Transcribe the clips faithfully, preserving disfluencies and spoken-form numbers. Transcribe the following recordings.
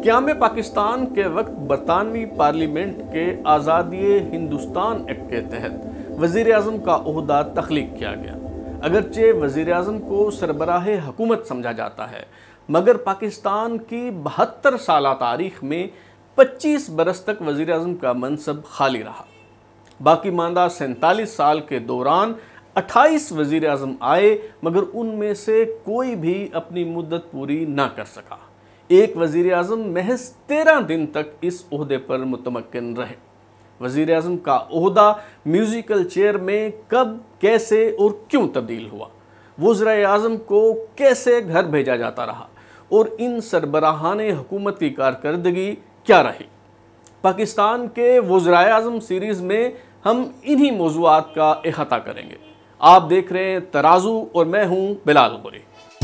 قیام پاکستان کے وقت برطانوی پارلیمنٹ کے آزادی ہندوستان ایکٹ کے تحت وزیر اعظم کا عہدہ تخلیق کیا گیا۔ اگرچہ وزیر اعظم کو سربراہ حکومت سمجھا جاتا ہے، مگر پاکستان کی بہتر سالہ تاریخ میں پچیس برس تک وزیر اعظم کا منصب خالی رہا۔ باقی ماندہ سینتالیس سال کے دوران اٹھائیس وزیر اعظم آئے، مگر ان میں سے کوئی بھی اپنی مدت پوری نہ کر سکا۔ ایک وزیر اعظم محض تیرہ دن تک اس عہدے پر متمکن رہے۔ وزیر اعظم کا عہدہ میوزیکل چیئر میں کب، کیسے اور کیوں تبدیل ہوا؟ وزرائے اعظم کو کیسے گھر بھیجا جاتا رہا؟ اور ان سربراہان حکومت کی کارکردگی کیا رہی؟ پاکستان کے وزرائے اعظم سیریز میں ہم انہی موضوعات کا احاطہ کریں گے۔ آپ دیکھ رہے ہیں ترازو اور میں ہوں بلال غوری۔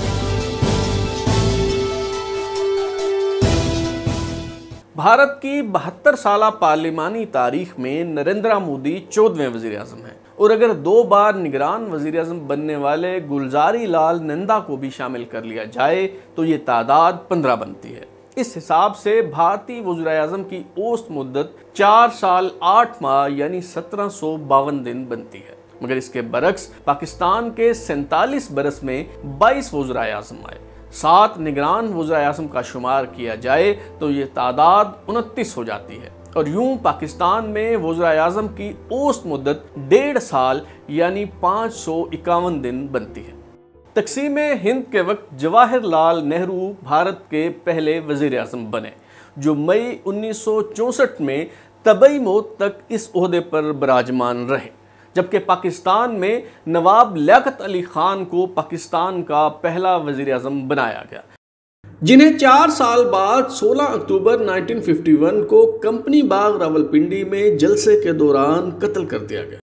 بھارت کی بہتر سالہ پارلیمانی تاریخ میں نریندرا مودی چودھویں وزیر اعظم ہیں، اور اگر دو بار نگران وزیر اعظم بننے والے گلزاری لال نندا کو بھی شامل کر لیا جائے تو یہ تعداد پندرہ بنتی ہے۔ اس حساب سے بھارتی وزرائے اعظم کی اوسط مدت چار سال آٹھ ماہ یعنی سترہ سو باون دن بنتی ہے، مگر اس کے برعکس پاکستان کے سینتالیس برس میں بائیس وزرائے اعظم آئے۔ سات نگران وزرائے اعظم کا شمار کیا جائے تو یہ تعداد انتیس ہو جاتی ہے، اور یوں پاکستان میں وزرائے اعظم کی اوسط مدت ڈیڑھ سال یعنی پانچ سو اکاون دن بنتی ہے۔ تقسیم ہند کے وقت جواہر لال نہرو بھارت کے پہلے وزیر اعظم بنے، جو مئی انیس سو چونسٹھ میں طبی موت تک اس عہدے پر براجمان رہے، جبکہ پاکستان میں نواب لیاقت علی خان کو پاکستان کا پہلا وزیر اعظم بنایا گیا، جنہیں چار سال بعد سولہ اکتوبر انیس سو اکاون کو کمپنی باغ راولپنڈی میں جلسے کے دوران قتل کر دیا گیا۔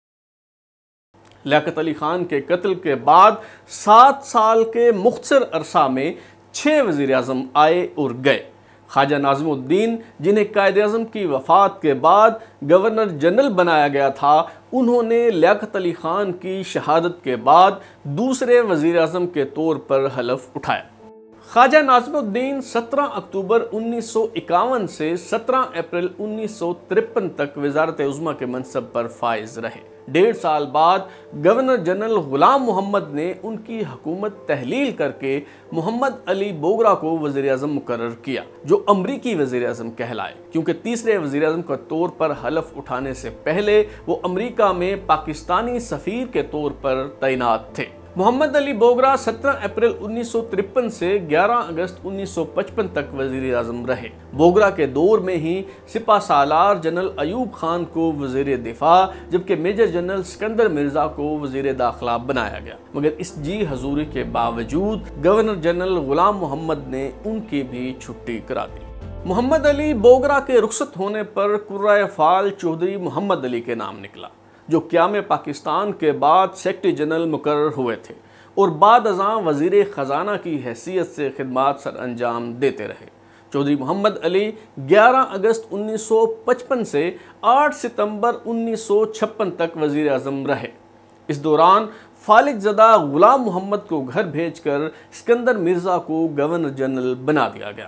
لیاقت علی خان کے قتل کے بعد سات سال کے مختصر عرصہ میں چھ وزیر اعظم آئے اور گئے۔ خواجہ ناظم الدین، جنہیں قائد اعظم کی وفات کے بعد گورنر جنرل بنایا گیا تھا، انہوں نے لیاقت علی خان کی شہادت کے بعد دوسرے وزیر اعظم کے طور پر حلف اٹھایا۔ خواجہ ناظم الدین سترہ اکتوبر انیس سو اکاون سے سترہ اپریل انیس سو ترپن تک وزارت عظمیٰ کے منصب پر فائز رہے۔ ڈیڑھ سال بعد گورنر جنرل غلام محمد نے ان کی حکومت تحلیل کر کے محمد علی بوگرا کو وزیر اعظم مقرر کیا، جو امریکی وزیر اعظم کہلائے، کیونکہ تیسرے وزیر اعظم کے طور پر حلف اٹھانے سے پہلے وہ امریکہ میں پاکستانی سفیر کے طور پر تعینات تھے۔ محمد علی بوگرا سترہ اپریل انیس سو ترپن سے گیارہ اگست انیس سو پچپن تک وزیر اعظم رہے۔ بوگرا کے دور میں ہی سپہ سالار جنرل ایوب خان کو وزیر دفاع، جبکہ میجر جنرل سکندر مرزا کو وزیر داخلہ بنایا گیا، مگر اس جی حضوری کے باوجود گورنر جنرل غلام محمد نے ان کی بھی چھٹی کرا دی۔ محمد علی بوگرا کے رخصت ہونے پر قرۂ فعال چودھری محمد علی کے نام نکلا، جو قیام پاکستان کے بعد سیکرٹری جنرل مقرر ہوئے تھے اور بعد ازاں وزیر خزانہ کی حیثیت سے خدمات سر انجام دیتے رہے۔ چودھری محمد علی گیارہ اگست انیس سو پچپن سے آٹھ ستمبر انیس سو چھپن تک وزیر اعظم رہے۔ اس دوران فالج زدہ غلام محمد کو گھر بھیج کر سکندر مرزا کو گورنر جنرل بنا دیا گیا۔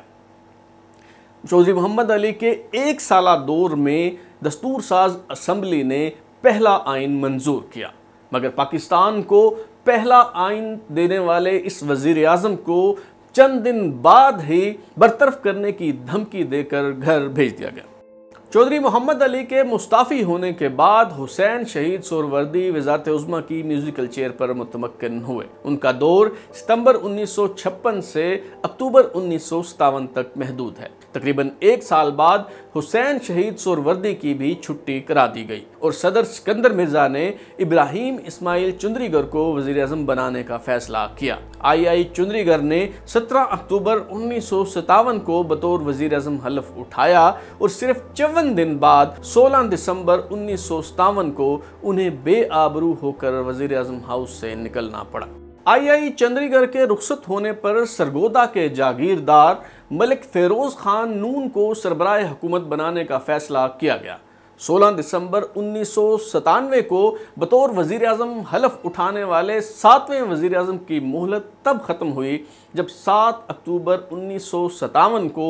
چودھری محمد علی کے ایک سالہ دور میں دستور ساز اسمبلی نے پہلا آئین منظور کیا، مگر پاکستان کو پہلا آئین دینے والے اس وزیر اعظم کو چند دن بعد ہی برطرف کرنے کی دھمکی دے کر گھر بھیج دیا گیا۔ چودھری محمد علی کے مستعفی ہونے کے بعد حسین شہید سہروردی وزارت عظمیٰ کی میوزیکل چیئر پر متمکن ہوئے۔ ان کا دور ستمبر انیس سو چھپن سے اکتوبر انیس سو ستاون تک محدود ہے۔ تقریباً ایک سال بعد حسین شہید سہروردی کی بھی چھٹی کرا دی گئی اور صدر سکندر مرزا نے ابراہیم اسماعیل چندریگر کو وزیر اعظم بنانے کا فیصلہ کیا۔ آئی آئی چندریگر نے سترہ اکتوبر انیس سو ستاون کو بطور وزیر اعظم حلف اٹھایا اور صرف چون دن بعد سولہ دسمبر انیس سو ستاون کو انہیں بے آبرو ہو کر وزیر اعظم ہاؤس سے نکلنا پڑا۔ آئی آئی چندریگر کے رخصت ہونے پر سرگودا کے جاگیردار ملک فیروز خان نون کو سربراہ حکومت بنانے کا فیصلہ کیا گیا۔ سولہ دسمبر انیس سو ستانوے کو بطور وزیر اعظم حلف اٹھانے والے ساتویں وزیر اعظم کی مہلت تب ختم ہوئی جب سات اکتوبر انیس سو ستاون کو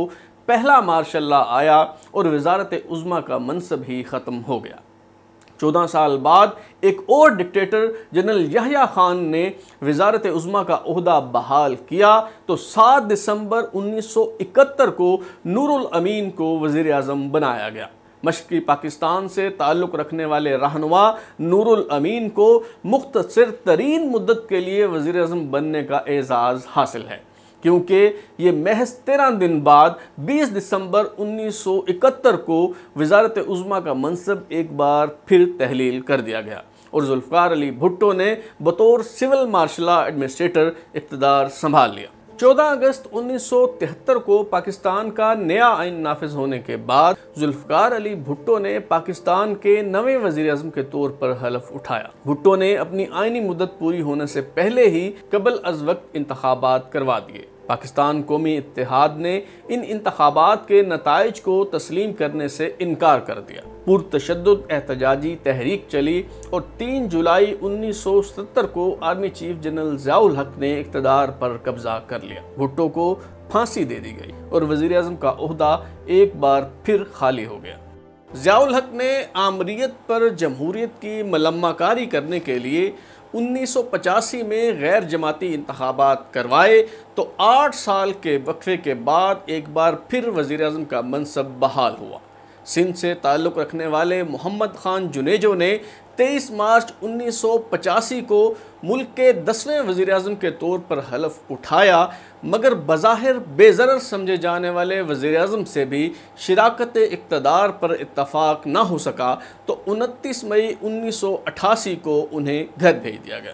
پہلا مارشل لا آیا اور وزارت عظمیٰ کا منصب ہی ختم ہو گیا۔ چودہ سال بعد ایک اور ڈکٹیٹر جنرل یحییٰ خان نے وزارت عظمیٰ کا عہدہ بحال کیا تو سات دسمبر انیس سو اکہتر کو نور الامین کو وزیر اعظم بنایا گیا۔ مشرقی پاکستان سے تعلق رکھنے والے رہنما نور الامین کو مختصر ترین مدت کے لیے وزیر اعظم بننے کا اعزاز حاصل ہے، کیونکہ یہ محض تیرہ دن بعد بیس دسمبر انیس سو اکہتر کو وزارت عظمیٰ کا منصب ایک بار پھر تحلیل کر دیا گیا اور ذوالفقار علی بھٹو نے بطور سول مارشل لا ایڈمنسٹریٹر اقتدار سنبھال لیا۔ چودہ اگست انیس سو تہتر کو پاکستان کا نیا آئین نافذ ہونے کے بعد ذوالفقار علی بھٹو نے پاکستان کے نویں وزیر اعظم کے طور پر حلف اٹھایا۔ بھٹو نے اپنی آئینی مدت پوری ہونے سے پہلے ہی قبل از وقت انتخابات کروا دیے۔ پاکستان قومی اتحاد نے ان انتخابات کے نتائج کو تسلیم کرنے سے انکار کر دیا۔ پرتشدد احتجاجی تحریک چلی اور تین جولائی انیس سو ستر کو آرمی چیف جنرل ضیاء الحق نے اقتدار پر قبضہ کر لیا۔ بھٹو کو پھانسی دے دی گئی اور وزیر اعظم کا عہدہ ایک بار پھر خالی ہو گیا۔ ضیاء الحق نے آمریت پر جمہوریت کی ملمہ کاری کرنے کے لیے انیس سو پچاسی میں غیر جماعتی انتخابات کروائے تو آٹھ سال کے وقفے کے بعد ایک بار پھر وزیر اعظم کا منصب بحال ہوا۔ سندھ سے تعلق رکھنے والے محمد خان جنیجو نے تیئیس مارچ انیس سو پچاسی کو ملک کے دسویں وزیر اعظم کے طور پر حلف اٹھایا، مگر بظاہر بے ضرر سمجھے جانے والے وزیر اعظم سے بھی شراکت اقتدار پر اتفاق نہ ہو سکا تو انتیس مئی انیس سو اٹھاسی کو انہیں گھر بھیج دیا گیا۔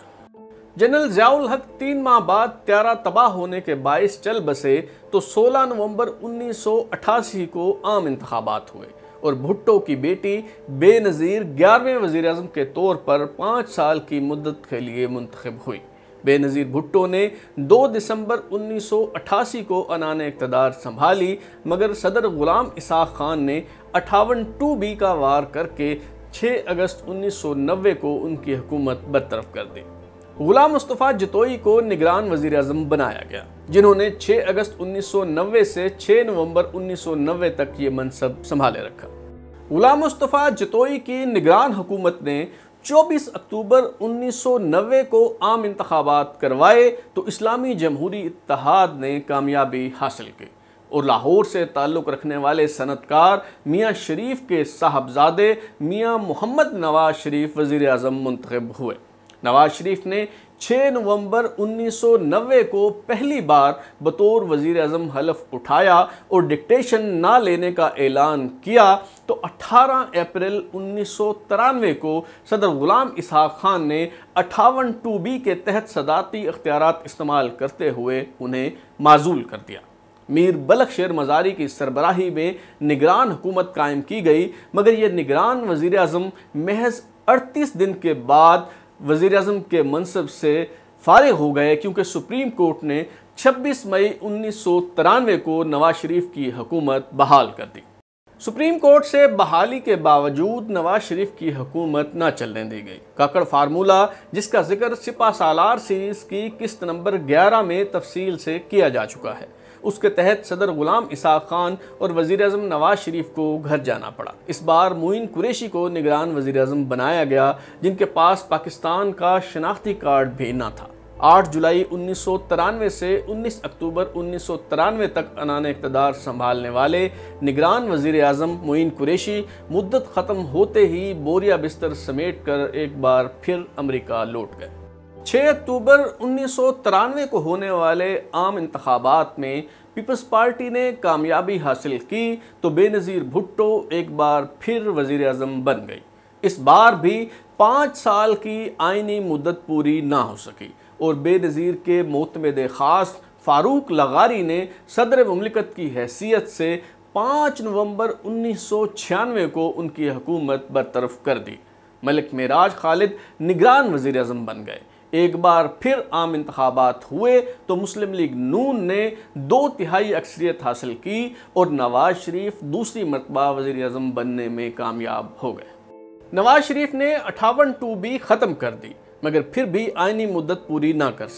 جنرل ضیاء الحق تین ماہ بعد تیارہ تباہ ہونے کے باعث چل بسے تو سولہ نومبر انیس سو اٹھاسی کو عام انتخابات ہوئے اور بھٹو کی بیٹی بے نظیر گیارہویں وزیر اعظم کے طور پر پانچ سال کی مدت کے لیے منتخب ہوئی۔ بے نظیر بھٹو نے دو دسمبر انیس سو اٹھاسی کو عنان اقتدار سنبھالی، مگر صدر غلام اسحاق خان نے اٹھاون ٹو بی کا وار کر کے چھ اگست انیس سو نوے کو ان کی حکومت برطرف کر دی۔ غلام مصطفیٰ جتوئی کو نگران وزیر اعظم بنایا گیا، جنہوں نے چھ اگست انیس سو نوے سے چھ نومبر انیس سو نوے تک یہ منصب سنبھالے رکھا۔ غلام مصطفیٰ جتوئی کی نگران حکومت نے چوبیس اکتوبر انیس سو نوے کو عام انتخابات کروائے تو اسلامی جمہوری اتحاد نے کامیابی حاصل کی اور لاہور سے تعلق رکھنے والے صنعت کار میاں شریف کے صاحبزادے میاں محمد نواز شریف وزیر اعظم منتخب ہوئے۔ نواز شریف نے چھ نومبر انیس سو نوے کو پہلی بار بطور وزیر اعظم حلف اٹھایا اور ڈکٹیشن نہ لینے کا اعلان کیا تو اٹھارہ اپریل انیس سو ترانوے کو صدر غلام اسحاق خان نے اٹھاون ٹو بی کے تحت صدارتی اختیارات استعمال کرتے ہوئے انہیں معزول کر دیا۔ میر بلخ شیر مزاری کی سربراہی میں نگران حکومت قائم کی گئی، مگر یہ نگران وزیر اعظم محض اڑتیس دن کے بعد وزیر اعظم کے منصب سے فارغ ہو گئے، کیونکہ سپریم کورٹ نے چھبیس مئی انیس سو ترانوے کو نواز شریف کی حکومت بحال کر دی۔ سپریم کورٹ سے بحالی کے باوجود نواز شریف کی حکومت نہ چلنے دی گئی۔ کاکڑ فارمولہ، جس کا ذکر سپہ سالار سیریز کی قسط نمبر گیارہ میں تفصیل سے کیا جا چکا ہے، اس کے تحت صدر غلام اسحاق خان اور وزیر اعظم نواز شریف کو گھر جانا پڑا۔ اس بار معین قریشی کو نگران وزیر اعظم بنایا گیا، جن کے پاس پاکستان کا شناختی کارڈ بھی نہ تھا۔ آٹھ جولائی انیس سو ترانوے سے انیس اکتوبر انیس سو ترانوے تک عنان اقتدار سنبھالنے والے نگران وزیر اعظم معین قریشی مدت ختم ہوتے ہی بوریا بستر سمیٹ کر ایک بار پھر امریکہ لوٹ گئے۔ چھ اکتوبر انیس سو ترانوے کو ہونے والے عام انتخابات میں پیپلز پارٹی نے کامیابی حاصل کی تو بے نظیر بھٹو ایک بار پھر وزیر اعظم بن گئی۔ اس بار بھی پانچ سال کی آئینی مدت پوری نہ ہو سکی اور بے نظیر کے معتمد خاص فاروق لغاری نے صدر مملکت کی حیثیت سے پانچ نومبر انیس سو چھیانوے کو ان کی حکومت برطرف کر دی۔ ملک معراج خالد نگران وزیر اعظم بن گئے۔ ایک بار پھر عام انتخابات ہوئے تو مسلم لیگ نون نے دو تہائی اکثریت حاصل کی اور نواز شریف دوسری مرتبہ وزیر اعظم بننے میں کامیاب ہو گئے۔ نواز شریف نے اٹھاون ٹو بی ختم کر دی، مگر پھر بھی آئینی مدت پوری نہ کر سکے۔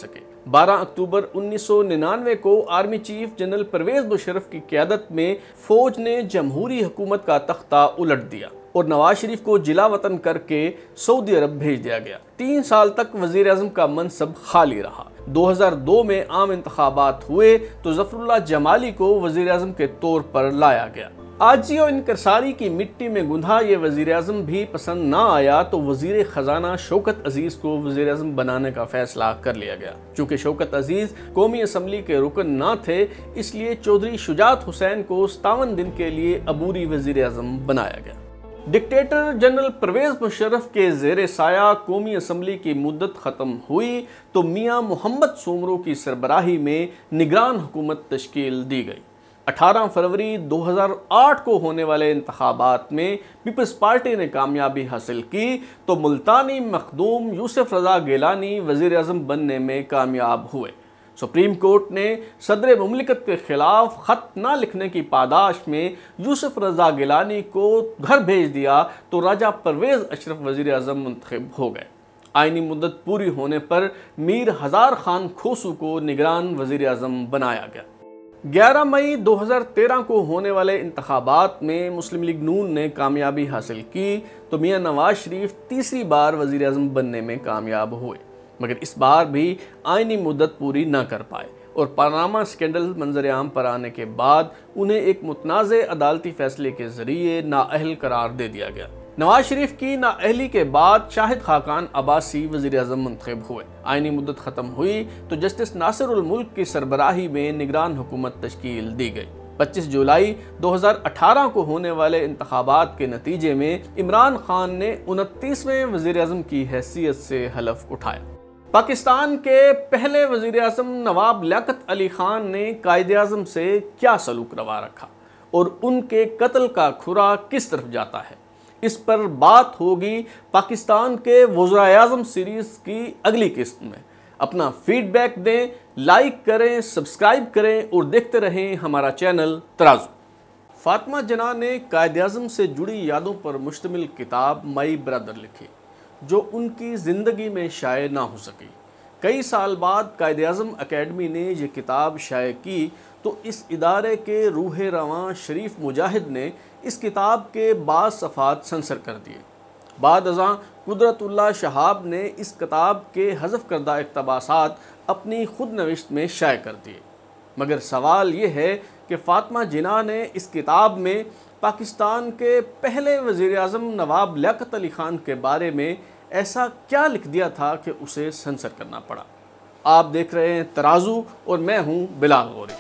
بارہ اکتوبر انیس سو ننانوے کو army chief general Pervez Musharraf کی قیادت میں فوج نے جمہوری حکومت کا تختہ الٹ دیا اور نواز شریف کو جلا وطن کر کے سعودی عرب بھیج دیا گیا۔ تین سال تک وزیر اعظم کا منصب خالی رہا۔ دو ہزار دو میں عام انتخابات ہوئے تو ظفر اللہ جمالی کو وزیر اعظم کے طور پر لایا گیا۔ آجزی و انکساری کی مٹی میں گندھا یہ وزیر اعظم بھی پسند نہ آیا تو وزیر خزانہ شوکت عزیز کو وزیر اعظم بنانے کا فیصلہ کر لیا گیا۔ چونکہ شوکت عزیز قومی اسمبلی کے رکن نہ تھے، اس لیے چودھری شجاعت حسین کو ستاون دن کے لیے عبوری وزیر اعظم بنایا گیا۔ ڈکٹیٹر جنرل پرویز مشرف کے زیر سایہ قومی اسمبلی کی مدت ختم ہوئی تو میاں محمد سومرو کی سربراہی میں نگران حکومت تشکیل دی گئی۔ اٹھارہ فروری دو ہزار آٹھ کو ہونے والے انتخابات میں پیپلز پارٹی نے کامیابی حاصل کی تو ملتانی مخدوم یوسف رضا گیلانی وزیر اعظم بننے میں کامیاب ہوئے۔ سپریم کورٹ نے صدر مملکت کے خلاف خط نہ لکھنے کی پاداش میں یوسف رضا گیلانی کو گھر بھیج دیا تو راجہ پرویز اشرف وزیر اعظم منتخب ہو گئے۔ آئینی مدت پوری ہونے پر میر ہزار خان کھوسو کو نگران وزیر اعظم بنایا گیا۔ گیارہ مئی دو ہزار تیرہ کو ہونے والے انتخابات میں مسلم لیگ نون نے کامیابی حاصل کی تو میاں نواز شریف تیسری بار وزیر اعظم بننے میں کامیاب ہوئے، مگر اس بار بھی آئینی مدت پوری نہ کر پائے اور پاناما سکینڈل منظر عام پر آنے کے بعد انہیں ایک متنازع عدالتی فیصلے کے ذریعے نااہل قرار دے دیا گیا۔ نواز شریف کی نااہلی کے بعد شاہد خاقان عباسی وزیر اعظم منتخب ہوئے۔ آئینی مدت ختم ہوئی تو جسٹس ناصر الملک کی سربراہی میں نگران حکومت تشکیل دی گئی۔ پچیس جولائی دو ہزار اٹھارہ کو ہونے والے انتخابات کے نتیجے میں عمران خان نے انتیسویں وزیر اعظم کی حیثیت سے حلف اٹھایا۔ پاکستان کے پہلے وزیر اعظم نواب لیاقت علی خان نے قائد اعظم سے کیا سلوک روا رکھا اور ان کے قتل کا کھرا کس طرف جاتا ہے، اس پر بات ہوگی پاکستان کے وزرائے اعظم سیریز کی اگلی قسط میں۔ اپنا فیڈ بیک دیں، لائک کریں، سبسکرائب کریں اور دیکھتے رہیں ہمارا چینل ترازو۔ فاطمہ جناح نے قائد اعظم سے جڑی یادوں پر مشتمل کتاب مائی برادر لکھی جو ان کی زندگی میں شائع نہ ہو سکی۔ کئی سال بعد قائد اعظم اکیڈمی نے یہ کتاب شائع کی تو اس ادارے کے روح رواں شریف مجاہد نے اس کتاب کے بعض صفحات سنسر کر دیے۔ بعد ازاں قدرت اللہ شہاب نے اس کتاب کے حذف کردہ اقتباسات اپنی خود نوشت میں شائع کر دیے، مگر سوال یہ ہے کہ فاطمہ جناح نے اس کتاب میں پاکستان کے پہلے وزیر اعظم نواب لیاقت علی خان کے بارے میں ایسا کیا لکھ دیا تھا کہ اسے سنسر کرنا پڑا۔ آپ دیکھ رہے ہیں ترازو اور میں ہوں بلال غوری۔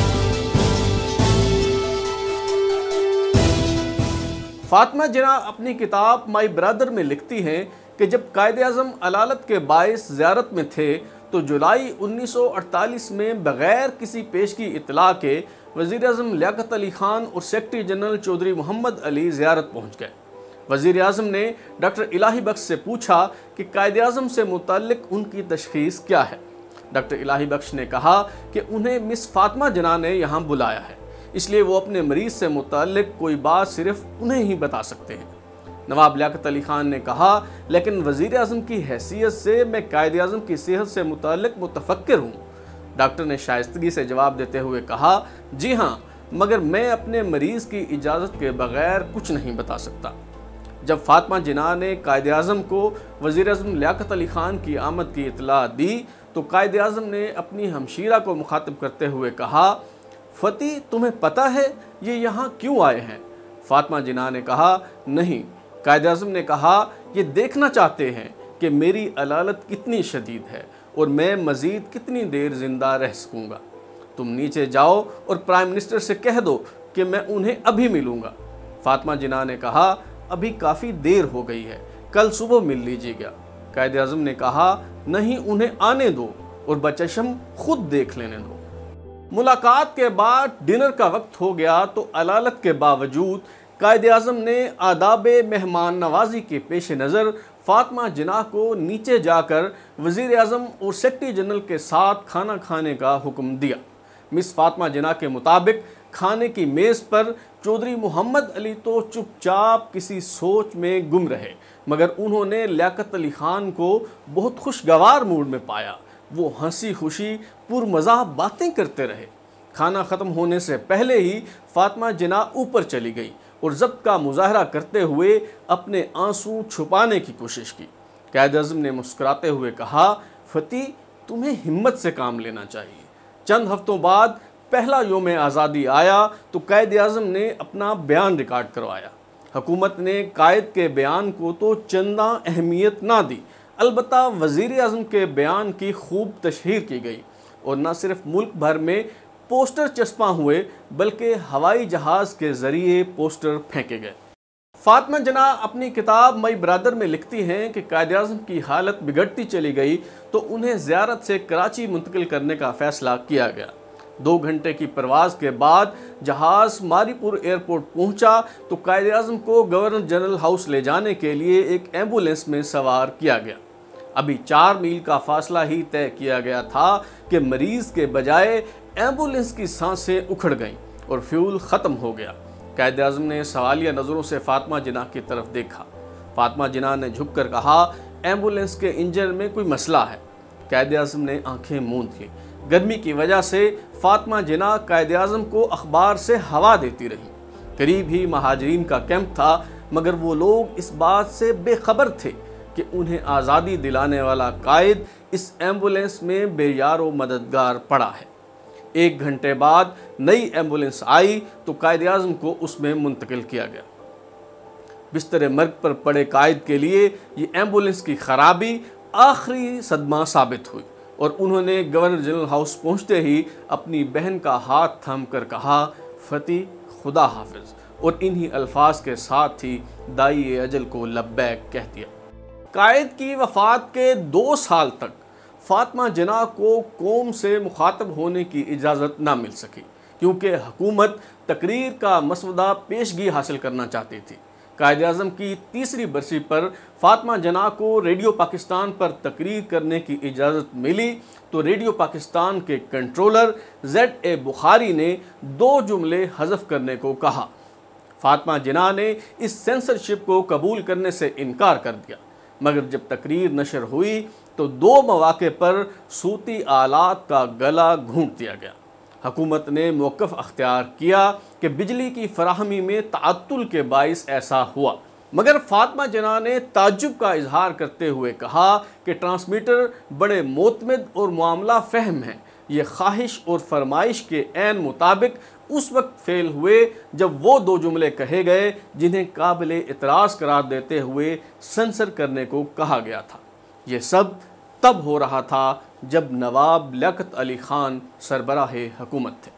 فاطمہ جناح اپنی کتاب مائی برادر میں لکھتی ہیں کہ جب قائد اعظم علالت کے باعث زیارت میں تھے تو جولائی انیس سو اڑتالیس میں بغیر کسی پیشگی اطلاع کے وزیر اعظم لیاقت علی خان اور سیکرٹری جنرل چودھری محمد علی زیارت پہنچ گئے۔ وزیر اعظم نے ڈاکٹر الہی بخش سے پوچھا کہ قائد اعظم سے متعلق ان کی تشخیص کیا ہے۔ ڈاکٹر الہی بخش نے کہا کہ انہیں مس فاطمہ جناح نے یہاں بلایا ہے، اس لیے وہ اپنے مریض سے متعلق کوئی بات صرف انہیں ہی بتا سکتے ہیں۔ نواب لیاقت علی خان نے کہا لیکن وزیر اعظم کی حیثیت سے میں قائد اعظم کی صحت سے متعلق متفکر ہوں۔ ڈاکٹر نے شائستگی سے جواب دیتے ہوئے کہا جی ہاں، مگر میں اپنے مریض کی اجازت کے بغیر کچھ نہیں بتا سکتا۔ جب فاطمہ جناح نے قائد اعظم کو وزیر اعظم لیاقت علی خان کی آمد کی اطلاع دی تو قائد اعظم نے اپنی ہمشیرہ کو مخاطب کرتے ہوئے کہا فتح تمہیں پتہ ہے یہ یہاں کیوں آئے ہیں؟ فاطمہ جناح نے کہا نہیں۔ قائد اعظم نے کہا یہ دیکھنا چاہتے ہیں کہ میری علالت کتنی شدید ہے اور میں مزید کتنی دیر زندہ رہ سکوں گا۔ تم نیچے جاؤ اور پرائم منسٹر سے کہہ دو کہ میں انہیں ابھی ملوں گا۔ فاطمہ جناح نے کہا ابھی کافی دیر ہو گئی ہے، کل صبح مل لیجیے گا۔ قائد اعظم نے کہا نہیں، انہیں آنے دو اور بچشم خود دیکھ لینے دو۔ ملاقات کے بعد ڈنر کا وقت ہو گیا تو علالت کے باوجود قائد اعظم نے آداب مہمان نوازی کے پیش نظر فاطمہ جناح کو نیچے جا کر وزیر اعظم اور سیکرٹری جنرل کے ساتھ کھانا کھانے کا حکم دیا۔ مس فاطمہ جناح کے مطابق کھانے کی میز پر چودھری محمد علی تو چپ چاپ کسی سوچ میں گم رہے، مگر انہوں نے لیاقت علی خان کو بہت خوشگوار موڈ میں پایا۔ وہ ہنسی خوشی پرمزہ باتیں کرتے رہے۔ کھانا ختم ہونے سے پہلے ہی فاطمہ جناح اوپر چلی گئی اور ضبط کا مظاہرہ کرتے ہوئے اپنے آنسو چھپانے کی کوشش کی۔ قائد اعظم نے مسکراتے ہوئے کہا، فتح تمہیں ہمت سے کام لینا چاہیے۔ چند ہفتوں بعد پہلا یوم آزادی آیا تو قائد اعظم نے اپنا بیان ریکارڈ کروایا۔ حکومت نے قائد کے بیان کو تو چنداں اہمیت نہ دی، البتہ وزیر اعظم کے بیان کی خوب تشہیر کی گئی اور نہ صرف ملک بھر میں پوسٹر چسپاں ہوئے بلکہ ہوائی جہاز کے ذریعے پوسٹر پھینکے گئے۔ فاطمہ جناح اپنی کتاب مئی برادر میں لکھتی ہیں کہ قائد اعظم کی حالت بگڑتی چلی گئی تو انہیں زیارت سے کراچی منتقل کرنے کا فیصلہ کیا گیا۔ دو گھنٹے کی پرواز کے بعد جہاز ماری پور ایئرپورٹ پہنچا تو قائد اعظم کو گورنر جنرل ہاؤس لے جانے کے لیے ایک ایمبولینس میں سوار کیا گیا۔ ابھی چار میل کا فاصلہ ہی طے کیا گیا تھا کہ مریض کے بجائے ایمبولینس کی سانسیں اکھڑ گئیں اور فیول ختم ہو گیا۔ قائد اعظم نے سوالیہ نظروں سے فاطمہ جناح کی طرف دیکھا۔ فاطمہ جناح نے جھک کر کہا، ایمبولینس کے انجن میں کوئی مسئلہ ہے۔ قائد اعظم نے آنکھیں موند لیں۔ گرمی کی وجہ سے فاطمہ جناح قائد اعظم کو اخبار سے ہوا دیتی رہی۔ قریب ہی مہاجرین کا کیمپ تھا، مگر وہ لوگ اس بات سے بے خبر تھے کہ انہیں آزادی دلانے والا قائد اس ایمبولینس میں بے یار و مددگار پڑا ہے۔ ایک گھنٹے بعد نئی ایمبولینس آئی تو قائد اعظم کو اس میں منتقل کیا گیا۔ بستر مرگ پر پڑے قائد کے لیے یہ ایمبولینس کی خرابی آخری صدمہ ثابت ہوئی اور انہوں نے گورنر جنرل ہاؤس پہنچتے ہی اپنی بہن کا ہاتھ تھم کر کہا، فتح خدا حافظ، اور انہی الفاظ کے ساتھ ہی دائی اجل کو لبیک کہہ دیا۔ قائد کی وفات کے دو سال تک فاطمہ جناح کو قوم سے مخاطب ہونے کی اجازت نہ مل سکی کیونکہ حکومت تقریر کا مسودہ پیشگی حاصل کرنا چاہتی تھی۔ قائد اعظم کی تیسری برسی پر فاطمہ جناح کو ریڈیو پاکستان پر تقریر کرنے کی اجازت ملی تو ریڈیو پاکستان کے کنٹرولر زیڈ اے بخاری نے دو جملے حذف کرنے کو کہا۔ فاطمہ جناح نے اس سینسرشپ کو قبول کرنے سے انکار کر دیا، مگر جب تقریر نشر ہوئی تو دو مواقع پر صوتی آلات کا گلا گھونٹ دیا گیا۔ حکومت نے موقف اختیار کیا کہ بجلی کی فراہمی میں تعطل کے باعث ایسا ہوا، مگر فاطمہ جناح نے تعجب کا اظہار کرتے ہوئے کہا کہ ٹرانسمیٹر بڑے معتمد اور معاملہ فہم ہیں، یہ خواہش اور فرمائش کے عین مطابق اس وقت فیل ہوئے جب وہ دو جملے کہے گئے جنہیں قابل اعتراض قرار دیتے ہوئے سنسر کرنے کو کہا گیا تھا۔ یہ سب تب ہو رہا تھا جب نواب لیاقت علی خان سربراہ حکومت تھے۔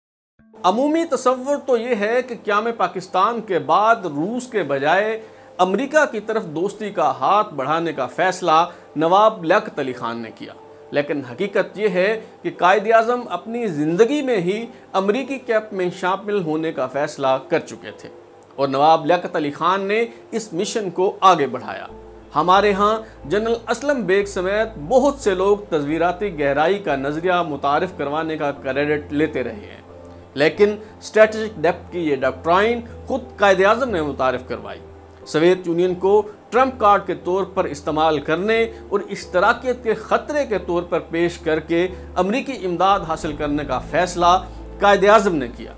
عمومی تصور تو یہ ہے کہ قیام پاکستان کے بعد روس کے بجائے امریکہ کی طرف دوستی کا ہاتھ بڑھانے کا فیصلہ نواب لیاقت علی خان نے کیا، لیکن حقیقت یہ ہے کہ قائد اعظم اپنی زندگی میں ہی امریکی کیمپ میں شامل ہونے کا فیصلہ کر چکے تھے اور نواب لیاقت علی خان نے اس مشن کو آگے بڑھایا۔ ہمارے ہاں جنرل اسلم بیگ سمیت بہت سے لوگ تصویراتی گہرائی کا نظریہ متعارف کروانے کا کریڈٹ لیتے رہے ہیں، لیکن اسٹریٹجک ڈیپتھ کی یہ ڈاکٹرائن خود قائد اعظم نے متعارف کروائی۔ سوویت یونین کو ٹرمپ کارڈ کے طور پر استعمال کرنے اور اشتراکیت کے خطرے کے طور پر پیش کر کے امریکی امداد حاصل کرنے کا فیصلہ قائد اعظم نے کیا۔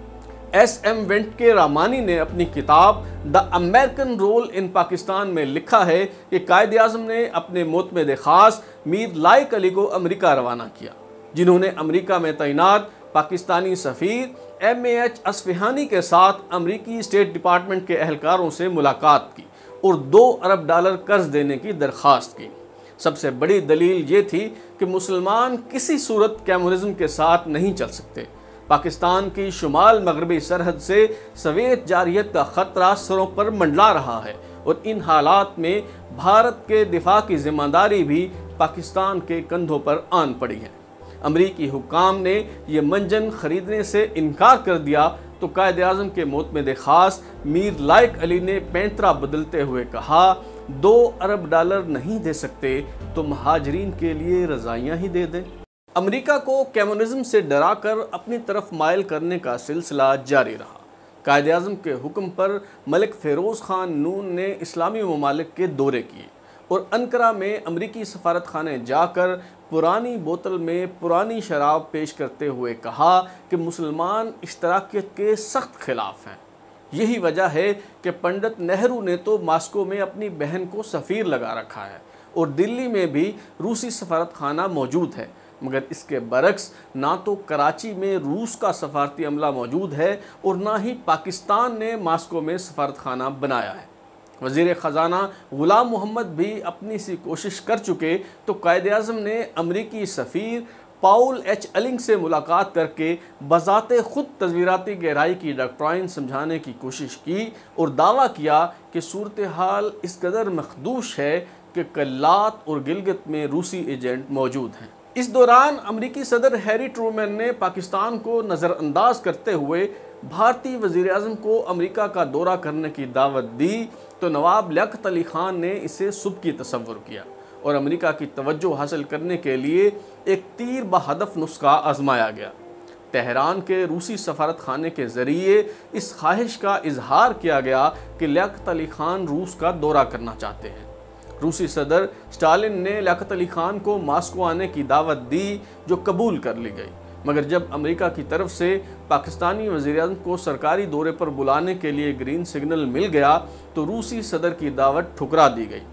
ایس ایم وینٹ کے رامانی نے اپنی کتاب the American role in Pakistan میں لکھا ہے کہ قائد اعظم نے اپنے معتمد خاص میر لائق علی کو امریکہ روانہ کیا، جنہوں نے امریکہ میں تعینات پاکستانی سفیر ایم اے ایچ اصفہانی کے ساتھ امریکی اسٹیٹ ڈپارٹمنٹ کے اہلکاروں سے ملاقات کی اور دو ارب ڈالر قرض دینے کی درخواست کی۔ سب سے بڑی دلیل یہ تھی کہ مسلمان کسی صورت کمیونزم کے ساتھ نہیں چل سکتے۔ پاکستان کی شمال مغربی سرحد سے سوویت جارحیت کا خطرہ سروں پر منڈلا رہا ہے اور ان حالات میں بھارت کے دفاع کی ذمہ داری بھی پاکستان کے کندھوں پر آن پڑی ہے۔ امریکی حکام نے یہ منجن خریدنے سے انکار کر دیا تو قائد اعظم کے معتمد خاص میر لائق علی نے پینترا بدلتے ہوئے کہا، دو ارب ڈالر نہیں دے سکتے تو مہاجرین کے لیے رضائیاں ہی دے دیں۔ امریکہ کو کمیونزم سے ڈرا کر اپنی طرف مائل کرنے کا سلسلہ جاری رہا۔ قائد اعظم کے حکم پر ملک فیروز خان نون نے اسلامی ممالک کے دورے کیے اور انقرہ میں امریکی سفارت خانے جا کر پرانی بوتل میں پرانی شراب پیش کرتے ہوئے کہا کہ مسلمان اشتراکیت کے سخت خلاف ہیں۔ یہی وجہ ہے کہ پنڈت نہرو نے تو ماسکو میں اپنی بہن کو سفیر لگا رکھا ہے اور دلی میں بھی روسی سفارت خانہ موجود ہے، مگر اس کے برعکس نہ تو کراچی میں روس کا سفارتی عملہ موجود ہے اور نہ ہی پاکستان نے ماسکو میں سفارت خانہ بنایا ہے۔ وزیر خزانہ غلام محمد بھی اپنی سی کوشش کر چکے تو قائد اعظم نے امریکی سفیر پاول ایچ النگ سے ملاقات کر کے بذات خود تصویراتی گہرائی کی ڈاکٹرائن سمجھانے کی کوشش کی اور دعویٰ کیا کہ صورتحال اس قدر مخدوش ہے کہ کلات اور گلگت میں روسی ایجنٹ موجود ہیں۔ اس دوران امریکی صدر ہیری ٹرومین نے پاکستان کو نظر انداز کرتے ہوئے بھارتی وزیر اعظم کو امریکہ کا دورہ کرنے کی دعوت دی تو نواب لیاقت علی خان نے اسے سبکی تصور کیا اور امریکہ کی توجہ حاصل کرنے کے لیے ایک تیر بہدف نسخہ آزمایا گیا۔ تہران کے روسی سفارت خانے کے ذریعے اس خواہش کا اظہار کیا گیا کہ لیاقت علی خان روس کا دورہ کرنا چاہتے ہیں۔ روسی صدر سٹالن نے لیاقت علی خان کو ماسکو آنے کی دعوت دی جو قبول کر لی گئی، مگر جب امریکہ کی طرف سے پاکستانی وزیر اعظم کو سرکاری دورے پر بلانے کے لیے گرین سگنل مل گیا تو روسی صدر کی دعوت ٹھکرا دی گئی۔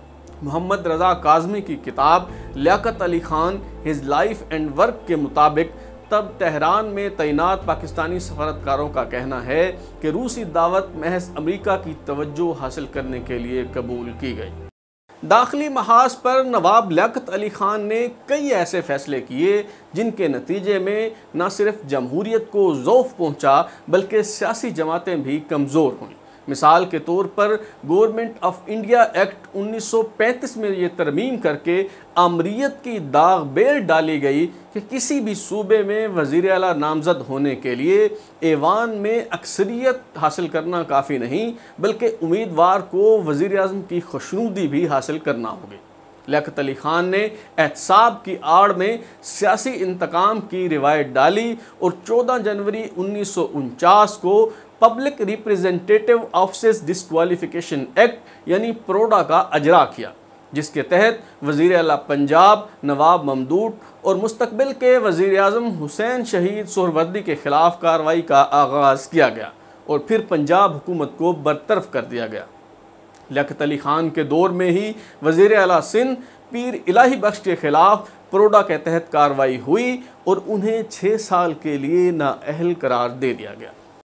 محمد رضا کاظمی کی کتاب Liaquat Ali Khan his life and work کے مطابق تب تہران میں تعینات پاکستانی سفارتکاروں کا کہنا ہے کہ روسی دعوت محض امریکہ کی توجہ حاصل کرنے کے لیے قبول کی گئی۔ داخلی محاذ پر نواب لیاقت علی خان نے کئی ایسے فیصلے کیے جن کے نتیجے میں نہ صرف جمہوریت کو ضعف پہنچا بلکہ سیاسی جماعتیں بھی کمزور ہوئیں۔ مثال کے طور پر گورنمنٹ آف انڈیا ایکٹ انیس سو پینتیس میں یہ ترمیم کر کے آمریت کی داغ بیل ڈالی گئی کہ کسی بھی صوبے میں وزیر اعلیٰ نامزد ہونے کے لیے ایوان میں اکثریت حاصل کرنا کافی نہیں بلکہ امیدوار کو وزیر اعظم کی خوشنودی بھی حاصل کرنا ہوگی۔ لیاقت علی خان نے احتساب کی آڑ میں سیاسی انتقام کی روایت ڈالی اور چودہ جنوری انیس سو انچاس کو Public Representative Offices Disqualification Act یعنی پروڈا کا اجرا کیا، جس کے تحت وزیر اعلیٰ پنجاب نواب ممدوٹ اور مستقبل کے وزیر اعظم حسین شہید سہروردی کے خلاف کارروائی کا آغاز کیا گیا اور پھر پنجاب حکومت کو برطرف کر دیا گیا۔ لیاقت علی خان کے دور میں ہی وزیر اعلیٰ سندھ پیر الہی بخش کے خلاف پروڈا کے تحت کارروائی ہوئی اور انہیں چھ سال کے لیے نااہل قرار دے دیا گیا۔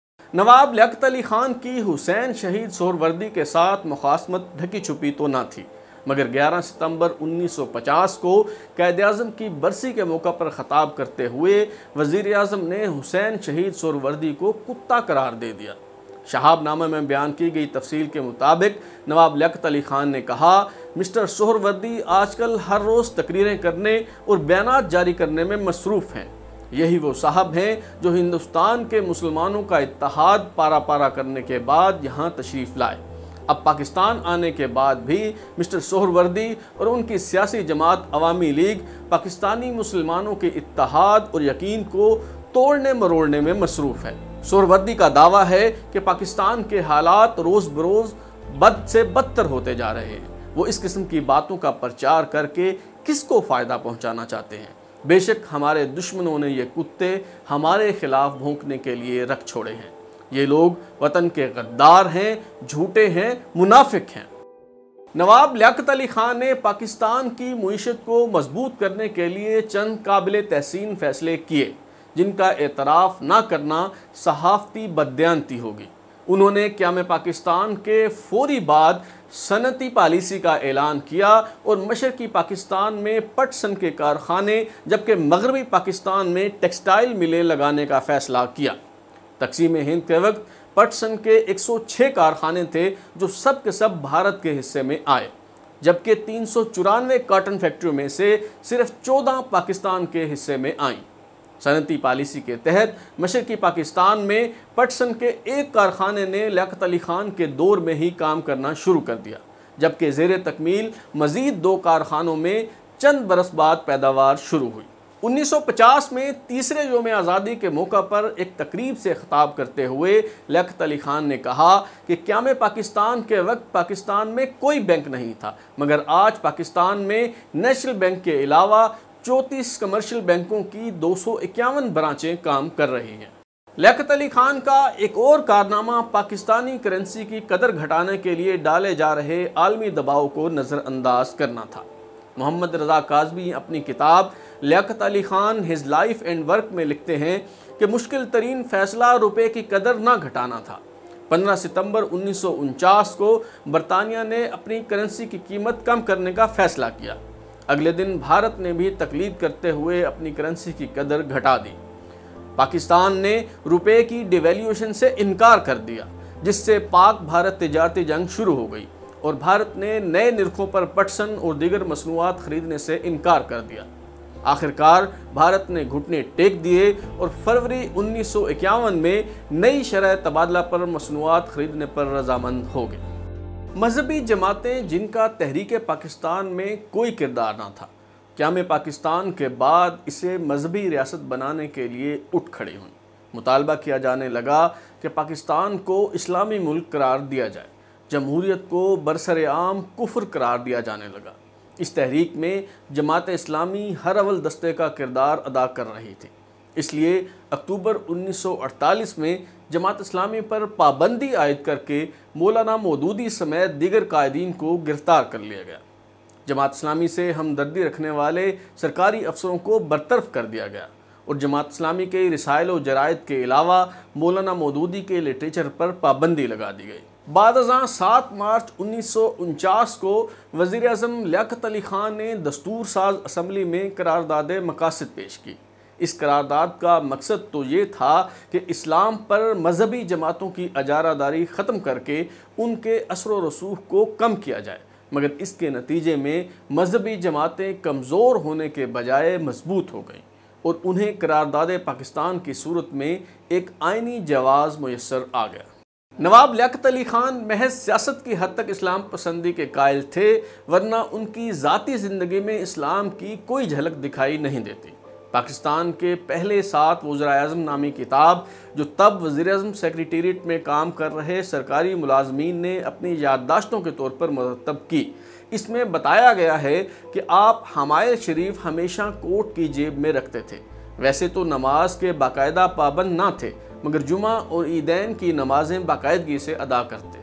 نواب لیاقت علی خان کی حسین شہید سہروردی کے ساتھ مخاصمت ڈھکی چھپی تو نہ تھی، مگر گیارہ ستمبر انیس سو پچاس کو قائد اعظم کی برسی کے موقع پر خطاب کرتے ہوئے وزیر اعظم نے حسین شہید سہروردی کو کتا قرار دے دیا۔ شہاب نامہ میں بیان کی گئی تفصیل کے مطابق نواب لیاقت علی خان نے کہا، مسٹر سہروردی آج کل ہر روز تقریریں کرنے اور بیانات جاری کرنے میں مصروف ہیں۔ یہی وہ صاحب ہیں جو ہندوستان کے مسلمانوں کا اتحاد پارا پارا کرنے کے بعد یہاں تشریف لائے۔ اب پاکستان آنے کے بعد بھی مسٹر سہروردی اور ان کی سیاسی جماعت عوامی لیگ پاکستانی مسلمانوں کے اتحاد اور یقین کو توڑنے مروڑنے میں مصروف ہے۔ سہروردی کا دعویٰ ہے کہ پاکستان کے حالات روز بروز بد سے بدتر ہوتے جا رہے ہیں۔ وہ اس قسم کی باتوں کا پرچار کر کے کس کو فائدہ پہنچانا چاہتے ہیں؟ بے شک ہمارے دشمنوں نے یہ کتے ہمارے خلاف بھونکنے کے لیے رکھ چھوڑے ہیں۔ یہ لوگ وطن کے غدار ہیں، جھوٹے ہیں، منافق ہیں۔ نواب لیاقت علی خان نے پاکستان کی معیشت کو مضبوط کرنے کے لیے چند قابل تحسین فیصلے کیے جن کا اعتراف نہ کرنا صحافتی بددیانتی ہوگی۔ انہوں نے قیام پاکستان کے فوری بعد صنعتی پالیسی کا اعلان کیا اور مشرقی پاکستان میں پٹ سن کے کارخانے جبکہ مغربی پاکستان میں ٹیکسٹائل ملیں لگانے کا فیصلہ کیا۔ تقسیم ہند کے وقت پٹ سن کے ایک سو چھ کارخانے تھے جو سب کے سب بھارت کے حصے میں آئے، جبکہ تین سو چورانوے کاٹن فیکٹریوں میں سے صرف چودہ پاکستان کے حصے میں آئیں۔ صنعتی پالیسی کے تحت مشرقی پاکستان میں پٹ سن کے ایک کارخانے نے لیاقت علی خان کے دور میں ہی کام کرنا شروع کر دیا، جبکہ زیر تکمیل مزید دو کارخانوں میں چند برس بعد پیداوار شروع ہوئی۔ انیس سو پچاس میں تیسرے یوم آزادی کے موقع پر ایک تقریب سے خطاب کرتے ہوئے لیاقت علی خان نے کہا کہ قیام پاکستان کے وقت پاکستان میں کوئی بینک نہیں تھا، مگر آج پاکستان میں نیشنل بینک کے علاوہ چونتیس کمرشل بینکوں کی دو سو اکیاون برانچیں کام کر رہی ہیں۔ لیاقت علی خان کا ایک اور کارنامہ پاکستانی کرنسی کی قدر گھٹانے کے لیے ڈالے جا رہے عالمی دباؤ کو نظر انداز کرنا تھا۔ محمد رضا کاظمی اپنی کتاب Liaquat Ali Khan his life and work میں لکھتے ہیں کہ مشکل ترین فیصلہ روپے کی قدر نہ گھٹانا تھا۔ پندرہ ستمبر انیس سو انچاس کو برطانیہ نے اپنی کرنسی کی قیمت کم کرنے کا فیصلہ کیا۔ اگلے دن بھارت نے بھی تقلید کرتے ہوئے اپنی کرنسی کی قدر گھٹا دی۔ پاکستان نے روپے کی ڈیویلیوشن سے انکار کر دیا، جس سے پاک بھارت تجارتی جنگ شروع ہو گئی اور بھارت نے نئے نرخوں پر پٹسن اور دیگر مصنوعات خریدنے سے انکار کر دیا۔ آخرکار بھارت نے گھٹنے ٹیک دیے اور فروری انیس سو اکیاون میں نئی شرح تبادلہ پر مصنوعات خریدنے پر رضامند ہو گئے۔ مذہبی جماعتیں جن کا تحریک پاکستان میں کوئی کردار نہ تھا، قیام پاکستان کے بعد اسے مذہبی ریاست بنانے کے لیے اٹھ کھڑی ہوئیں۔ مطالبہ کیا جانے لگا کہ پاکستان کو اسلامی ملک قرار دیا جائے، جمہوریت کو برسر عام کفر قرار دیا جانے لگا۔ اس تحریک میں جماعت اسلامی ہر اول دستے کا کردار ادا کر رہی تھی، اس لیے اکتوبر انیس سو اڑتالیس میں جماعت اسلامی پر پابندی عائد کر کے مولانا مودودی سمیت دیگر قائدین کو گرفتار کر لیا گیا۔ جماعت اسلامی سے ہمدردی رکھنے والے سرکاری افسروں کو برطرف کر دیا گیا اور جماعت اسلامی کے رسائل و جرائد کے علاوہ مولانا مودودی کے لٹریچر پر پابندی لگا دی گئی۔ بعد ازاں سات مارچ انیس سو انچاس کو وزیر اعظم لیاقت علی خان نے دستور ساز اسمبلی میں قرارداد مقاصد پیش کی۔ اس قرارداد کا مقصد تو یہ تھا کہ اسلام پر مذہبی جماعتوں کی اجارہ داری ختم کر کے ان کے اثر و رسوخ کو کم کیا جائے، مگر اس کے نتیجے میں مذہبی جماعتیں کمزور ہونے کے بجائے مضبوط ہو گئیں اور انہیں قرارداد پاکستان کی صورت میں ایک آئینی جواز میسر آ گیا۔ نواب لیاقت علی خان محض سیاست کی حد تک اسلام پسندی کے قائل تھے، ورنہ ان کی ذاتی زندگی میں اسلام کی کوئی جھلک دکھائی نہیں دیتی۔ پاکستان کے پہلے سات وزرائے اعظم نامی کتاب جو تب وزیر اعظم سیکریٹریٹ میں کام کر رہے سرکاری ملازمین نے اپنی یادداشتوں کے طور پر مرتب کی، اس میں بتایا گیا ہے کہ آپ حمائل شریف ہمیشہ کوٹ کی جیب میں رکھتے تھے۔ ویسے تو نماز کے باقاعدہ پابند نہ تھے، مگر جمعہ اور عیدین کی نمازیں باقاعدگی سے ادا کرتے۔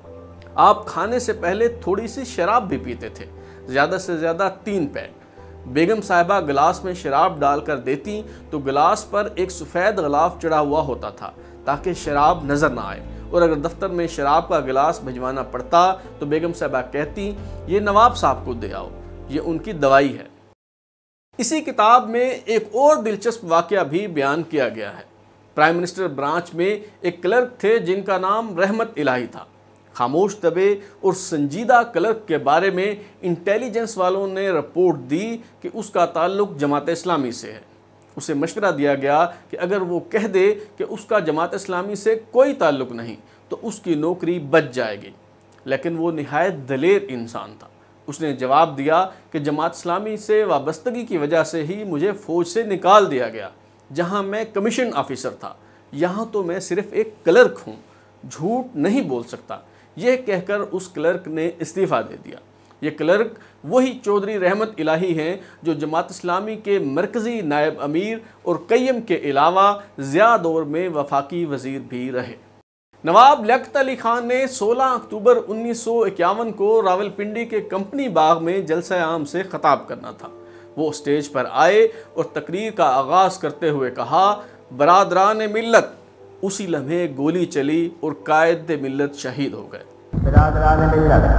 آپ کھانے سے پہلے تھوڑی سی شراب بھی پیتے تھے، زیادہ سے زیادہ تین پیک۔ بیگم صاحبہ گلاس میں شراب ڈال کر دیتی تو گلاس پر ایک سفید غلاف چڑھا ہوا ہوتا تھا تاکہ شراب نظر نہ آئے، اور اگر دفتر میں شراب کا گلاس بھجوانا پڑتا تو بیگم صاحبہ کہتی یہ نواب صاحب کو دے آؤ، یہ ان کی دوائی ہے۔ اسی کتاب میں ایک اور دلچسپ واقعہ بھی بیان کیا گیا ہے۔ پرائم منسٹر برانچ میں ایک کلرک تھے جن کا نام رحمت الہی تھا۔ خاموش طبع اور سنجیدہ کلرک کے بارے میں انٹیلیجنس والوں نے رپورٹ دی کہ اس کا تعلق جماعت اسلامی سے ہے۔ اسے مشورہ دیا گیا کہ اگر وہ کہہ دے کہ اس کا جماعت اسلامی سے کوئی تعلق نہیں تو اس کی نوکری بچ جائے گی، لیکن وہ نہایت دلیر انسان تھا۔ اس نے جواب دیا کہ جماعت اسلامی سے وابستگی کی وجہ سے ہی مجھے فوج سے نکال دیا گیا، جہاں میں کمیشن آفیسر تھا، یہاں تو میں صرف ایک کلرک ہوں، جھوٹ نہیں بول سکتا۔ یہ کہہ کر اس کلرک نے استعفیٰ دے دیا۔ یہ کلرک وہی چودھری رحمت الہی ہیں جو جماعت اسلامی کے مرکزی نائب امیر اور قیم کے علاوہ ضیاء دور میں وفاقی وزیر بھی رہے۔ نواب لیاقت علی خان نے سولہ اکتوبر انیس سو اکیاون کو راولپنڈی کے کمپنی باغ میں جلسہ عام سے خطاب کرنا تھا۔ وہ اسٹیج پر آئے اور تقریر کا آغاز کرتے ہوئے کہا، برادران ملت، اسی لمحے گولی چلی اور قائد ملت شہید ہو گئے۔ برادران ملت،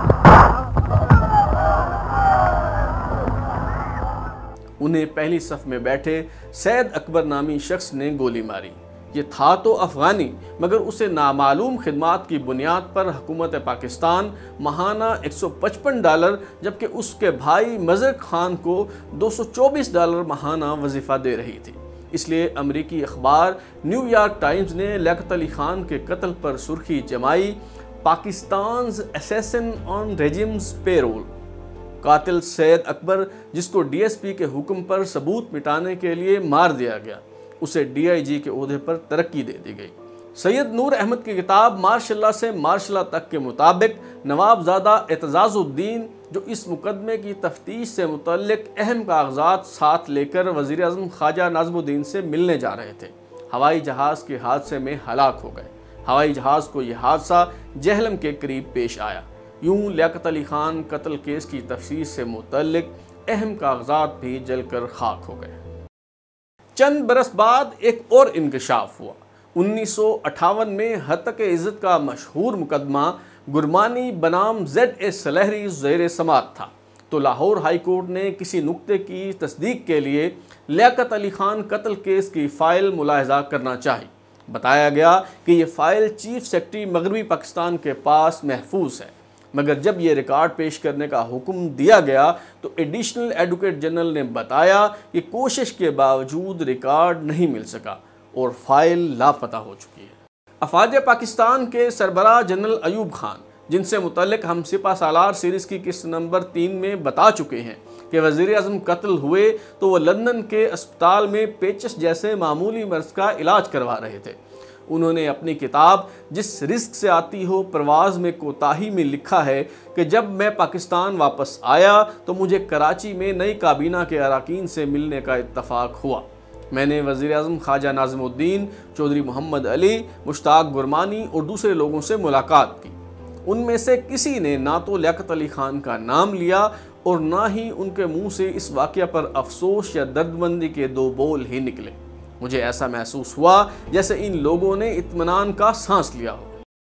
انہیں پہلی صف میں بیٹھے سید اکبر نامی شخص نے گولی ماری۔ یہ تھا تو افغانی، مگر اسے نامعلوم خدمات کی بنیاد پر حکومت پاکستان ماہانہ ایک سو پچپن ڈالر جبکہ اس کے بھائی مظہر خان کو دو سو چوبیس ڈالر ماہانہ وظیفہ دے رہی تھی۔ اس لیے امریکی اخبار نیو یارک ٹائمز نے لیاقت علی خان کے قتل پر سرخی جمائی، Pakistan's assassin on regime's payroll. قاتل سید اکبر، جس کو ڈی ایس پی کے حکم پر ثبوت مٹانے کے لیے مار دیا گیا، اسے ڈی آئی جی کے عہدے پر ترقی دے دی گئی۔ سید نور احمد کی کتاب ماشاء اللہ سے ماشاء اللہ تک کے مطابق نواب زادہ اعتزاز الدین، جو اس مقدمے کی تفتیش سے متعلق اہم کاغذات ساتھ لے کر وزیر اعظم خواجہ ناظم الدین سے ملنے جا رہے تھے، ہوائی جہاز کے حادثے میں ہلاک ہو گئے۔ ہوائی جہاز کو یہ حادثہ جہلم کے قریب پیش آیا۔ یوں لیاقت علی خان قتل کیس کی تفتیش سے متعلق اہم کاغذات بھی جل کر خاک ہو گئے۔ چند برس بعد ایک اور انکشاف ہوا۔ انیس سو اٹھاون میں ہتک عزت کا مشہور مقدمہ گرمانی بنام زیڈ اے سلیہری زیر سماعت تھا، تو لاہور ہائی کورٹ نے کسی نکتے کی تصدیق کے لیے لیاقت علی خان قتل کیس کی فائل ملاحظہ کرنا چاہی۔ بتایا گیا کہ یہ فائل چیف سیکرٹری مغربی پاکستان کے پاس محفوظ ہے، مگر جب یہ ریکارڈ پیش کرنے کا حکم دیا گیا تو ایڈیشنل ایڈوکیٹ جنرل نے بتایا کہ کوشش کے باوجود ریکارڈ نہیں مل سکا اور فائل لاپتہ ہو چکی ہے۔ افواج پاکستان کے سربراہ جنرل ایوب خان، جن سے متعلق ہم سپہ سالار سیریز کی قسط نمبر تین میں بتا چکے ہیں کہ وزیر اعظم قتل ہوئے تو وہ لندن کے اسپتال میں پیچس جیسے معمولی مرض کا علاج کروا رہے تھے، انہوں نے اپنی کتاب جس رزق سے آتی ہو پرواز میں کوتاہی میں لکھا ہے کہ جب میں پاکستان واپس آیا تو مجھے کراچی میں نئی کابینہ کے اراکین سے ملنے کا اتفاق ہوا۔ میں نے وزیر اعظم خواجہ ناظم الدین، چودھری محمد علی، مشتاق گرمانی اور دوسرے لوگوں سے ملاقات کی۔ ان میں سے کسی نے نہ تو لیاقت علی خان کا نام لیا اور نہ ہی ان کے منہ سے اس واقعہ پر افسوس یا دردمندی کے دو بول ہی نکلے۔ مجھے ایسا محسوس ہوا جیسے ان لوگوں نے اطمینان کا سانس لیا ہو۔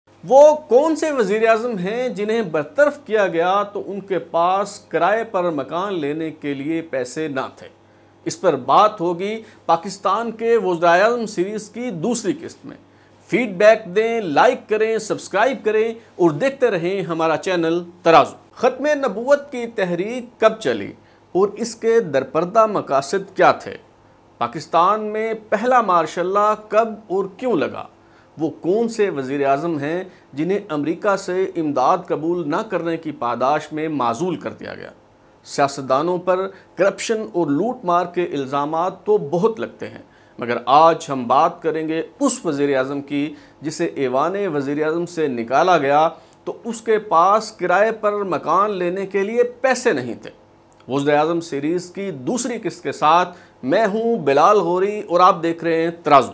وہ کون سے وزیر اعظم ہیں جنہیں برطرف کیا گیا تو ان کے پاس کرائے پر مکان لینے کے لیے پیسے نہ تھے؟ اس پر بات ہوگی پاکستان کے وزرائے اعظم سیریز کی دوسری قسط میں۔ فیڈ بیک دیں، لائک کریں، سبسکرائب کریں اور دیکھتے رہیں ہمارا چینل ترازو۔ ختم نبوت کی تحریک کب چلی اور اس کے درپردہ مقاصد کیا تھے؟ پاکستان میں پہلا مارشل لاء کب اور کیوں لگا؟ وہ کون سے وزیر اعظم ہیں جنہیں امریکہ سے امداد قبول نہ کرنے کی پاداش میں معزول کر دیا گیا؟ سیاستدانوں پر کرپشن اور لوٹ مار کے الزامات تو بہت لگتے ہیں، مگر آج ہم بات کریں گے اس وزیر اعظم کی جسے ایوان وزیر اعظم سے نکالا گیا تو اس کے پاس کرائے پر مکان لینے کے لیے پیسے نہیں تھے۔ وزیر اعظم سیریز کی دوسری قسط کے ساتھ میں ہوں بلال غوری اور آپ دیکھ رہے ہیں ترازو۔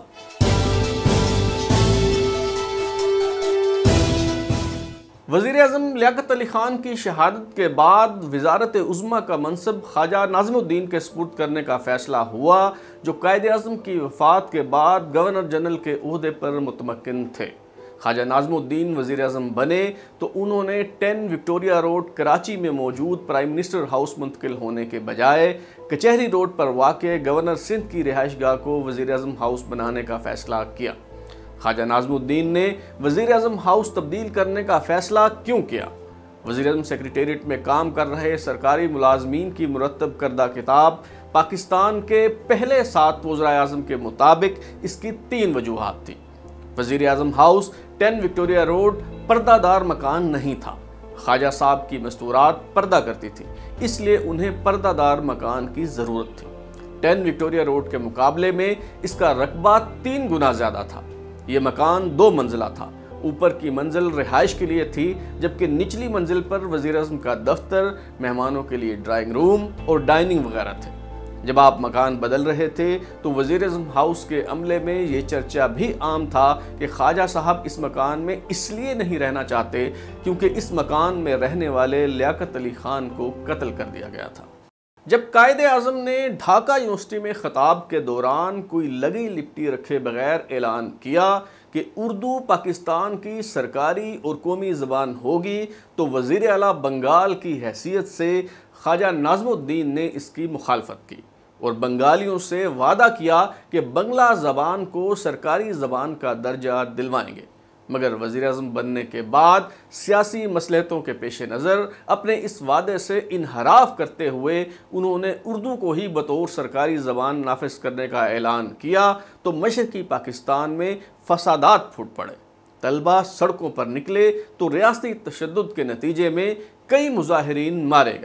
وزیر اعظم لیاقت علی خان کی شہادت کے بعد وزارت عظمیٰ کا منصب خواجہ ناظم الدین کے سپرد کرنے کا فیصلہ ہوا، جو قائد اعظم کی وفات کے بعد گورنر جنرل کے عہدے پر متمکن تھے۔ خواجہ ناظم الدین وزیر اعظم بنے تو انہوں نے ٹین وکٹوریا روڈ کراچی میں موجود پرائم منسٹر ہاؤس منتقل ہونے کے بجائے کچہری روڈ پر واقع گورنر سندھ کی رہائش گاہ کو وزیر اعظم ہاؤس بنانے کا فیصلہ کیا۔ خواجہ ناظم الدین نے وزیر اعظم ہاؤس تبدیل کرنے کا فیصلہ کیوں کیا؟ وزیر اعظم سیکریٹریٹ میں کام کر رہے سرکاری ملازمین کی مرتب کردہ کتاب پاکستان کے پہلے سات وزرائے اعظم کے مطابق اس کی تین وجوہات تھیں۔ وزیر اعظم ہاؤس ٹین وکٹوریا روڈ پردہ دار مکان نہیں تھا۔ خواجہ صاحب کی مستورات پردہ کرتی تھی، اس لیے انہیں پردہ دار مکان کی ضرورت تھی۔ ٹین وکٹوریا روڈ کے مقابلے میں اس کا رقبہ تین گنا زیادہ تھا۔ یہ مکان دو منزلہ تھا، اوپر کی منزل رہائش کے لیے تھی جبکہ نچلی منزل پر وزیر اعظم کا دفتر، مہمانوں کے لیے ڈرائنگ روم اور ڈائننگ وغیرہ تھے۔ جب آپ مکان بدل رہے تھے تو وزیر اعظم ہاؤس کے عملے میں یہ چرچا بھی عام تھا کہ خواجہ صاحب اس مکان میں اس لیے نہیں رہنا چاہتے کیونکہ اس مکان میں رہنے والے لیاقت علی خان کو قتل کر دیا گیا تھا۔ جب قائد اعظم نے ڈھاکہ یونیورسٹی میں خطاب کے دوران کوئی لگی لپٹی رکھے بغیر اعلان کیا کہ اردو پاکستان کی سرکاری اور قومی زبان ہوگی تو وزیر اعلیٰ بنگال کی حیثیت سے خواجہ ناظم الدین نے اس کی مخالفت کی اور بنگالیوں سے وعدہ کیا کہ بنگلہ زبان کو سرکاری زبان کا درجہ دلوائیں گے، مگر وزیر اعظم بننے کے بعد سیاسی مصلحتوں کے پیش نظر اپنے اس وعدے سے انحراف کرتے ہوئے انہوں نے اردو کو ہی بطور سرکاری زبان نافذ کرنے کا اعلان کیا تو مشرقی پاکستان میں فسادات پھوٹ پڑے، طلبہ سڑکوں پر نکلے تو ریاستی تشدد کے نتیجے میں کئی مظاہرین مارے گئے،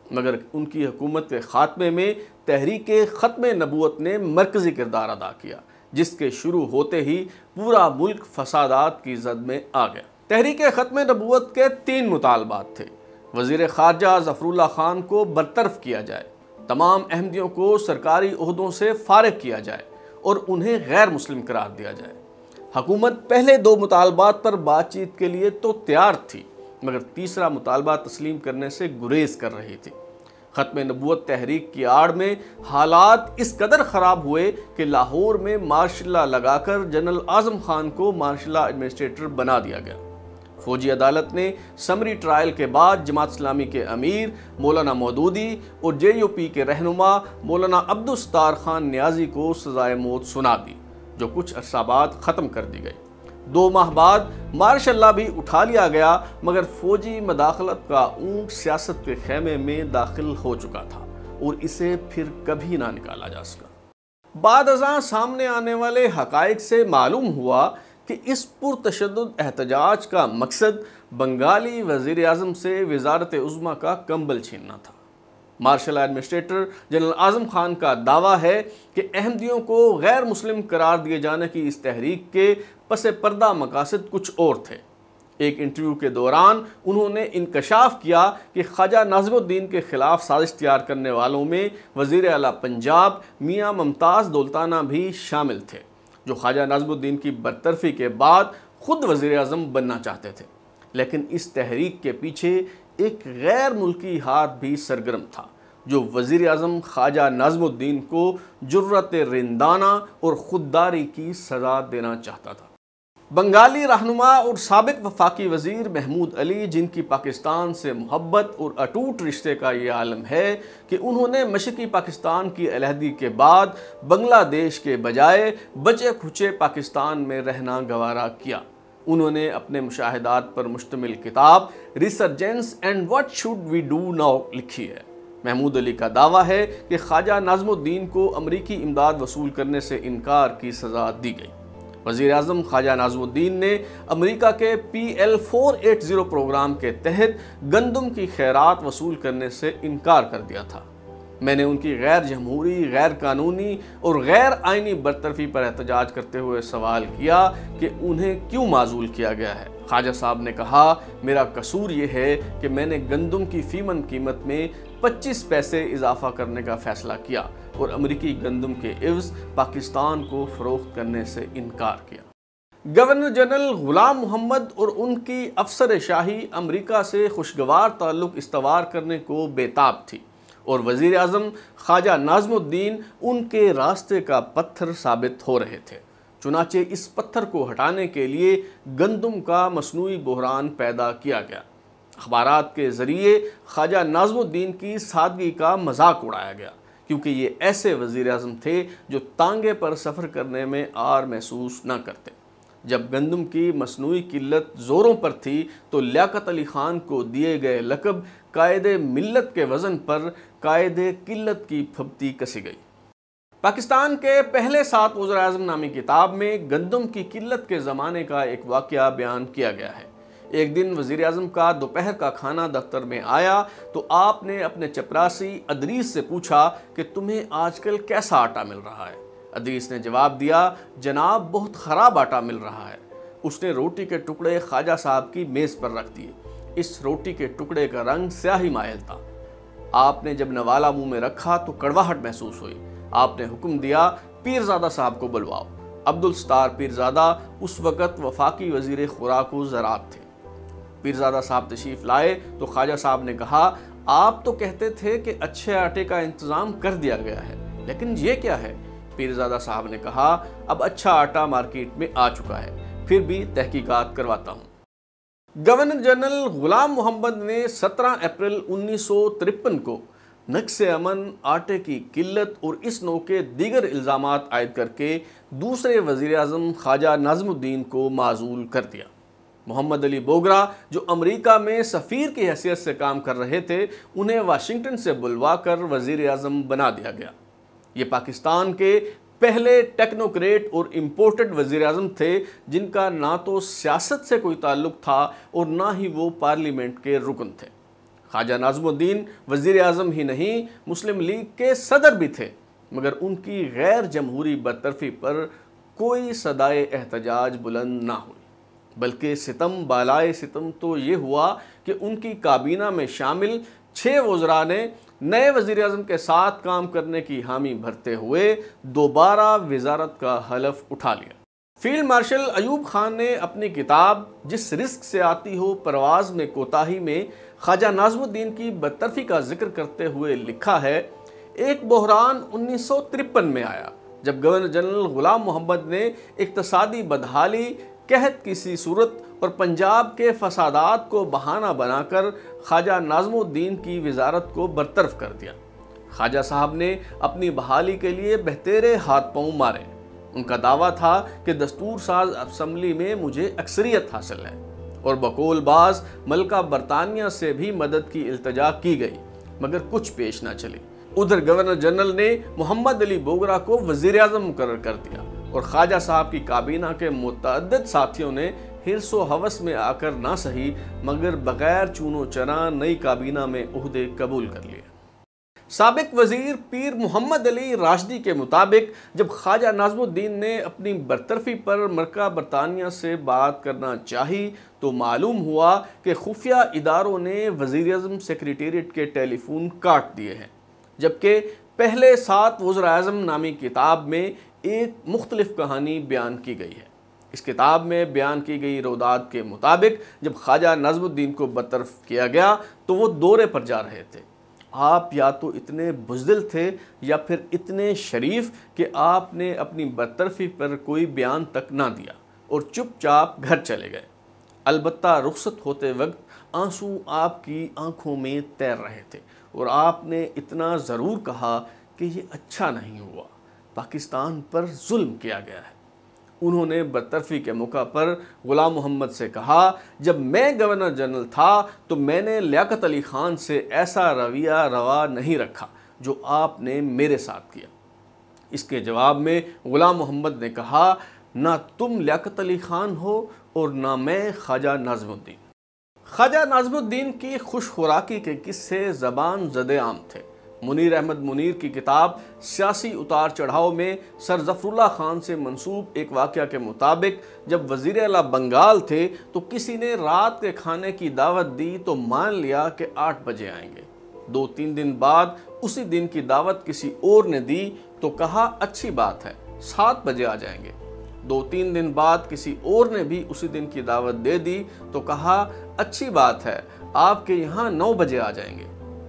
مگر ان کی حکومت کے خاتمے میں تحریک ختم نبوت نے مرکزی کردار ادا کیا، جس کے شروع ہوتے ہی پورا ملک فسادات کی زد میں آ گیا۔ تحریک ختم نبوت کے تین مطالبات تھے۔ وزیر خارجہ ظفر اللہ خان کو برطرف کیا جائے، تمام احمدیوں کو سرکاری عہدوں سے فارغ کیا جائے اور انہیں غیر مسلم قرار دیا جائے۔ حکومت پہلے دو مطالبات پر بات چیت کے لیے تو تیار تھی، مگر تیسرا مطالبہ تسلیم کرنے سے گریز کر رہی تھی۔ ختم نبوت تحریک کی آڑ میں حالات اس قدر خراب ہوئے کہ لاہور میں مارشل لا لگا کر جنرل اعظم خان کو مارشل لا ایڈمنسٹریٹر بنا دیا گیا۔ فوجی عدالت نے سمری ٹرائل کے بعد جماعت اسلامی کے امیر مولانا مودودی اور جے یو پی کے رہنما مولانا عبدالستار خان نیازی کو سزائے موت سنا دی، جو کچھ عرصہ بعد ختم کر دی گئی۔ دو ماہ بعد مارشل لا بھی اٹھا لیا گیا، مگر فوجی مداخلت کا اونٹ سیاست کے خیمے میں داخل ہو چکا تھا اور اسے پھر کبھی نہ نکالا جا سکا۔ بعد ازاں سامنے آنے والے حقائق سے معلوم ہوا کہ اس پرتشدد احتجاج کا مقصد بنگالی وزیر اعظم سے وزارت عظمیٰ کا کمبل چھیننا تھا۔ Martial law administrator general Azam Khan کا دعویٰ ہے کہ احمدیوں کو غیر مسلم قرار دیے جانے کی اس تحریک کے پس پردہ مقاصد کچھ اور تھے۔ ایک انٹرویو کے دوران انہوں نے انکشاف کیا کہ خواجہ ناظم الدین کے خلاف سازش تیار کرنے والوں میں وزیر اعلیٰ پنجاب میاں ممتاز دولتانہ بھی شامل تھے، جو خواجہ ناظم الدین کی برطرفی کے بعد خود وزیر اعظم بننا چاہتے تھے۔ لیکن اس تحریک کے پیچھے ایک غیر ملکی ہاتھ بھی سرگرم تھا، جو وزیر اعظم خواجہ ناظم الدین کو جرأت رندانہ اور خودداری کی سزا دینا چاہتا تھا۔ بنگالی رہنما اور سابق وفاقی وزیر محمود علی، جن کی پاکستان سے محبت اور اٹوٹ رشتے کا یہ عالم ہے کہ انہوں نے مشرقی پاکستان کی علیحدگی کے بعد بنگلہ دیش کے بجائے بچے کھچے پاکستان میں رہنا گوارا کیا، انہوں نے اپنے مشاہدات پر مشتمل کتاب resurgence and what should we do now لکھی ہے۔ محمود علی کا دعویٰ ہے کہ خواجہ ناظم الدین کو امریکی امداد وصول کرنے سے انکار کی سزا دی گئی۔ وزیر اعظم خواجہ ناظم الدین نے امریکہ کے P L four eight zero programme کے تحت گندم کی خیرات وصول کرنے سے انکار کر دیا تھا۔ میں نے ان کی غیر جمہوری، غیر قانونی اور غیر آئینی برطرفی پر احتجاج کرتے ہوئے سوال کیا کہ انہیں کیوں معزول کیا گیا ہے۔ خواجہ صاحب نے کہا، میرا قصور یہ ہے کہ میں نے گندم کی فیمن قیمت میں پچیس پیسے اضافہ کرنے کا فیصلہ کیا اور امریکی گندم کے عوض پاکستان کو فروخت کرنے سے انکار کیا۔ گورنر جنرل غلام محمد اور ان کی افسر شاہی امریکہ سے خوشگوار تعلق استوار کرنے کو بے تاب تھی اور وزیر اعظم خواجہ ناظم الدین ان کے راستے کا پتھر ثابت ہو رہے تھے۔ چنانچہ اس پتھر کو ہٹانے کے لیے گندم کا مصنوعی بحران پیدا کیا گیا۔ اخبارات کے ذریعے خواجہ ناظم الدین کی سادگی کا مذاق اڑایا گیا، کیونکہ یہ ایسے وزیر اعظم تھے جو تانگے پر سفر کرنے میں عار محسوس نہ کرتے۔ جب گندم کی مصنوعی قلت زوروں پر تھی تو لیاقت علی خان کو دیے گئے لقب قائد ملت کے وزن پر قائد قلت کی پھبتی کسی گئی۔ پاکستان کے پہلے سات وزراء اعظم نامی کتاب میں گندم کی قلت کے زمانے کا ایک واقعہ بیان کیا گیا ہے۔ ایک دن وزیر اعظم کا دوپہر کا کھانا دفتر میں آیا تو آپ نے اپنے چپراسی ادریس سے پوچھا کہ تمہیں آج کل کیسا آٹا مل رہا ہے؟ ادریس نے جواب دیا، جناب بہت خراب آٹا مل رہا ہے۔ اس نے روٹی کے ٹکڑے خواجہ صاحب کی میز پر رکھ دیے۔ اس روٹی کے ٹکڑے کا رنگ سیاہی مائل تھا۔ آپ نے جب نوالا منہ میں رکھا تو کڑواہٹ محسوس ہوئی۔ آپ نے حکم دیا، پیرزادہ صاحب کو بلواؤ۔ عبدالستار پیرزادہ اس وقت وفاقی وزیر خوراک و زراعت تھے۔ پیرزادہ صاحب تشریف لائے تو خواجہ صاحب نے کہا، آپ تو کہتے تھے کہ اچھے آٹے کا انتظام کر دیا گیا ہے، لیکن یہ کیا ہے؟ پیرزادہ صاحب نے کہا، اب اچھا آٹا مارکیٹ میں آ چکا ہے، پھر بھی تحقیقات کرواتا ہوں۔ گورنر جنرل غلام محمد نے سترہ اپریل انیس سو ترپن کو نقص امن، آٹے کی قلت اور اس نوع کے دیگر الزامات عائد کر کے دوسرے وزیر اعظم خواجہ ناظم الدین کو معزول کر دیا۔ محمد علی بوگرا، جو امریکہ میں سفیر کی حیثیت سے کام کر رہے تھے، انہیں واشنگٹن سے بلوا کر وزیر اعظم بنا دیا گیا۔ یہ پاکستان کے پہلے ٹیکنوکریٹ اور امپورٹڈ وزیر اعظم تھے جن کا نہ تو سیاست سے کوئی تعلق تھا اور نہ ہی وہ پارلیمنٹ کے رکن تھے۔ خواجہ ناظم الدین وزیر اعظم ہی نہیں، مسلم لیگ کے صدر بھی تھے، مگر ان کی غیر جمہوری برطرفی پر کوئی صدائے احتجاج بلند نہ ہوئی، بلکہ ستم بالائے ستم تو یہ ہوا کہ ان کی کابینہ میں شامل چھ وزراء نے نئے وزیر اعظم کے ساتھ کام کرنے کی حامی بھرتے ہوئے دوبارہ وزارت کا حلف اٹھا لیا۔ فیلڈ مارشل ایوب خان نے اپنی کتاب جس رزق سے آتی ہو پرواز میں کوتاہی میں خواجہ ناظم الدین کی برطرفی کا ذکر کرتے ہوئے لکھا ہے، ایک بحران انیس سو ترپن میں آیا جب گورنر جنرل غلام محمد نے اقتصادی بدحالی، قحط کی سی صورت اور پنجاب کے فسادات کو بہانہ بنا کر خواجہ ناظم الدین کی وزارت کو برطرف کر دیا۔ خواجہ صاحب نے اپنی بحالی کے لیے بہتیرے ہاتھ پاؤں مارے۔ ان کا دعویٰ تھا کہ دستور ساز اسمبلی میں مجھے اکثریت حاصل ہے، اور بقول باز ملکہ برطانیہ سے بھی مدد کی التجا کی گئی، مگر کچھ پیش نہ چلی۔ ادھر گورنر جنرل نے محمد علی بوگرا کو وزیر اعظم مقرر کر دیا، اور خواجہ صاحب کی کابینہ کے متعدد ساتھیوں نے حرص و ہوس میں آ کر نہ سہی مگر بغیر چون و چرا نئی کابینہ میں عہدے قبول کر لیے۔ سابق وزیر پیر محمد علی راشدی کے مطابق جب خواجہ ناظم الدین نے اپنی برطرفی پر ملکہ برطانیہ سے بات کرنا چاہی تو معلوم ہوا کہ خفیہ اداروں نے وزیر اعظم سیکریٹریٹ کے ٹیلی فون کاٹ دیے ہیں، جبکہ پہلے سات وزراء اعظم نامی کتاب میں ایک مختلف کہانی بیان کی گئی ہے۔ اس کتاب میں بیان کی گئی رویداد کے مطابق جب خواجہ ناظم الدین کو برطرف کیا گیا تو وہ دورے پر جا رہے تھے۔ آپ یا تو اتنے بزدل تھے یا پھر اتنے شریف کہ آپ نے اپنی برطرفی پر کوئی بیان تک نہ دیا اور چپ چاپ گھر چلے گئے۔ البتہ رخصت ہوتے وقت آنسو آپ کی آنکھوں میں تیر رہے تھے، اور آپ نے اتنا ضرور کہا کہ یہ اچھا نہیں ہوا، پاکستان پر ظلم کیا گیا ہے۔ انہوں نے برطرفی کے موقع پر غلام محمد سے کہا، جب میں گورنر جنرل تھا تو میں نے لیاقت علی خان سے ایسا رویہ روا نہیں رکھا جو آپ نے میرے ساتھ کیا۔ اس کے جواب میں غلام محمد نے کہا، نہ تم لیاقت علی خان ہو اور نہ میں خواجہ ناظم الدین۔ خواجہ ناظم الدین کی خوش خوراکی کے قصے زبان زد عام تھے۔ منیر احمد منیر کی کتاب سیاسی اتار چڑھاؤ میں سر ظفر اللہ خان سے منسوب ایک واقعہ کے مطابق جب وزیر اعلیٰ بنگال تھے تو کسی نے رات کے کھانے کی دعوت دی تو مان لیا کہ آٹھ بجے آئیں گے۔ دو تین دن بعد اسی دن کی دعوت کسی اور نے دی تو کہا اچھی بات ہے، سات بجے آ جائیں گے۔ دو تین دن بعد کسی اور نے بھی اسی دن کی دعوت دے دی تو کہا اچھی بات ہے، آپ کے یہاں نو بجے آ جائیں گے۔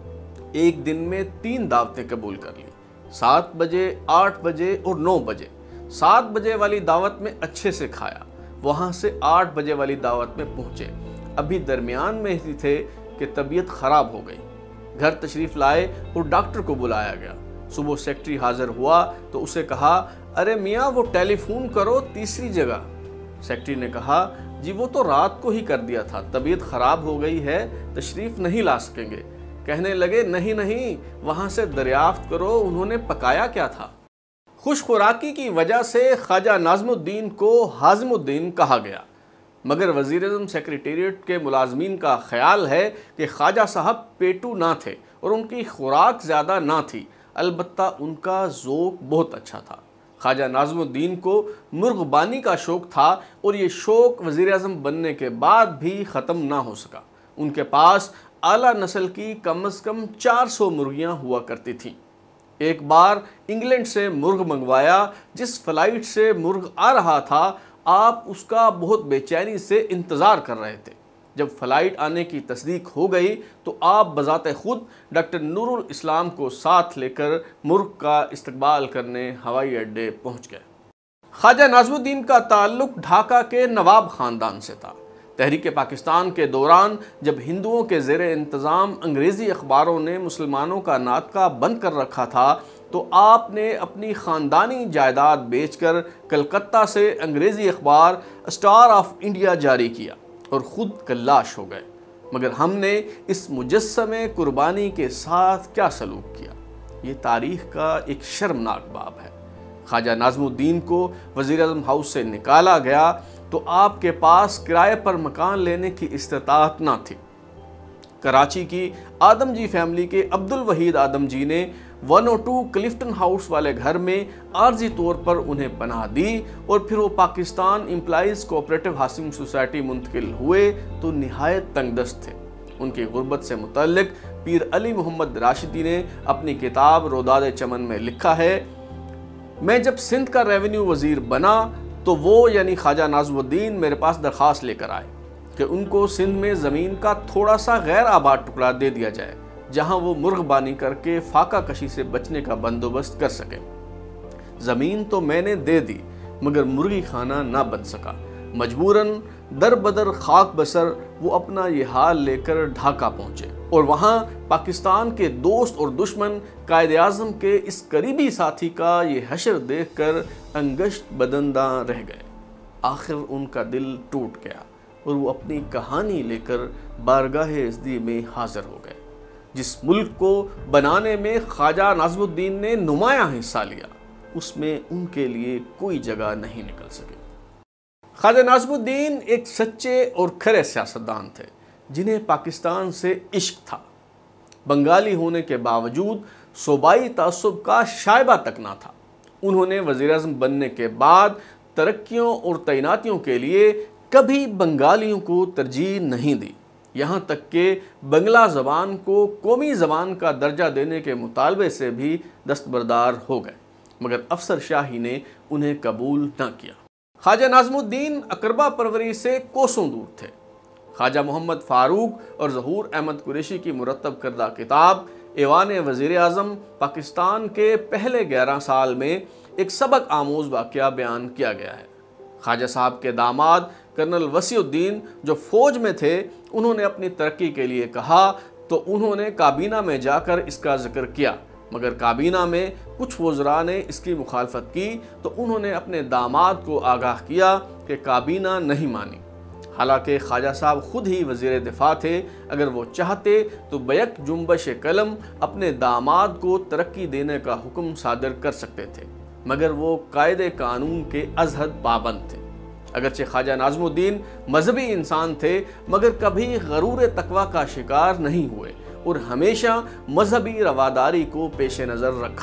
ایک دن میں تین دعوتیں قبول کر لی، سات بجے، آٹھ بجے اور نو بجے۔ سات بجے والی دعوت میں اچھے سے کھایا، وہاں سے آٹھ بجے والی دعوت میں پہنچے، ابھی درمیان میں ہی تھے کہ طبیعت خراب ہو گئی۔ گھر تشریف لائے اور ڈاکٹر کو بلایا گیا۔ صبح سیکٹری حاضر ہوا تو اسے کہا، ارے میاں وہ ٹیلی فون کرو تیسری جگہ۔ سیکٹری نے کہا، جی وہ تو رات کو ہی کر دیا تھا، طبیعت خراب ہو گئی ہے، تشریف نہیں لا سکیں گے۔ کہنے لگے، نہیں نہیں، وہاں سے دریافت کرو انہوں نے پکایا کیا تھا۔ خوش خوراکی کی وجہ سے خواجہ ناظم الدین کو حازم الدین کہا گیا، مگر وزیر اعظم سیکریٹریٹ کے ملازمین کا خیال ہے کہ خواجہ صاحب پیٹو نہ تھے اور ان کی خوراک زیادہ نہ تھی، البتہ ان کا ذوق بہت اچھا تھا۔ خواجہ ناظم الدین کو مرغ بانی کا شوق تھا اور یہ شوق وزیر اعظم بننے کے بعد بھی ختم نہ ہو سکا۔ ان کے پاس اعلیٰ نسل کی کم از کم چار سو مرغیاں ہوا کرتی تھیں۔ ایک بار انگلینڈ سے مرغ منگوایا، جس فلائٹ سے مرغ آ رہا تھا آپ اس کا بہت بے چینی سے انتظار کر رہے تھے۔ جب فلائٹ آنے کی تصدیق ہو گئی تو آپ بذات خود ڈاکٹر نور الاسلام کو ساتھ لے کر مرغ کا استقبال کرنے ہوائی اڈے پہنچ گئے۔ خواجہ ناظم الدین کا تعلق ڈھاکہ کے نواب خاندان سے تھا۔ تحریک پاکستان کے دوران جب ہندوؤں کے زیر انتظام انگریزی اخباروں نے مسلمانوں کا ناطقہ بند کر رکھا تھا تو آپ نے اپنی خاندانی جائیداد بیچ کر کلکتہ سے انگریزی اخبار اسٹار آف انڈیا جاری کیا اور خود کلاش ہو گئے۔ مگر ہم نے اس مجسمے قربانی کے ساتھ کیا سلوک کیا، یہ تاریخ کا ایک شرمناک باب ہے۔ خواجہ ناظم الدین کو وزیر اعظم ہاؤس سے نکالا گیا تو آپ کے پاس کرائے پر مکان لینے کی استطاعت نہ تھی۔ کراچی کی آدم جی فیملی کے عبد الوحید آدم جی نے one O two Clifton house والے گھر میں عارضی طور پر انہیں پناہ دی اور پھر وہ Pakistan employees cooperative housing society منتقل ہوئے تو نہایت تنگ دست تھے۔ ان کی غربت سے متعلق پیر علی محمد راشدی نے اپنی کتاب روداد چمن میں لکھا ہے، میں جب سندھ کا ریونیو وزیر بنا تو وہ یعنی خواجہ ناظم الدین میرے پاس درخواست لے کر آئے کہ ان کو سندھ میں زمین کا تھوڑا سا غیر آباد ٹکڑا دے دیا جائے جہاں وہ مرغ بانی کر کے فاقہ کشی سے بچنے کا بندوبست کر سکیں۔ زمین تو میں نے دے دی مگر مرغی خانہ نہ بن سکا، مجبوراً در بدر خاک بسر وہ اپنا یہ حال لے کر ڈھاکہ پہنچے اور وہاں پاکستان کے دوست اور دشمن قائد اعظم کے اس قریبی ساتھی کا یہ حشر دیکھ کر انگشت بدنداں رہ گئے۔ آخر ان کا دل ٹوٹ گیا اور وہ اپنی کہانی لے کر بارگاہ ازدی میں حاضر ہو گئے۔ جس ملک کو بنانے میں خواجہ ناظم الدین نے نمایاں حصہ لیا، اس میں ان کے لیے کوئی جگہ نہیں نکل سکی۔ خواجہ ناظم الدین ایک سچے اور کھرے سیاستدان تھے جنہیں پاکستان سے عشق تھا۔ بنگالی ہونے کے باوجود صوبائی تعصب کا شائبہ تک نہ تھا۔ انہوں نے وزیر اعظم بننے کے بعد ترقیوں اور تعیناتیوں کے لیے کبھی بنگالیوں کو ترجیح نہیں دی، یہاں تک کہ بنگلہ زبان کو قومی زبان کا درجہ دینے کے مطالبے سے بھی دستبردار ہو گئے، مگر افسر شاہی نے انہیں قبول نہ کیا۔ خواجہ ناظم الدین اقربا پروری سے کوسوں دور تھے۔ خواجہ محمد فاروق اور ظہور احمد قریشی کی مرتب کردہ کتاب ایوان وزیر اعظم پاکستان کے پہلے گیارہ سال میں ایک سبق آموز واقعہ بیان کیا گیا ہے۔ خواجہ صاحب کے داماد کرنل وسیع الدین جو فوج میں تھے، انہوں نے اپنی ترقی کے لیے کہا تو انہوں نے کابینہ میں جا کر اس کا ذکر کیا، مگر کابینہ میں کچھ وزراء نے اس کی مخالفت کی تو انہوں نے اپنے داماد کو آگاہ کیا کہ کابینہ نہیں مانی۔ حالانکہ خواجہ صاحب خود ہی وزیر دفاع تھے، اگر وہ چاہتے تو بیک جنبش قلم اپنے داماد کو ترقی دینے کا حکم صادر کر سکتے تھے، مگر وہ قائد قانون کے ازحد پابند تھے۔ اگرچہ خواجہ ناظم الدین مذہبی انسان تھے مگر کبھی غرور تقوی کا شکار نہیں ہوئے اور ہمیشہ مذہبی رواداری کو پیش نظر رکھا۔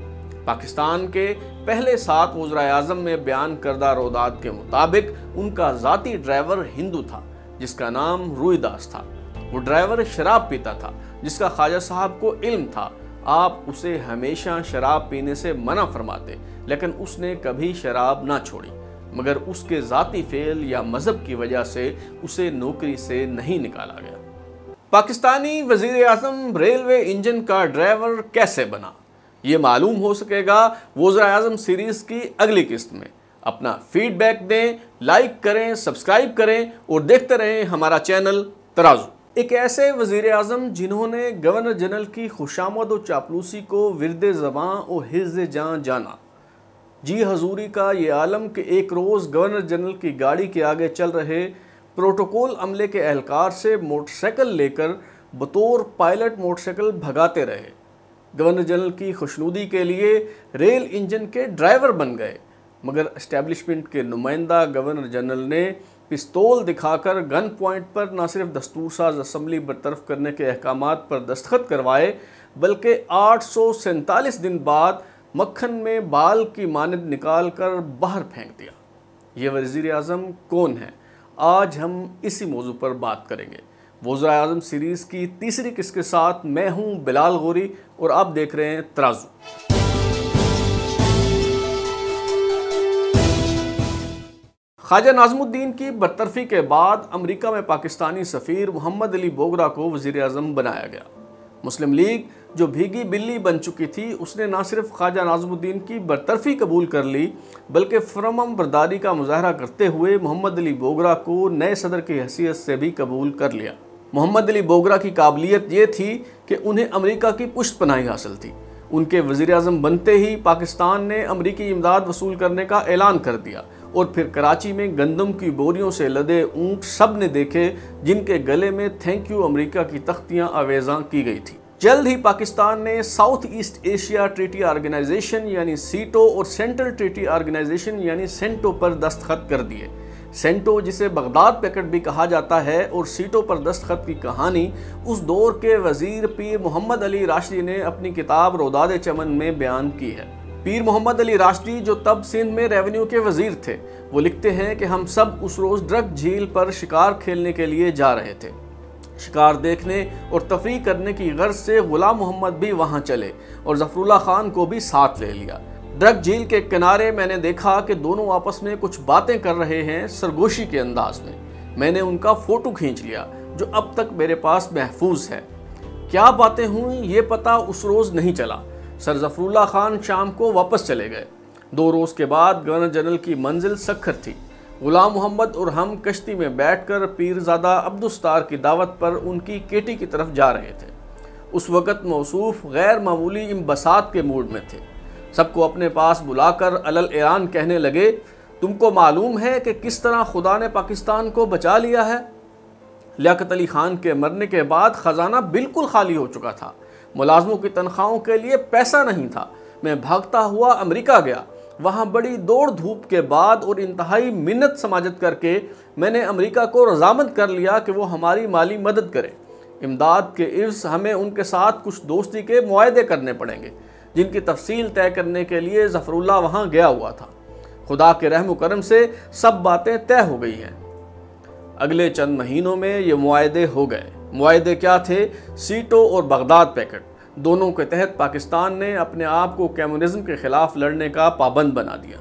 پاکستان کے پہلے سات وزرائے اعظم میں بیان کردہ روداد کے مطابق ان کا ذاتی ڈرائیور ہندو تھا جس کا نام روئی داس تھا۔ وہ ڈرائیور شراب پیتا تھا جس کا خواجہ صاحب کو علم تھا۔ آپ اسے ہمیشہ شراب پینے سے منع فرماتے لیکن اس نے کبھی شراب نہ چھوڑی، مگر اس کے ذاتی فعل یا مذہب کی وجہ سے اسے نوکری سے نہیں نکالا گیا۔ پاکستانی وزیر اعظم ریلوے انجن کا ڈرائیور کیسے بنا، یہ معلوم ہو سکے گا وزرائے اعظم سیریز کی اگلی قسط میں۔ اپنا فیڈ بیک دیں، لائک کریں، سبسکرائب کریں اور دیکھتے رہیں ہمارا چینل ترازو۔ ایک ایسے وزیر اعظم جنہوں نے گورنر جنرل کی خوشامد و چاپلوسی کو ورد زباں و حفظ جاں جانا۔ جی حضوری کا یہ عالم کہ ایک روز گورنر جنرل کی گاڑی کے آگے چل رہے پروٹوکول عملے کے اہلکار سے موٹر سائیکل لے کر بطور پائلٹ موٹر سائیکل بھگاتے رہے۔ گورنر جنرل کی خوشنودی کے لیے ریل انجن کے ڈرائیور بن گئے، مگر اسٹیبلشمنٹ کے نمائندہ گورنر جنرل نے پستول دکھا کر گن پوائنٹ پر نہ صرف دستور ساز اسمبلی برطرف کرنے کے احکامات پر دستخط کروائے بلکہ آٹھ سو سینتالیس دن بعد مکھن میں بال کی مانند نکال کر باہر پھینک دیا۔ یہ وزیر اعظم کون ہے؟ آج ہم اسی موضوع پر بات کریں گے۔ وزرائے اعظم سیریز کی تیسری قسط کے ساتھ میں ہوں بلال غوری اور آپ دیکھ رہے ہیں ترازو۔ خواجہ ناظم الدین کی برطرفی کے بعد امریکہ میں پاکستانی سفیر محمد علی بوگرا کو وزیر اعظم بنایا گیا۔ مسلم لیگ جو بھیگی بلی بن چکی تھی، اس نے نہ صرف خواجہ ناظم الدین کی برطرفی قبول کر لی بلکہ فرمان برداری کا مظاہرہ کرتے ہوئے محمد علی بوگرا کو نئے صدر کی حیثیت سے بھی قبول کر لیا۔ محمد علی بوگرا کی قابلیت یہ تھی کہ انہیں امریکہ کی پشت پناہی حاصل تھی۔ ان کے وزیر اعظم بنتے ہی پاکستان نے امریکی امداد وصول کرنے کا اعلان کر دیا اور پھر کراچی میں گندم کی بوریوں سے لدے اونٹ سب نے دیکھے جن کے گلے میں تھینک یو امریکہ کی تختیاں آویزاں کی گئی تھی۔ جلد ہی پاکستان نے South East Asia Treaty Organization یعنی سیٹو اور سینٹرل ٹریٹی آرگنائزیشن یعنی سینٹو پر دستخط کر دیے۔ سینٹو جسے بغداد پیکٹ بھی کہا جاتا ہے اور سیٹوں پر دستخط کی کہانی اس دور کے وزیر پیر محمد علی راشدی نے اپنی کتاب روداد چمن میں بیان کی ہے۔ پیر محمد علی راشدی جو تب سندھ میں ریونیو کے وزیر تھے، وہ لکھتے ہیں کہ ہم سب اس روز ڈرگ جھیل پر شکار کھیلنے کے لیے جا رہے تھے۔ شکار دیکھنے اور تفریح کرنے کی غرض سے غلام محمد بھی وہاں چلے اور ظفر اللہ خان کو بھی ساتھ لے لیا۔ ڈرگ جھیل کے کنارے میں نے دیکھا کہ دونوں آپس میں کچھ باتیں کر رہے ہیں سرگوشی کے انداز میں۔ میں نے ان کا فوٹو کھینچ لیا جو اب تک میرے پاس محفوظ ہے۔ کیا باتیں ہوئیں یہ پتہ اس روز نہیں چلا۔ سر ظفر اللہ خان شام کو واپس چلے گئے۔ دو روز کے بعد گورنر جنرل کی منزل سکھر تھی۔ غلام محمد اور ہم کشتی میں بیٹھ کر پیرزادہ عبدالستار کی دعوت پر ان کی کیٹی کی طرف جا رہے تھے۔ اس وقت موصوف غیر معمولی انبساط کے موڈ میں تھے۔ سب کو اپنے پاس بلا کر علل اعلان کہنے لگے، تم کو معلوم ہے کہ کس طرح خدا نے پاکستان کو بچا لیا ہے؟ لیاقت علی خان کے مرنے کے بعد خزانہ بالکل خالی ہو چکا تھا۔ ملازموں کی تنخواہوں کے لیے پیسہ نہیں تھا۔ میں بھاگتا ہوا امریکہ گیا۔ وہاں بڑی دوڑ دھوپ کے بعد اور انتہائی منت سماجت کر کے میں نے امریکہ کو رضامند کر لیا کہ وہ ہماری مالی مدد کرے۔ امداد کے عوض ہمیں ان کے ساتھ کچھ دوستی کے معاہدے کرنے پڑیں گے، جن کی تفصیل طے کرنے کے لیے ظفر اللہ وہاں گیا ہوا تھا۔ خدا کے رحم و کرم سے سب باتیں طے ہو گئی ہیں۔ اگلے چند مہینوں میں یہ معاہدے ہو گئے۔ معاہدے کیا تھے؟ سیٹو اور بغداد پیکٹ، دونوں کے تحت پاکستان نے اپنے آپ کو کمیونزم کے خلاف لڑنے کا پابند بنا دیا۔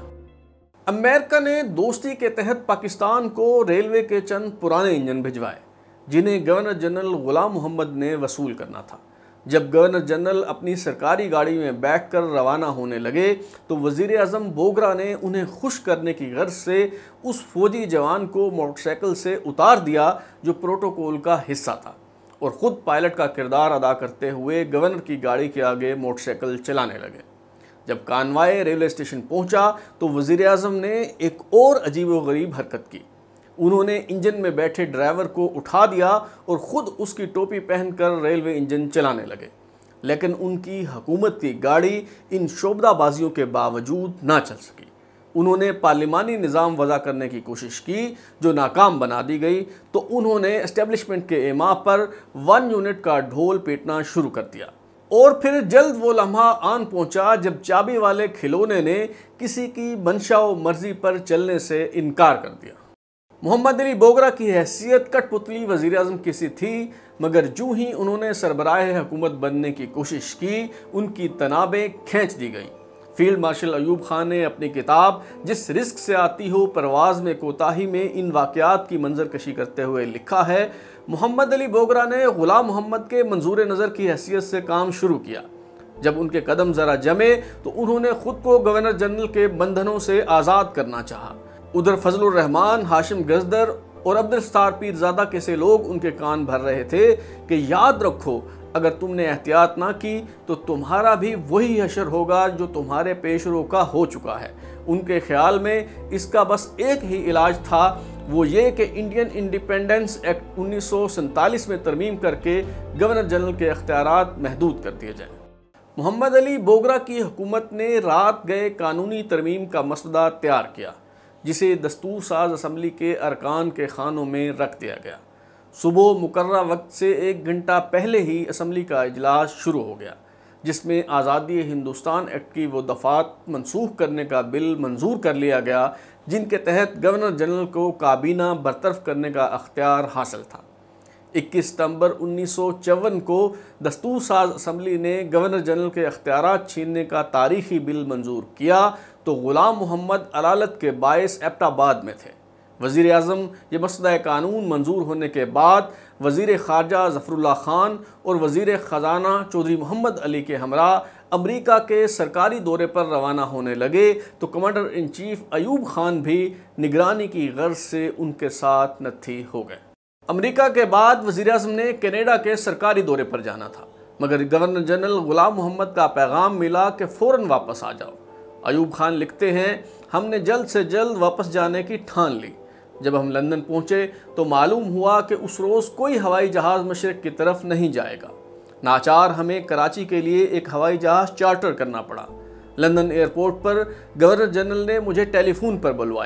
امریکہ نے دوستی کے تحت پاکستان کو ریلوے کے چند پرانے انجن بھجوائے جنہیں گورنر جنرل غلام محمد نے وصول کرنا تھا۔ جب گورنر جنرل اپنی سرکاری گاڑی میں بیٹھ کر روانہ ہونے لگے تو وزیر اعظم بوگرا نے انہیں خوش کرنے کی غرض سے اس فوجی جوان کو موٹر سائیکل سے اتار دیا جو پروٹوکول کا حصہ تھا، اور خود پائلٹ کا کردار ادا کرتے ہوئے گورنر کی گاڑی کے آگے موٹر سائیکل چلانے لگے۔ جب کانوائے ریلوے اسٹیشن پہنچا تو وزیر اعظم نے ایک اور عجیب و غریب حرکت کی۔ انہوں نے انجن میں بیٹھے ڈرائیور کو اٹھا دیا اور خود اس کی ٹوپی پہن کر ریلوے انجن چلانے لگے، لیکن ان کی حکومت کی گاڑی ان شعبدہ بازیوں کے باوجود نہ چل سکی۔ انہوں نے پارلیمانی نظام وضع کرنے کی کوشش کی جو ناکام بنا دی گئی، تو انہوں نے اسٹیبلشمنٹ کے ایما پر ون یونٹ کا ڈھول پیٹنا شروع کر دیا۔ اور پھر جلد وہ لمحہ آن پہنچا جب چابی والے کھلونے نے کسی کی منشا و مرضی پر چلنے سے انکار کر دیا۔ محمد علی بوگرا کی حیثیت کٹ پتلی وزیر اعظم کی سی تھی، مگر جو ہی انہوں نے سربراہ حکومت بننے کی کوشش کی ان کی تنابیں کھینچ دی گئیں۔ فیلڈ مارشل ایوب خان نے اپنی کتاب جس رزق سے آتی ہو پرواز میں کوتاہی میں ان واقعات کی منظر کشی کرتے ہوئے لکھا ہے، محمد علی بوگرا نے غلام محمد کے منظور نظر کی حیثیت سے کام شروع کیا۔ جب ان کے قدم ذرا جمے تو انہوں نے خود کو گورنر جنرل کے بندھنوں سے آزاد کرنا چاہا۔ ادھر فضل الرحمان، ہاشم گزدر اور عبدالستار پیرزادہ کیسے لوگ ان کے کان بھر رہے تھے کہ یاد رکھو اگر تم نے احتیاط نہ کی تو تمہارا بھی وہی حشر ہوگا جو تمہارے پیش رو کا ہو چکا ہے۔ ان کے خیال میں اس کا بس ایک ہی علاج تھا، وہ یہ کہ انڈین انڈیپینڈنس ایکٹ انیس سو سینتالیس میں ترمیم کر کے گورنر جنرل کے اختیارات محدود کر دیے جائیں۔ محمد علی بوگرا کی حکومت نے رات گئے قانونی ترمیم کا مسودہ تیار کیا جسے دستور ساز اسمبلی کے ارکان کے خانوں میں رکھ دیا گیا۔ صبح مقررہ وقت سے ایک گھنٹہ پہلے ہی اسمبلی کا اجلاس شروع ہو گیا، جس میں آزادی ہندوستان ایکٹ کی وہ دفعات منسوخ کرنے کا بل منظور کر لیا گیا جن کے تحت گورنر جنرل کو کابینہ برطرف کرنے کا اختیار حاصل تھا۔ اکیس ستمبر انیس سو چون کو دستور ساز اسمبلی نے گورنر جنرل کے اختیارات چھیننے کا تاریخی بل منظور کیا تو غلام محمد علالت کے باعث ایبٹ آباد میں تھے۔ وزیر اعظم یہ مسودہ قانون منظور ہونے کے بعد وزیر خارجہ ظفر اللہ خان اور وزیر خزانہ چودھری محمد علی کے ہمراہ امریکہ کے سرکاری دورے پر روانہ ہونے لگے تو commander in chief Ayub Khan بھی نگرانی کی غرض سے ان کے ساتھ نتھی ہو گئے۔ امریکہ کے بعد وزیر اعظم نے کینیڈا کے سرکاری دورے پر جانا تھا، مگر گورنر جنرل غلام محمد کا پیغام ملا کہ فوراً واپس آ جاؤ۔ ایوب خان لکھتے ہیں، ہم نے جلد سے جلد واپس جانے کی ٹھان لی۔ جب ہم لندن پہنچے تو معلوم ہوا کہ اس روز کوئی ہوائی جہاز مشرق کی طرف نہیں جائے گا۔ ناچار ہمیں کراچی کے لیے ایک ہوائی جہاز چارٹر کرنا پڑا۔ لندن ایئرپورٹ پر گورنر جنرل نے مجھے ٹیلی فون پر بلوایا۔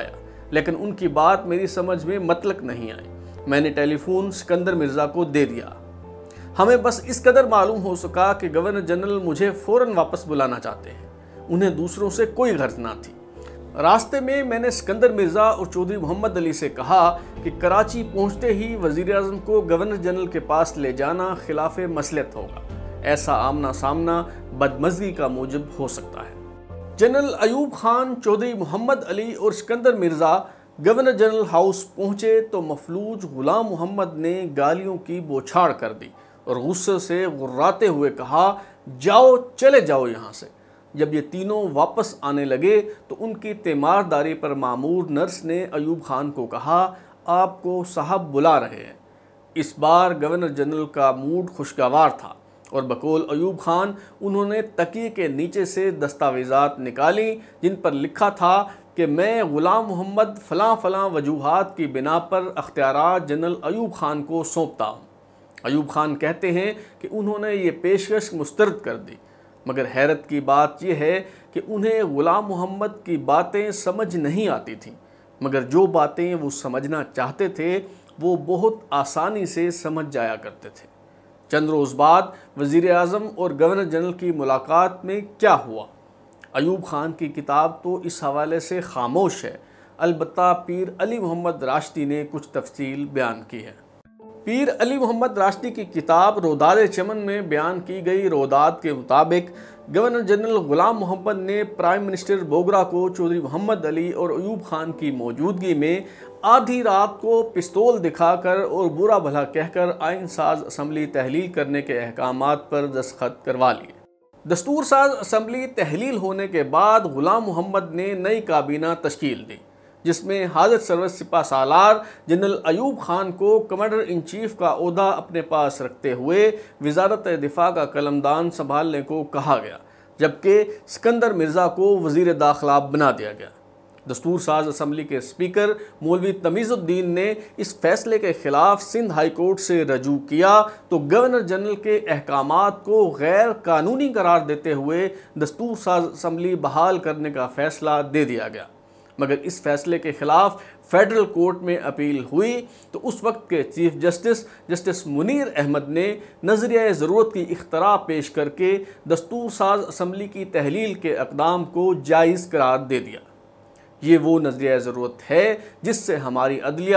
لیکن ان کی بات میری سمجھ میں مطلق نہیں آئی۔ میں نے ٹیلی فون سکندر مرزا کو دے دیا۔ ہمیں بس اس قدر معلوم ہو سکا کہ گورنر جنرل مجھے فوراً واپس بلانا چاہتے ہیں، انہیں دوسروں سے کوئی غرض نہ تھی۔ راستے میں میں نے سکندر مرزا اور چودھری محمد علی سے کہا کہ کراچی پہنچتے ہی وزیر اعظم کو گورنر جنرل کے پاس لے جانا خلاف مصلحت ہوگا، ایسا آمنا سامنا بدمزگی کا موجب ہو سکتا ہے۔ جنرل ایوب خان، چودھری محمد علی اور Sikandar Mirza governor general house پہنچے تو مفلوج غلام محمد نے گالیوں کی بوچھاڑ کر دی اور غصے سے غراتے ہوئے کہا، جاؤ چلے جاؤ یہاں سے۔ جب یہ تینوں واپس آنے لگے تو ان کی تیمارداری پر مامور نرس نے ایوب خان کو کہا، آپ کو صاحب بلا رہے ہیں۔ اس بار گورنر جنرل کا موڈ خوشگوار تھا اور بقول ایوب خان انہوں نے تکیے کے نیچے سے دستاویزات نکالی جن پر لکھا تھا کہ میں غلام محمد فلاں فلاں وجوہات کی بنا پر اختیارات جنرل ایوب خان کو سونپتا ہوں۔ ایوب خان کہتے ہیں کہ انہوں نے یہ پیشکش مسترد کر دی، مگر حیرت کی بات یہ ہے کہ انہیں غلام محمد کی باتیں سمجھ نہیں آتی تھیں، مگر جو باتیں وہ سمجھنا چاہتے تھے وہ بہت آسانی سے سمجھ جایا کرتے تھے۔ چند روز بعد وزیر اعظم اور گورنر جنرل کی ملاقات میں کیا ہوا؟ ایوب خان کی کتاب تو اس حوالے سے خاموش ہے، البتہ پیر علی محمد راشدی نے کچھ تفصیل بیان کی ہے۔ پیر علی محمد راشدی کی کتاب روداد چمن میں بیان کی گئی روداد کے مطابق گورنر جنرل غلام محمد نے پرائم منسٹر بوگرا کو چودھری محمد علی اور ایوب خان کی موجودگی میں آدھی رات کو پستول دکھا کر اور برا بھلا کہہ کر آئین ساز اسمبلی تحلیل کرنے کے احکامات پر دستخط کروا لیے۔ دستور ساز اسمبلی تحلیل ہونے کے بعد غلام محمد نے نئی کابینہ تشکیل دی، جس میں حاضر سرور سپہ سالار جنرل ایوب خان کو کمانڈر ان چیف کا عہدہ اپنے پاس رکھتے ہوئے وزارت دفاع کا قلمدان سنبھالنے کو کہا گیا، جبکہ سکندر مرزا کو وزیر داخلہ بنا دیا گیا۔ دستور ساز اسمبلی کے اسپیکر مولوی تمیز الدین نے اس فیصلے کے خلاف سندھ ہائی کورٹ سے رجوع کیا تو گورنر جنرل کے احکامات کو غیر قانونی قرار دیتے ہوئے دستور ساز اسمبلی بحال کرنے کا فیصلہ دے دیا گیا، مگر اس فیصلے کے خلاف فیڈرل کورٹ میں اپیل ہوئی تو اس وقت کے chief justice justice Munir Ahmad نے نظریہ ضرورت کی اختراع پیش کر کے دستور ساز اسمبلی کی تحلیل کے اقدام کو جائز قرار دے دیا۔ یہ وہ نظریہ ضرورت ہے جس سے ہماری عدلیہ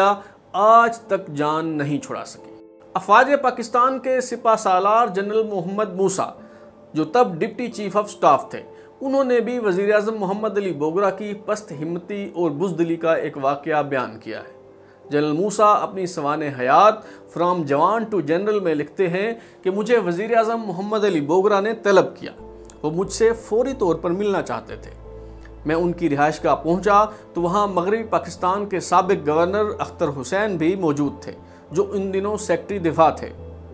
آج تک جان نہیں چھڑا سکی۔ افواج پاکستان کے سپہ سالار جنرل محمد موسیٰ، جو تب ڈپٹی چیف آف سٹاف تھے، انہوں نے بھی وزیر اعظم محمد علی بوگرا کی پست ہمتی اور بزدلی کا ایک واقعہ بیان کیا ہے۔ جنرل موسیٰ اپنی سوانح حیات فرام جوان ٹو جنرل میں لکھتے ہیں کہ مجھے وزیر اعظم محمد علی بوگرا نے طلب کیا، وہ مجھ سے فوری طور پر ملنا چاہتے تھے۔ میں ان کی رہائش گاہ پہنچا تو وہاں مغربی پاکستان کے سابق گورنر اختر حسین بھی موجود تھے، جو ان دنوں سیکٹری دفاع تھے۔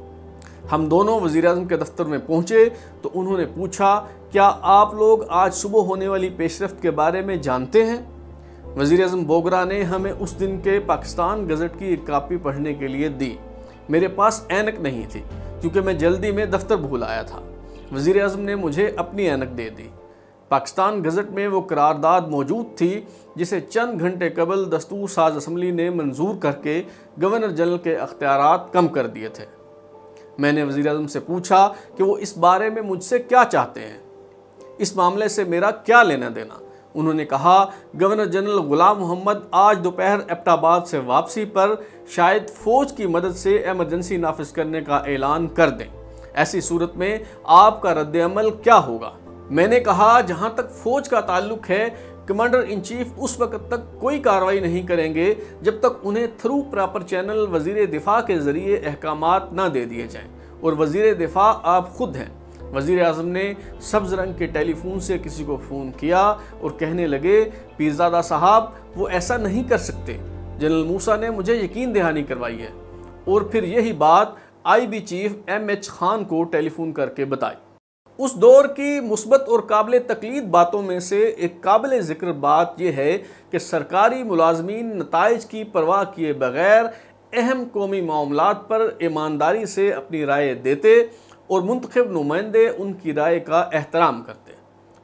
ہم دونوں وزیر اعظم کے دفتر میں پہنچے تو انہوں نے پوچھا، کیا آپ لوگ آج صبح ہونے والی پیش رفت کے بارے میں جانتے ہیں؟ وزیر اعظم بوگرا نے ہمیں اس دن کے پاکستان گزٹ کی ایک کاپی پڑھنے کے لیے دی۔ میرے پاس اینک نہیں تھی کیونکہ میں جلدی میں دفتر بھول آیا تھا۔ وزیر اعظم نے مجھے اپنی اینک دے دی۔ پاکستان گزٹ میں وہ قرارداد موجود تھی جسے چند گھنٹے قبل دستور ساز اسمبلی نے منظور کر کے گورنر جنرل کے اختیارات کم کر دیے تھے۔ میں نے وزیر اعظم سے پوچھا کہ وہ اس بارے میں مجھ سے کیا چاہتے ہیں، اس معاملے سے میرا کیا لینا دینا۔ انہوں نے کہا، گورنر جنرل غلام محمد آج دوپہر ایبٹ آباد سے واپسی پر شاید فوج کی مدد سے ایمرجنسی نافذ کرنے کا اعلان کر دیں۔ ایسی صورت میں آپ کا رد عمل کیا ہوگا؟ میں نے کہا، جہاں تک فوج کا تعلق ہے، کمانڈر ان چیف اس وقت تک کوئی کارروائی نہیں کریں گے جب تک انہیں تھرو پراپر چینل وزیر دفاع کے ذریعے احکامات نہ دے دیے جائیں، اور وزیر دفاع آپ خود ہیں۔ وزیر اعظم نے سبز رنگ کے ٹیلی فون سے کسی کو فون کیا اور کہنے لگے، پیرزادہ صاحب وہ ایسا نہیں کر سکتے، جنرل موسیٰ نے مجھے یقین دہانی کروائی ہے، اور پھر یہی بات I B chief M H Khan کو ٹیلی فون کر کے بتائی۔ اس دور کی مثبت اور قابل تقلید باتوں میں سے ایک قابل ذکر بات یہ ہے کہ سرکاری ملازمین نتائج کی پرواہ کیے بغیر اہم قومی معاملات پر ایمانداری سے اپنی رائے دیتے اور منتخب نمائندے ان کی رائے کا احترام کرتے۔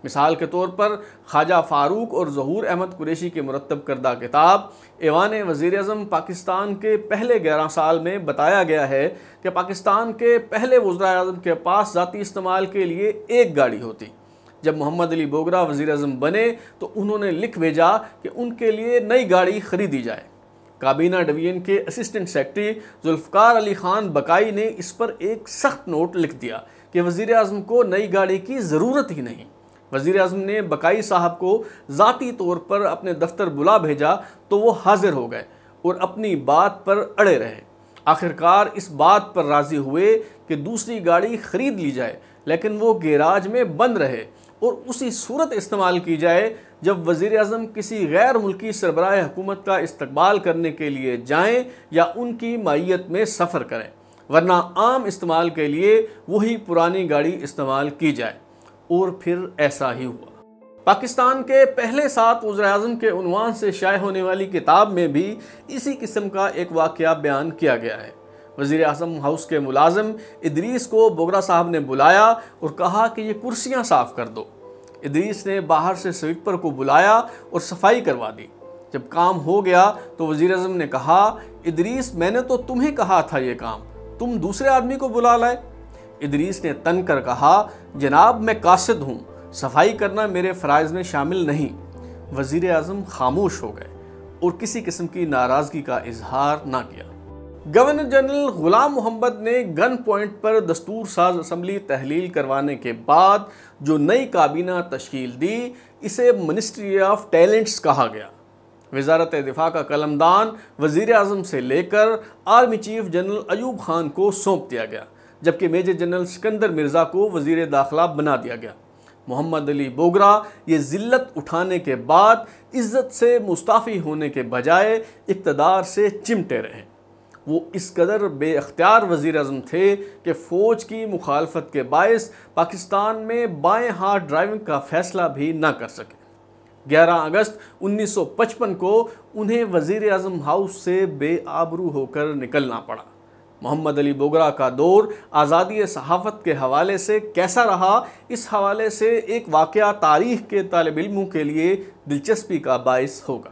مثال کے طور پر خواجہ فاروق اور ظہور احمد قریشی کے مرتب کردہ کتاب ایوان وزیر اعظم پاکستان کے پہلے گیارہ سال میں بتایا گیا ہے کہ پاکستان کے پہلے وزرائے اعظم کے پاس ذاتی استعمال کے لیے ایک گاڑی ہوتی۔ جب محمد علی بوگرا وزیر اعظم بنے تو انہوں نے لکھ بھیجا کہ ان کے لیے نئی گاڑی خریدی جائے۔ کابینہ ڈویژن کے اسسٹنٹ سیکرٹری ذوالفقار علی خان بقائی نے اس پر ایک سخت نوٹ لکھ دیا کہ وزیر اعظم کو نئی گاڑی کی ضرورت ہی نہیں۔ وزیر اعظم نے بقائی صاحب کو ذاتی طور پر اپنے دفتر بلا بھیجا تو وہ حاضر ہو گئے اور اپنی بات پر اڑے رہے۔ آخرکار اس بات پر راضی ہوئے کہ دوسری گاڑی خرید لی جائے، لیکن وہ گیراج میں بند رہے اور اسی صورت استعمال کی جائے جب وزیر اعظم کسی غیر ملکی سربراہ حکومت کا استقبال کرنے کے لیے جائیں یا ان کی معیت میں سفر کریں، ورنہ عام استعمال کے لیے وہی پرانی گاڑی استعمال کی جائے۔ اور پھر ایسا ہی ہوا۔ پاکستان کے پہلے سات وزراء اعظم کے عنوان سے شائع ہونے والی کتاب میں بھی اسی قسم کا ایک واقعہ بیان کیا گیا ہے۔ وزیر اعظم ہاؤس کے ملازم ادریس کو بوگرا صاحب نے بلایا اور کہا کہ یہ کرسیاں صاف کر دو۔ ادریس نے باہر سے سویپر کو بلایا اور صفائی کروا دی۔ جب کام ہو گیا تو وزیر اعظم نے کہا، ادریس میں نے تو تمہیں کہا تھا یہ کام، تم دوسرے آدمی کو بلا لائے۔ ادریس نے تن کر کہا، جناب میں قاصد ہوں، صفائی کرنا میرے فرائض میں شامل نہیں۔ وزیر اعظم خاموش ہو گئے اور کسی قسم کی ناراضگی کا اظہار نہ کیا۔ گورنر جنرل غلام محمد نے گن پوائنٹ پر دستور ساز اسمبلی تحلیل کروانے کے بعد جو نئی کابینہ تشکیل دی، اسے منسٹری آف ٹیلنٹس کہا گیا۔ وزارت دفاع کا قلمدان وزیر اعظم سے لے کر army chief general Ayub Khan کو سونپ دیا گیا، جبکہ میجر جنرل سکندر مرزا کو وزیر داخلہ بنا دیا گیا۔ محمد علی بوگرا یہ ذلت اٹھانے کے بعد عزت سے مستعفی ہونے کے بجائے اقتدار سے چمٹے رہے۔ وہ اس قدر بے اختیار وزیر اعظم تھے کہ فوج کی مخالفت کے باعث پاکستان میں بائیں ہاتھ ڈرائیونگ کا فیصلہ بھی نہ کر سکے۔ گیارہ اگست انیس سو پچپن کو انہیں وزیر اعظم ہاؤس سے بے آبرو ہو کر نکلنا پڑا۔ محمد علی بوگرا کا دور آزادی صحافت کے حوالے سے کیسا رہا، اس حوالے سے ایک واقعہ تاریخ کے طالب علموں کے لیے دلچسپی کا باعث ہوگا۔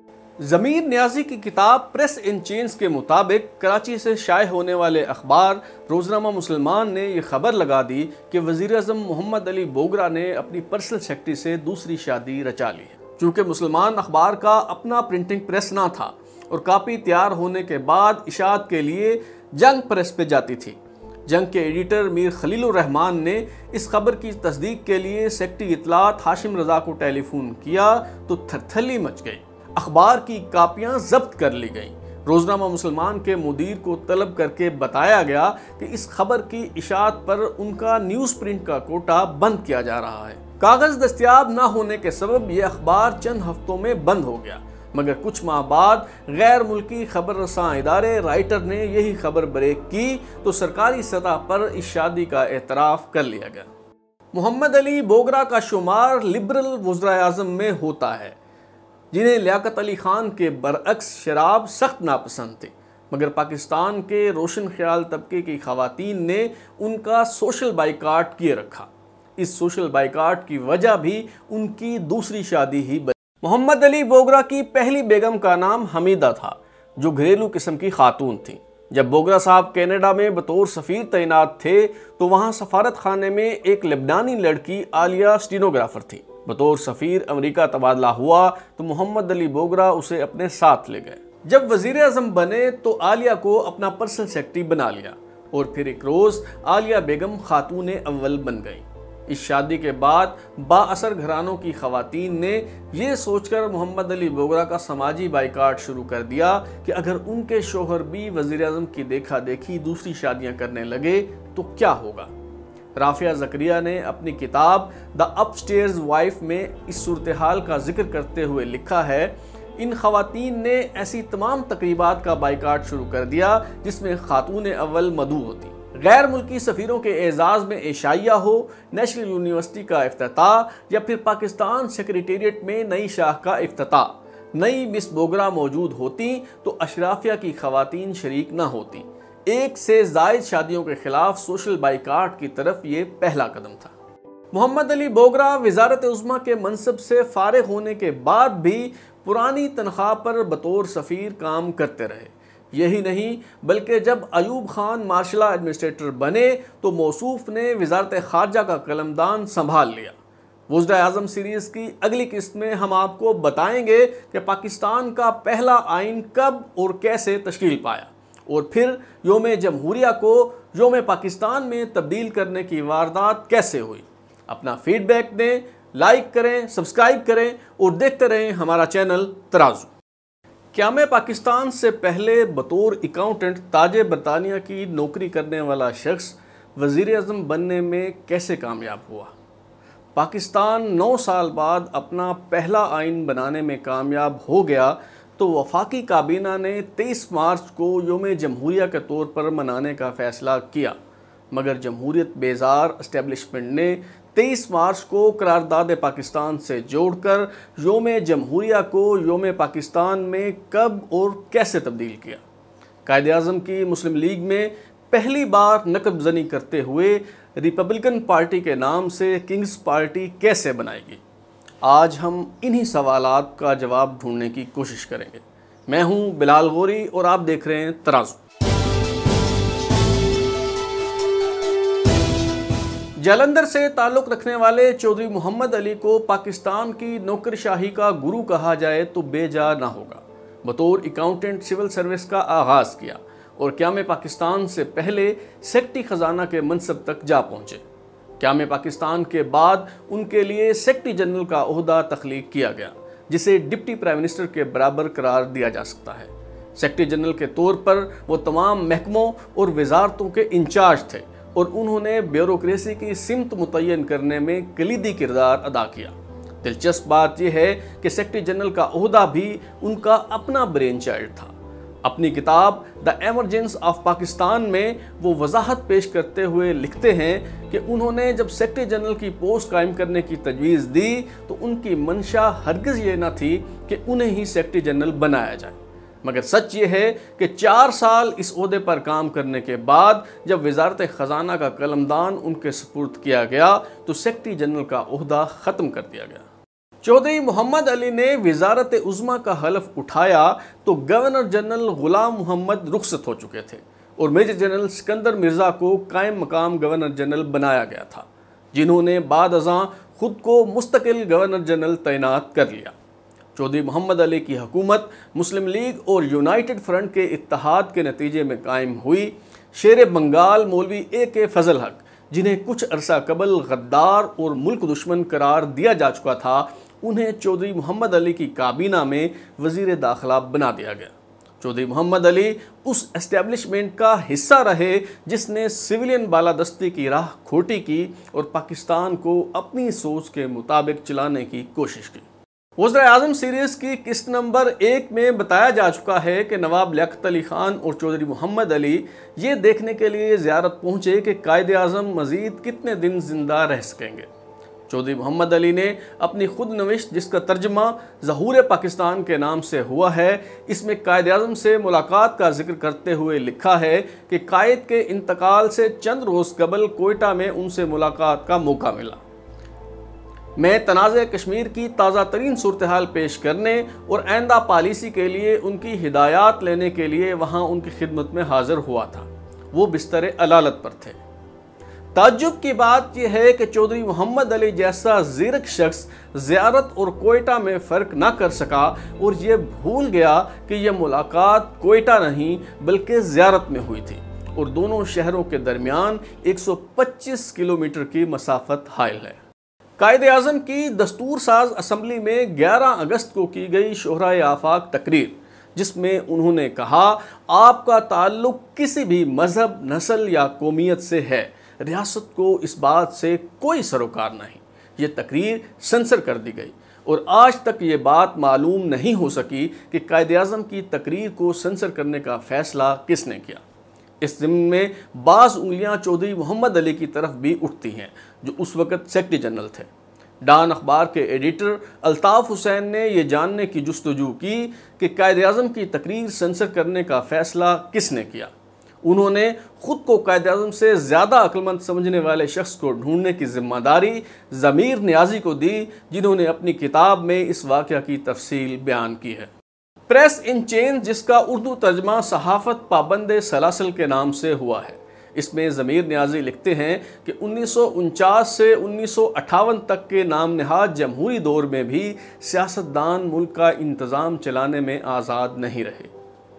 ضمیر نیازی کی کتاب پریس ان چینز کے مطابق کراچی سے شائع ہونے والے اخبار روزنامہ مسلمان نے یہ خبر لگا دی کہ وزیر اعظم محمد علی بوگرا نے اپنی پرسنل سیکرٹری سے دوسری شادی رچا لی ہے۔ چونکہ مسلمان اخبار کا اپنا پرنٹنگ پریس نہ تھا اور کاپی تیار ہونے کے بعد اشاعت کے لیے جنگ پریس پہ جاتی تھی، جنگ کے ایڈیٹر میر خلیل الرحمان نے اس خبر کی تصدیق کے لیے سیکرٹری اطلاعات ہاشم رضا کو ٹیلی فون کیا تو تھرتھلی مچ گئی۔ اخبار کی کاپیاں ضبط کر لی گئیں۔ روزنامہ مسلمان کے مدیر کو طلب کر کے بتایا گیا کہ اس خبر کی اشاعت پر ان کا نیوز پرنٹ کا کوٹا بند کیا جا رہا ہے۔ کاغذ دستیاب نہ ہونے کے سبب یہ اخبار چند ہفتوں میں بند ہو گیا، مگر کچھ ماہ بعد غیر ملکی خبر رساں ادارے رائٹر نے یہی خبر بریک کی تو سرکاری سطح پر اس شادی کا اعتراف کر لیا گیا۔ محمد علی بوگرا کا شمار لبرل وزراء اعظم میں ہوتا ہے، جنہیں لیاقت علی خان کے برعکس شراب سخت ناپسند تھی، مگر پاکستان کے روشن خیال طبقے کی خواتین نے ان کا سوشل بائیکاٹ کیے رکھا۔ اس سوشل بائیکاٹ کی وجہ بھی ان کی دوسری شادی ہی بنی۔ محمد علی بوگرا کی پہلی بیگم کا نام حمیدہ تھا، جو گھریلو قسم کی خاتون تھیں۔ جب بوگرا صاحب کینیڈا میں بطور سفیر تعینات تھے تو وہاں سفارت خانے میں ایک لبنانی لڑکی عالیہ سٹینوگرافر تھی۔ بطور سفیر امریکہ تبادلہ ہوا تو محمد علی بوگرا اسے اپنے ساتھ لے گئے۔ جب وزیر اعظم بنے تو عالیہ کو اپنا پرسنل سیکرٹری بنا لیا اور پھر ایک روز عالیہ بیگم خاتون اول بن گئی۔ اس شادی کے بعد با اثر گھرانوں کی خواتین نے یہ سوچ کر محمد علی بوگرا کا سماجی بائیکاٹ شروع کر دیا کہ اگر ان کے شوہر بھی وزیر اعظم کی دیکھا دیکھی دوسری شادیاں کرنے لگے تو کیا ہوگا۔ رافعہ زکریا نے اپنی کتاب دا اپ سٹیئرز وائف میں اس صورتحال کا ذکر کرتے ہوئے لکھا ہے، ان خواتین نے ایسی تمام تقریبات کا بائیکاٹ شروع کر دیا جس میں خاتون اول مدعو ہوتی، غیر ملکی سفیروں کے اعزاز میں عشائیہ ہو، نیشنل یونیورسٹی کا افتتاح یا پھر پاکستان سیکریٹریٹ میں نئی شاخ کا افتتاح۔ نئی مس بوگرا موجود ہوتی تو اشرافیہ کی خواتین شریک نہ ہوتی۔ ایک سے زائد شادیوں کے خلاف سوشل بائیکاٹ کی طرف یہ پہلا قدم تھا۔ محمد علی بوگرا وزارت عظمیٰ کے منصب سے فارغ ہونے کے بعد بھی پرانی تنخواہ پر بطور سفیر کام کرتے رہے۔ یہی نہیں بلکہ جب Ayub Khan martial law administrator بنے تو موصوف نے وزارت خارجہ کا قلمدان سنبھال لیا۔ وزراء اعظم سیریز کی اگلی قسط میں ہم آپ کو بتائیں گے کہ پاکستان کا پہلا آئین کب اور کیسے تشکیل پایا، اور پھر یوم جمہوریہ کو یوم پاکستان میں تبدیل کرنے کی واردات کیسے ہوئی۔ اپنا فیڈ بیک دیں، لائک کریں، سبسکرائب کریں اور دیکھتے رہیں ہمارا چینل ترازو۔ قیام پاکستان سے پہلے بطور اکاؤنٹنٹ تاج برطانیہ کی نوکری کرنے والا شخص وزیر اعظم بننے میں کیسے کامیاب ہوا؟ پاکستان نو سال بعد اپنا پہلا آئین بنانے میں کامیاب ہو گیا تو وفاقی کابینہ نے تیئیس مارچ کو یوم جمہوریہ کے طور پر منانے کا فیصلہ کیا، مگر جمہوریت بیزار اسٹیبلشمنٹ نے تیئیس مارچ کو قرارداد پاکستان سے جوڑ کر یوم جمہوریہ کو یوم پاکستان میں کب اور کیسے تبدیل کیا۔ قائد اعظم کی مسلم لیگ میں پہلی بار نقب زنی کرتے ہوئے ریپبلکن پارٹی کے نام سے کنگز پارٹی کیسے بنائے گی؟ آج ہم انہی سوالات کا جواب ڈھونڈنے کی کوشش کریں گے۔ میں ہوں بلال غوری اور آپ دیکھ رہے ہیں ترازو۔ جلندھر سے تعلق رکھنے والے چودھری محمد علی کو پاکستان کی نوکر شاہی کا گرو کہا جائے تو بے جا نہ ہوگا۔ بطور اکاؤنٹنٹ سول سروس کا آغاز کیا اور قیام پاکستان سے پہلے سیکرٹری خزانہ کے منصب تک جا پہنچے۔ قیام پاکستان کے بعد ان کے لیے سیکرٹری جنرل کا عہدہ تخلیق کیا گیا، جسے ڈپٹی پرائم منسٹر کے برابر قرار دیا جا سکتا ہے۔ سیکرٹری جنرل کے طور پر وہ تمام محکموں اور وزارتوں کے انچارج تھے اور انہوں نے بیوروکریسی کی سمت متعین کرنے میں کلیدی کردار ادا کیا۔ دلچسپ بات یہ ہے کہ سیکرٹری جنرل کا عہدہ بھی ان کا اپنا برین چائلڈ تھا۔ اپنی کتاب دی ایمرجنس آف پاکستان میں وہ وضاحت پیش کرتے ہوئے لکھتے ہیں کہ انہوں نے جب سیکرٹری جنرل کی پوسٹ قائم کرنے کی تجویز دی تو ان کی منشا ہرگز یہ نہ تھی کہ انہیں ہی سیکرٹری جنرل بنایا جائے، مگر سچ یہ ہے کہ چار سال اس عہدے پر کام کرنے کے بعد جب وزارت خزانہ کا قلمدان ان کے سپرد کیا گیا تو سیکرٹری جنرل کا عہدہ ختم کر دیا گیا۔ چودھری محمد علی نے وزارت عظمیٰ کا حلف اٹھایا تو گورنر جنرل غلام محمد رخصت ہو چکے تھے اور میجر جنرل سکندر مرزا کو قائم مقام گورنر جنرل بنایا گیا تھا، جنہوں نے بعد ازاں خود کو مستقل گورنر جنرل تعینات کر لیا۔ چودھری محمد علی کی حکومت مسلم لیگ اور یونائٹڈ فرنٹ کے اتحاد کے نتیجے میں قائم ہوئی۔ شیر بنگال مولوی اے کے فضل حق، جنہیں کچھ عرصہ قبل غدار اور ملک دشمن قرار دیا جا چکا تھا، انہیں چودھری محمد علی کی کابینہ میں وزیر داخلہ بنا دیا گیا۔ چودھری محمد علی اس اسٹیبلشمنٹ کا حصہ رہے جس نے سویلین بالادستی کی راہ کھوٹی کی اور پاکستان کو اپنی سوچ کے مطابق چلانے کی کوشش کی۔ وزراء اعظم سیریز کی قسط نمبر ایک میں بتایا جا چکا ہے کہ نواب لیاقت علی خان اور چودھری محمد علی یہ دیکھنے کے لیے زیارت پہنچے کہ قائد اعظم مزید کتنے دن زندہ رہ سکیں گے۔ چودھری محمد علی نے اپنی خود نوشت، جس کا ترجمہ ظہور پاکستان کے نام سے ہوا ہے، اس میں قائد اعظم سے ملاقات کا ذکر کرتے ہوئے لکھا ہے کہ قائد کے انتقال سے چند روز قبل کوئٹہ میں ان سے ملاقات کا موقع ملا۔ میں تنازع کشمیر کی تازہ ترین صورتحال پیش کرنے اور آئندہ پالیسی کے لیے ان کی ہدایات لینے کے لیے وہاں ان کی خدمت میں حاضر ہوا تھا۔ وہ بستر علالت پر تھے۔ تعجب کی بات یہ ہے کہ چودھری محمد علی جیسا زیرک شخص زیارت اور کوئٹہ میں فرق نہ کر سکا اور یہ بھول گیا کہ یہ ملاقات کوئٹہ نہیں بلکہ زیارت میں ہوئی تھی اور دونوں شہروں کے درمیان ایک سو پچیس کلومیٹر کی مسافت حائل ہے۔ قائد اعظم کی دستور ساز اسمبلی میں گیارہ اگست کو کی گئی شہرائے آفاق تقریر، جس میں انہوں نے کہا آپ کا تعلق کسی بھی مذہب، نسل یا قومیت سے ہے، ریاست کو اس بات سے کوئی سروکار نہیں۔ یہ تقریر سنسر کر دی گئی اور آج تک یہ بات معلوم نہیں ہو سکی کہ قائد اعظم کی تقریر کو سنسر کرنے کا فیصلہ کس نے کیا۔ اس ضمن میں بعض انگلیاں چودھری محمد علی کی طرف بھی اٹھتی ہیں جو اس وقت سیکرٹری جنرل تھے۔ ڈان اخبار کے ایڈیٹر الطاف حسین نے یہ جاننے کی جستجو کی کہ قائد اعظم کی تقریر سنسر کرنے کا فیصلہ کس نے کیا۔ انہوں نے خود کو قائد اعظم سے زیادہ عقلمند سمجھنے والے شخص کو ڈھونڈنے کی ذمہ داری ضمیر نیازی کو دی، جنہوں نے اپنی کتاب میں اس واقعہ کی تفصیل بیان کی ہے۔ پریس ان چینز، جس کا اردو ترجمہ صحافت پابند سلاسل کے نام سے ہوا ہے، اس میں ضمیر نیازی لکھتے ہیں کہ انیس سو انچاس سے انیس سو اٹھاون تک کے نام نہاد جمہوری دور میں بھی سیاستدان ملک کا انتظام چلانے میں آزاد نہیں رہے۔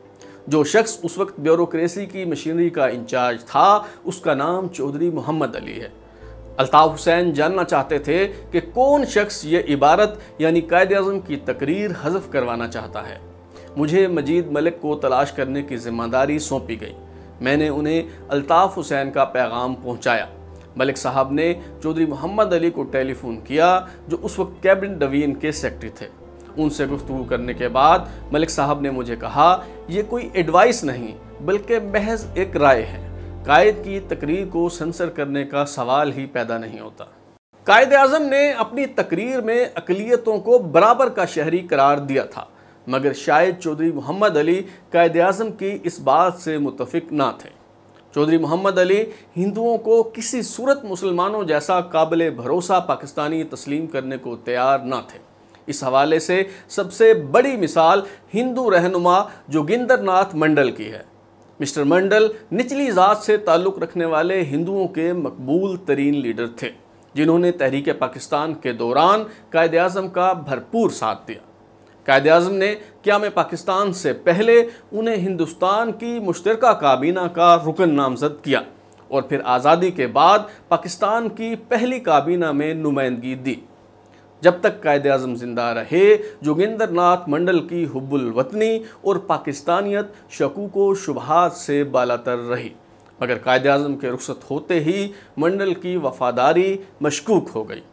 جو شخص اس وقت بیوروکریسی کی مشینری کا انچارج تھا، اس کا نام چودھری محمد علی ہے۔ الطاف حسین جاننا چاہتے تھے کہ کون شخص یہ عبارت یعنی قائد اعظم کی تقریر حذف کروانا چاہتا ہے۔ مجھے مجید ملک کو تلاش کرنے کی ذمہ داری سونپی گئی۔ میں نے انہیں الطاف حسین کا پیغام پہنچایا۔ ملک صاحب نے چودھری محمد علی کو ٹیلی فون کیا، جو اس وقت کیبنٹ ڈوین کے سیکرٹری تھے۔ ان سے گفتگو کرنے کے بعد ملک صاحب نے مجھے کہا، یہ کوئی ایڈوائس نہیں بلکہ محض ایک رائے ہے۔ قائد کی تقریر کو سنسر کرنے کا سوال ہی پیدا نہیں ہوتا۔ قائد اعظم نے اپنی تقریر میں اقلیتوں کو برابر کا شہری قرار دیا تھا، مگر شاید چودھری محمد علی قائد اعظم کی اس بات سے متفق نہ تھے۔ چودھری محمد علی ہندوؤں کو کسی صورت مسلمانوں جیسا قابل بھروسہ پاکستانی تسلیم کرنے کو تیار نہ تھے۔ اس حوالے سے سب سے بڑی مثال ہندو رہنما جوگندر ناتھ منڈل کی ہے۔ مسٹر منڈل نچلی ذات سے تعلق رکھنے والے ہندوؤں کے مقبول ترین لیڈر تھے، جنہوں نے تحریک پاکستان کے دوران قائد اعظم کا بھرپور ساتھ دیا۔ قائد اعظم نے قیام پاکستان سے پہلے انہیں ہندوستان کی مشترکہ کابینہ کا رکن نامزد کیا اور پھر آزادی کے بعد پاکستان کی پہلی کابینہ میں نمائندگی دی۔ جب تک قائد اعظم زندہ رہے، جوگندر ناتھ منڈل کی حب الوطنی اور پاکستانیت شکوک و شبہات سے بالاتر رہی، مگر قائد اعظم کے رخصت ہوتے ہی منڈل کی وفاداری مشکوک ہو گئی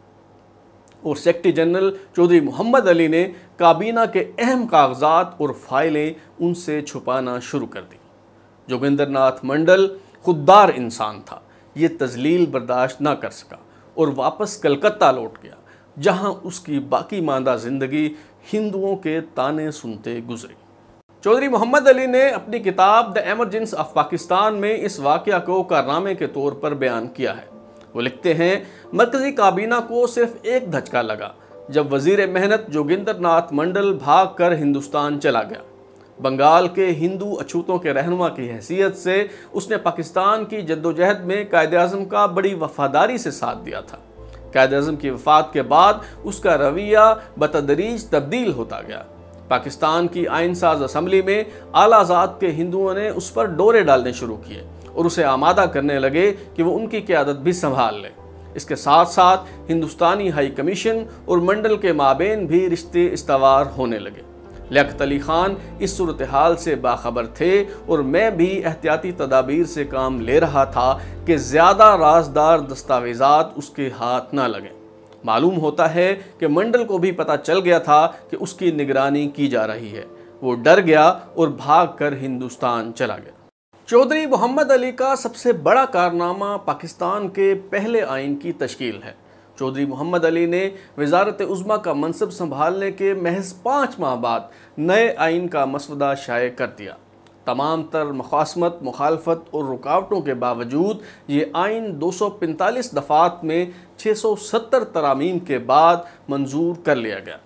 اور سیکرٹری جنرل چودھری محمد علی نے کابینہ کے اہم کاغذات اور فائلیں ان سے چھپانا شروع کر دی۔ جوگندر ناتھ منڈل خوددار انسان تھا، یہ تذلیل برداشت نہ کر سکا اور واپس کلکتہ لوٹ گیا، جہاں اس کی باقی ماندہ زندگی ہندوؤں کے تانے سنتے گزری۔ چودھری محمد علی نے اپنی کتاب دی ایمرجنس آف پاکستان میں اس واقعہ کو کارنامے کے طور پر بیان کیا ہے۔ وہ لکھتے ہیں، مرکزی کابینہ کو صرف ایک دھچکا لگا جب وزیر محنت جوگندر ناتھ منڈل بھاگ کر ہندوستان چلا گیا۔ بنگال کے ہندو اچھوتوں کے رہنما کی حیثیت سے اس نے پاکستان کی جدوجہد میں قائد اعظم کا بڑی وفاداری سے ساتھ دیا تھا۔ قائد اعظم کی وفات کے بعد اس کا رویہ بتدریج تبدیل ہوتا گیا۔ پاکستان کی آئین ساز اسمبلی میں اعلیٰ ذات کے ہندوؤں نے اس پر ڈورے ڈالنے شروع کیے اور اسے آمادہ کرنے لگے کہ وہ ان کی قیادت بھی سنبھال لے۔ اس کے ساتھ ساتھ ہندوستانی ہائی کمیشن اور منڈل کے مابین بھی رشتے استوار ہونے لگے۔ لیاقت علی خان اس صورتحال سے باخبر تھے اور میں بھی احتیاطی تدابیر سے کام لے رہا تھا کہ زیادہ رازدار دستاویزات اس کے ہاتھ نہ لگیں۔ معلوم ہوتا ہے کہ منڈل کو بھی پتہ چل گیا تھا کہ اس کی نگرانی کی جا رہی ہے۔ وہ ڈر گیا اور بھاگ کر ہندوستان چلا گیا۔ چودھری محمد علی کا سب سے بڑا کارنامہ پاکستان کے پہلے آئین کی تشکیل ہے۔ چودھری محمد علی نے وزارت عظمیٰ کا منصب سنبھالنے کے محض پانچ ماہ بعد نئے آئین کا مسودہ شائع کر دیا۔ تمام تر مخاصمت، مخالفت اور رکاوٹوں کے باوجود یہ آئین دو سو پینتالیس دفعات میں چھ سو ستر ترامیم کے بعد منظور کر لیا گیا۔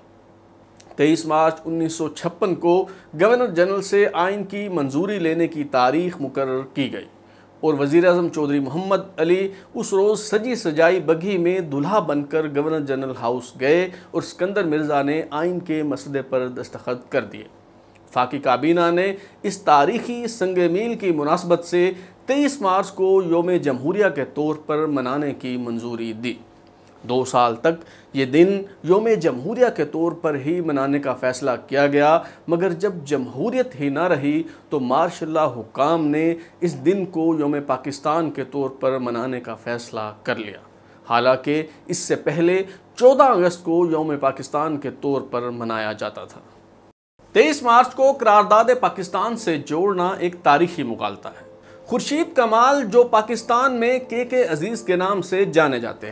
تیئیس مارچ انیس سو چھپن کو گورنر جنرل سے آئین کی منظوری لینے کی تاریخ مقرر کی گئی اور وزیر اعظم چودھری محمد علی اس روز سجی سجائی بگھی میں دلہا بن کر گورنر جنرل ہاؤس گئے اور اسکندر مرزا نے آئین کے مسودے پر دستخط کر دیے۔ وفاقی کابینہ نے اس تاریخی سنگ میل کی مناسبت سے تیئیس مارچ کو یوم جمہوریہ کے طور پر منانے کی منظوری دی۔ دو سال تک یہ دن یوم جمہوریہ کے طور پر ہی منانے کا فیصلہ کیا گیا، مگر جب جمہوریت ہی نہ رہی تو مارشل لا حکام نے اس دن کو یوم پاکستان کے طور پر منانے کا فیصلہ کر لیا، حالانکہ اس سے پہلے چودہ اگست کو یوم پاکستان کے طور پر منایا جاتا تھا۔ تیئیس مارچ کو قرارداد پاکستان سے جوڑنا ایک تاریخی مغالطہ ہے۔ خورشید کمال، جو پاکستان میں کے کے عزیز کے نام سے جانے جاتے ہیں،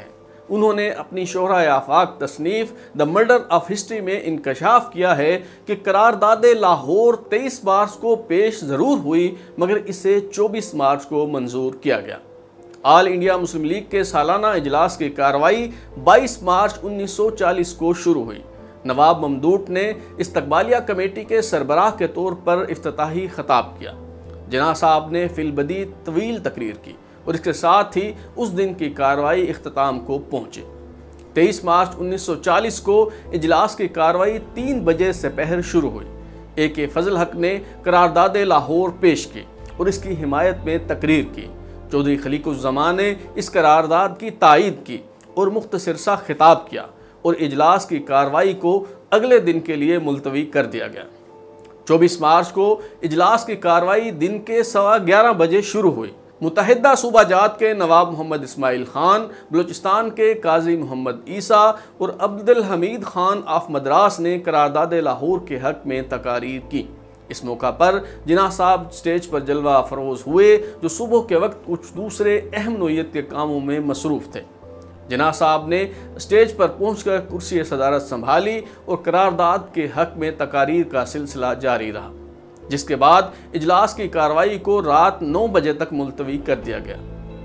انہوں نے اپنی شہرہ آفاق تصنیف دا مرڈر آف ہسٹری میں انکشاف کیا ہے کہ قرارداد لاہور تیئیس مارچ کو پیش ضرور ہوئی مگر اسے چوبیس مارچ کو منظور کیا گیا۔ آل انڈیا مسلم لیگ کے سالانہ اجلاس کی کارروائی بائیس مارچ انیس سو چالیس کو شروع ہوئی۔ نواب ممدوٹ نے استقبالیہ کمیٹی کے سربراہ کے طور پر افتتاحی خطاب کیا۔ جناح صاحب نے فی البدی طویل تقریر کی اور اس کے ساتھ ہی اس دن کی کارروائی اختتام کو پہنچی۔ تیئیس مارچ انیس سو چالیس کو اجلاس کی کارروائی تین بجے سے پہر شروع ہوئی۔ اے کے فضل حق نے قرارداد لاہور پیش کی اور اس کی حمایت میں تقریر کی۔ چودھری خلیق الزمان نے اس قرارداد کی تائید کی اور مختصر سا خطاب کیا اور اجلاس کی کارروائی کو اگلے دن کے لیے ملتوی کر دیا گیا۔ چوبیس مارچ کو اجلاس کی کارروائی دن کے سوا گیارہ بجے شروع ہوئی۔ متحدہ صوبہ جات کے نواب محمد اسماعیل خان، بلوچستان کے قاضی محمد عیسیٰ اور عبد الحمید خان آف مدراس نے قرارداد لاہور کے حق میں تقاریر کی۔ اس موقع پر جناح صاحب سٹیج پر جلوہ افروز ہوئے جو صبح کے وقت کچھ دوسرے اہم نوعیت کے کاموں میں مصروف تھے۔ جناح صاحب نے سٹیج پر پہنچ کر کرسی صدارت سنبھالی اور قرارداد کے حق میں تقاریر کا سلسلہ جاری رہا، جس کے بعد اجلاس کی کارروائی کو رات نو بجے تک ملتوی کر دیا گیا۔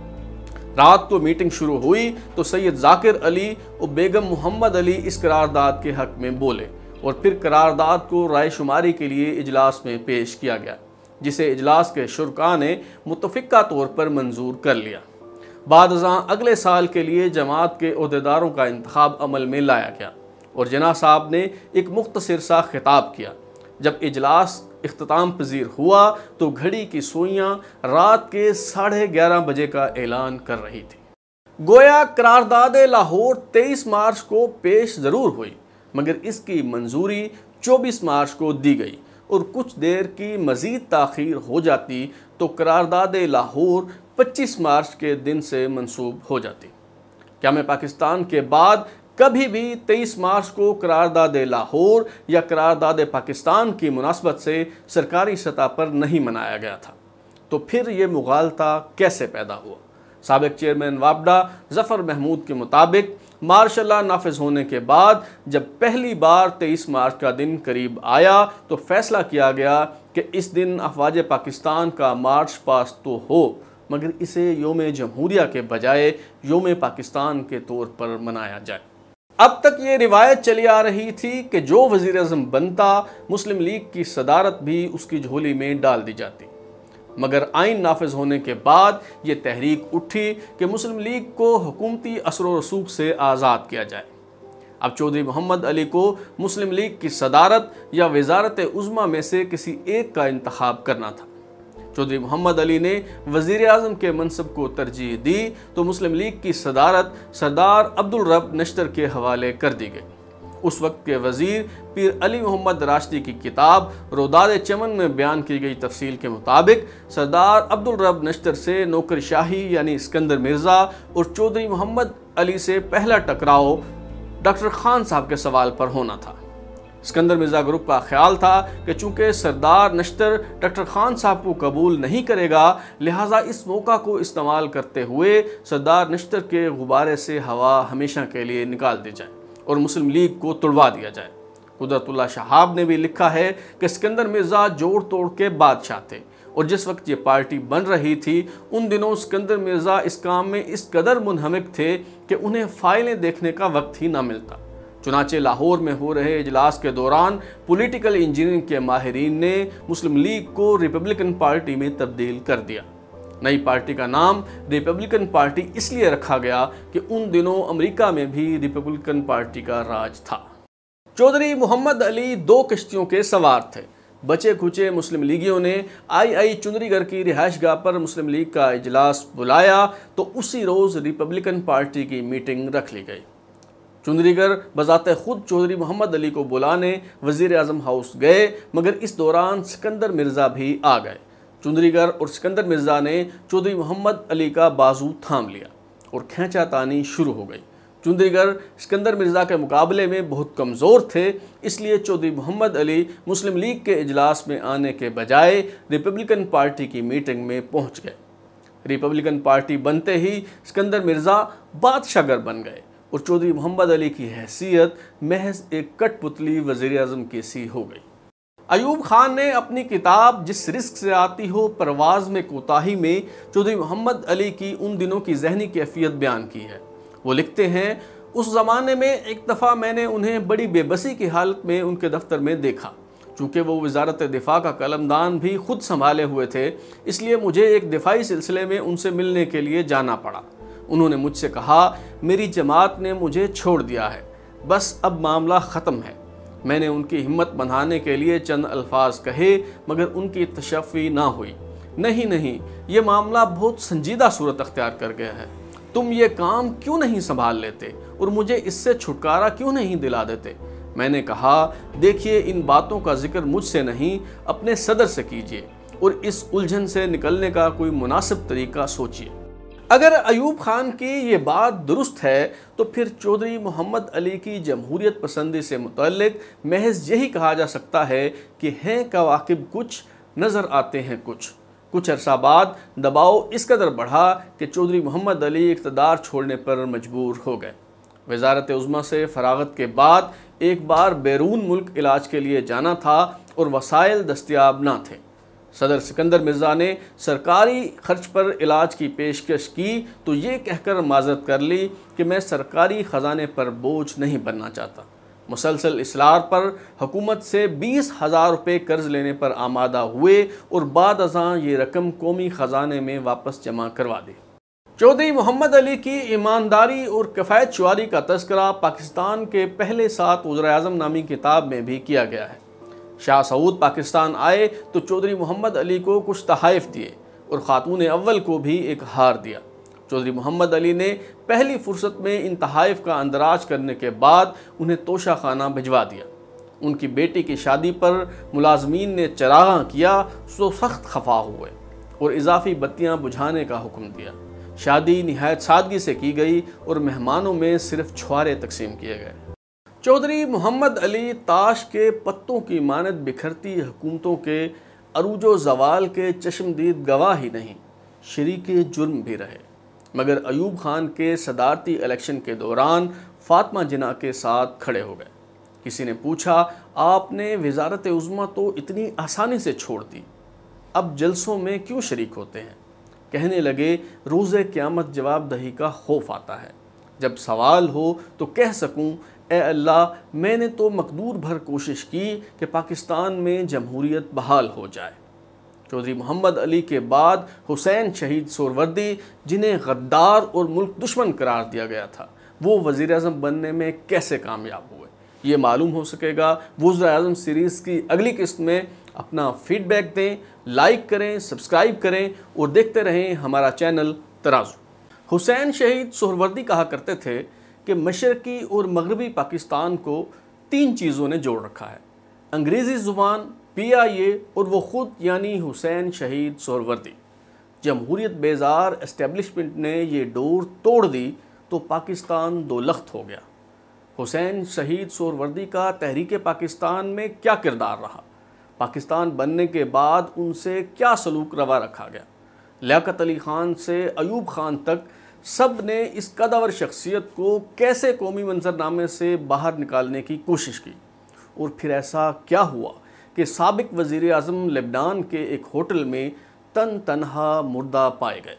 رات کو میٹنگ شروع ہوئی تو سید ذاکر علی اور بیگم محمد علی اس قرارداد کے حق میں بولے اور پھر قرارداد کو رائے شماری کے لیے اجلاس میں پیش کیا گیا، جسے اجلاس کے شرکاء نے متفقہ طور پر منظور کر لیا۔ بعد ازاں اگلے سال کے لیے جماعت کے عہدیداروں کا انتخاب عمل میں لایا گیا اور جناح صاحب نے ایک مختصر سا خطاب کیا۔ جب اجلاس اختتام پذیر ہوا تو گھڑی کی سوئیاں رات کے ساڑھے گیارہ بجے کا اعلان کر رہی تھی۔ گویا قرارداد لاہور تیئیس مارچ کو پیش ضرور ہوئی مگر اس کی منظوری چوبیس مارچ کو دی گئی اور کچھ دیر کی مزید تاخیر ہو جاتی تو قرارداد لاہور پچیس مارچ کے دن سے منسوب ہو جاتی۔ قیام پاکستان کے بعد کبھی بھی تیئیس مارچ کو قرارداد لاہور یا قرارداد پاکستان کی مناسبت سے سرکاری سطح پر نہیں منایا گیا تھا، تو پھر یہ مغالطہ کیسے پیدا ہوا؟ سابق چیئرمین وابڈا ظفر محمود کے مطابق مارشل لا نافذ ہونے کے بعد جب پہلی بار تیئیس مارچ کا دن قریب آیا تو فیصلہ کیا گیا کہ اس دن افواج پاکستان کا مارچ پاسٹ تو ہو مگر اسے یوم جمہوریہ کے بجائے یوم پاکستان کے طور پر منایا جائے۔ اب تک یہ روایت چلی آ رہی تھی کہ جو وزیر اعظم بنتا مسلم لیگ کی صدارت بھی اس کی جھولی میں ڈال دی جاتی، مگر آئین نافذ ہونے کے بعد یہ تحریک اٹھی کہ مسلم لیگ کو حکومتی اثر و رسوخ سے آزاد کیا جائے۔ اب چودھری محمد علی کو مسلم لیگ کی صدارت یا وزارت عظمیٰ میں سے کسی ایک کا انتخاب کرنا تھا۔ چودھری محمد علی نے وزیر اعظم کے منصب کو ترجیح دی تو مسلم لیگ کی صدارت سردار عبدالرب نشتر کے حوالے کر دی گئی۔ اس وقت کے وزیر پیر علی محمد راشدی کی کتاب روداد چمن میں بیان کی گئی تفصیل کے مطابق سردار عبدالرب نشتر سے نوکر شاہی یعنی اسکندر مرزا اور چودھری محمد علی سے پہلا ٹکراؤ ڈاکٹر خان صاحب کے سوال پر ہونا تھا۔ اسکندر مرزا گروپ کا خیال تھا کہ چونکہ سردار نشتر ڈاکٹر خان صاحب کو قبول نہیں کرے گا لہٰذا اس موقع کو استعمال کرتے ہوئے سردار نشتر کے غبارے سے ہوا ہمیشہ کے لیے نکال دی جائے اور مسلم لیگ کو توڑوا دیا جائے۔ قدرت اللہ شہاب نے بھی لکھا ہے کہ اسکندر مرزا جوڑ توڑ کے بادشاہ تھے اور جس وقت یہ پارٹی بن رہی تھی ان دنوں اسکندر مرزا اس کام میں اس قدر منہمک تھے کہ انہیں فائلیں دیکھنے کا وقت ہی نہ ملتا۔ چنانچہ لاہور میں ہو رہے اجلاس کے دوران پولیٹیکل انجینئرنگ کے ماہرین نے مسلم لیگ کو ریپبلکن پارٹی میں تبدیل کر دیا۔ نئی پارٹی کا نام ریپبلکن پارٹی اس لیے رکھا گیا کہ ان دنوں امریکہ میں بھی ریپبلکن پارٹی کا راج تھا۔ چودھری محمد علی دو کشتیوں کے سوار تھے۔ بچے کھچے مسلم لیگیوں نے آئی آئی چندری گڑھ کی رہائش گاہ پر مسلم لیگ کا اجلاس بلایا تو اسی روز ریپبلکن پارٹی کی میٹنگ رکھ لی گئی۔ چندری گڑھ بذات خود چودھری محمد علی کو بلانے وزیر اعظم ہاؤس گئے مگر اس دوران سکندر مرزا بھی آ گئے۔ چندری گڑھ اور سکندر مرزا نے چودھری محمد علی کا بازو تھام لیا اور کھینچا تانی شروع ہو گئی۔ چندری گڑھ سکندر مرزا کے مقابلے میں بہت کمزور تھے، اس لیے چودھری محمد علی مسلم لیگ کے اجلاس میں آنے کے بجائے ریپبلکن پارٹی کی میٹنگ میں پہنچ گئے۔ ریپبلکن پارٹی بنتے ہی سکندر مرزا بادشاہ گر بن گئے اور چودھری محمد علی کی حیثیت محض ایک کٹ پتلی وزیر اعظم کی سی ہو گئی۔ ایوب خان نے اپنی کتاب جس رزق سے آتی ہو پرواز میں کوتاہی میں چودھری محمد علی کی ان دنوں کی ذہنی کیفیت بیان کی ہے۔ وہ لکھتے ہیں، اس زمانے میں ایک دفعہ میں نے انہیں بڑی بے بسی کی حالت میں ان کے دفتر میں دیکھا۔ چونکہ وہ وزارت دفاع کا قلمدان بھی خود سنبھالے ہوئے تھے، اس لیے مجھے ایک دفاعی سلسلے میں ان سے ملنے کے لیے جانا پڑا۔ انہوں نے مجھ سے کہا، میری جماعت نے مجھے چھوڑ دیا ہے، بس اب معاملہ ختم ہے۔ میں نے ان کی ہمت بندھانے کے لیے چند الفاظ کہے، مگر ان کی تشفی نہ ہوئی۔ نہیں نہیں، یہ معاملہ بہت سنجیدہ صورت اختیار کر گیا ہے، تم یہ کام کیوں نہیں سنبھال لیتے اور مجھے اس سے چھٹکارا کیوں نہیں دلا دیتے؟ میں نے کہا، دیکھیے ان باتوں کا ذکر مجھ سے نہیں اپنے صدر سے کیجیے اور اس الجھن سے نکلنے کا کوئی مناسب طریقہ سوچیے۔ اگر ایوب خان کی یہ بات درست ہے تو پھر چودھری محمد علی کی جمہوریت پسندی سے متعلق محض یہی کہا جا سکتا ہے کہ ہیں کواکب کچھ، نظر آتے ہیں کچھ۔ کچھ عرصہ بعد دباؤ اس قدر بڑھا کہ چودھری محمد علی اقتدار چھوڑنے پر مجبور ہو گئے۔ وزارت عظمیٰ سے فراغت کے بعد ایک بار بیرون ملک علاج کے لیے جانا تھا اور وسائل دستیاب نہ تھے۔ صدر سکندر مرزا نے سرکاری خرچ پر علاج کی پیشکش کی تو یہ کہہ کر معذرت کر لی کہ میں سرکاری خزانے پر بوجھ نہیں بننا چاہتا۔ مسلسل اصرار پر حکومت سے بیس ہزار روپے قرض لینے پر آمادہ ہوئے اور بعد ازاں یہ رقم قومی خزانے میں واپس جمع کروا دی۔ چودھری محمد علی کی ایمانداری اور کفایت شعاری کا تذکرہ پاکستان کے پہلے سات وزراء اعظم نامی کتاب میں بھی کیا گیا ہے۔ شاہ سعود پاکستان آئے تو چودھری محمد علی کو کچھ تحائف دیے اور خاتون اول کو بھی ایک ہار دیا۔ چودھری محمد علی نے پہلی فرصت میں ان تحائف کا اندراج کرنے کے بعد انہیں توشہ خانہ بھجوا دیا۔ ان کی بیٹی کی شادی پر ملازمین نے چراغاں کیا تو سخت خفا ہوئے اور اضافی بتیاں بجھانے کا حکم دیا۔ شادی نہایت سادگی سے کی گئی اور مہمانوں میں صرف چھوارے تقسیم کیے گئے۔ چودھری محمد علی تاش کے پتوں کی مانند بکھرتی حکومتوں کے عروج و زوال کے چشمدید گواہ ہی نہیں، شریک جرم بھی رہے، مگر ایوب خان کے صدارتی الیکشن کے دوران فاطمہ جناح کے ساتھ کھڑے ہو گئے۔ کسی نے پوچھا، آپ نے وزارت عظمیٰ تو اتنی آسانی سے چھوڑ دی، اب جلسوں میں کیوں شریک ہوتے ہیں؟ کہنے لگے، روز قیامت جواب دہی کا خوف آتا ہے، جب سوال ہو تو کہہ سکوں، اے اللہ، میں نے تو مقدور بھر کوشش کی کہ پاکستان میں جمہوریت بحال ہو جائے۔ چودھری محمد علی کے بعد حسین شہید سہروردی، جنہیں غدار اور ملک دشمن قرار دیا گیا تھا، وہ وزیر اعظم بننے میں کیسے کامیاب ہوئے؟ یہ معلوم ہو سکے گا وزراء اعظم سیریز کی اگلی قسط میں۔ اپنا فیڈ بیک دیں، لائک کریں، سبسکرائب کریں اور دیکھتے رہیں ہمارا چینل ترازو۔ حسین شہید سہروردی کہا کرتے تھے کہ مشرقی اور مغربی پاکستان کو تین چیزوں نے جوڑ رکھا ہے: انگریزی زبان، پی آئی اے اور وہ خود یعنی حسین شہید سہروردی۔ جمہوریت بیزار اسٹیبلشمنٹ نے یہ ڈور توڑ دی تو پاکستان دو لخت ہو گیا۔ حسین شہید سہروردی کا تحریک پاکستان میں کیا کردار رہا؟ پاکستان بننے کے بعد ان سے کیا سلوک روا رکھا گیا؟ لیاقت علی خان سے ایوب خان تک سب نے اس قدور شخصیت کو کیسے قومی منظرنامے سے باہر نکالنے کی کوشش کی؟ اور پھر ایسا کیا ہوا کہ سابق وزیر اعظم لبنان کے ایک ہوٹل میں تن تنہا مردہ پائے گئے؟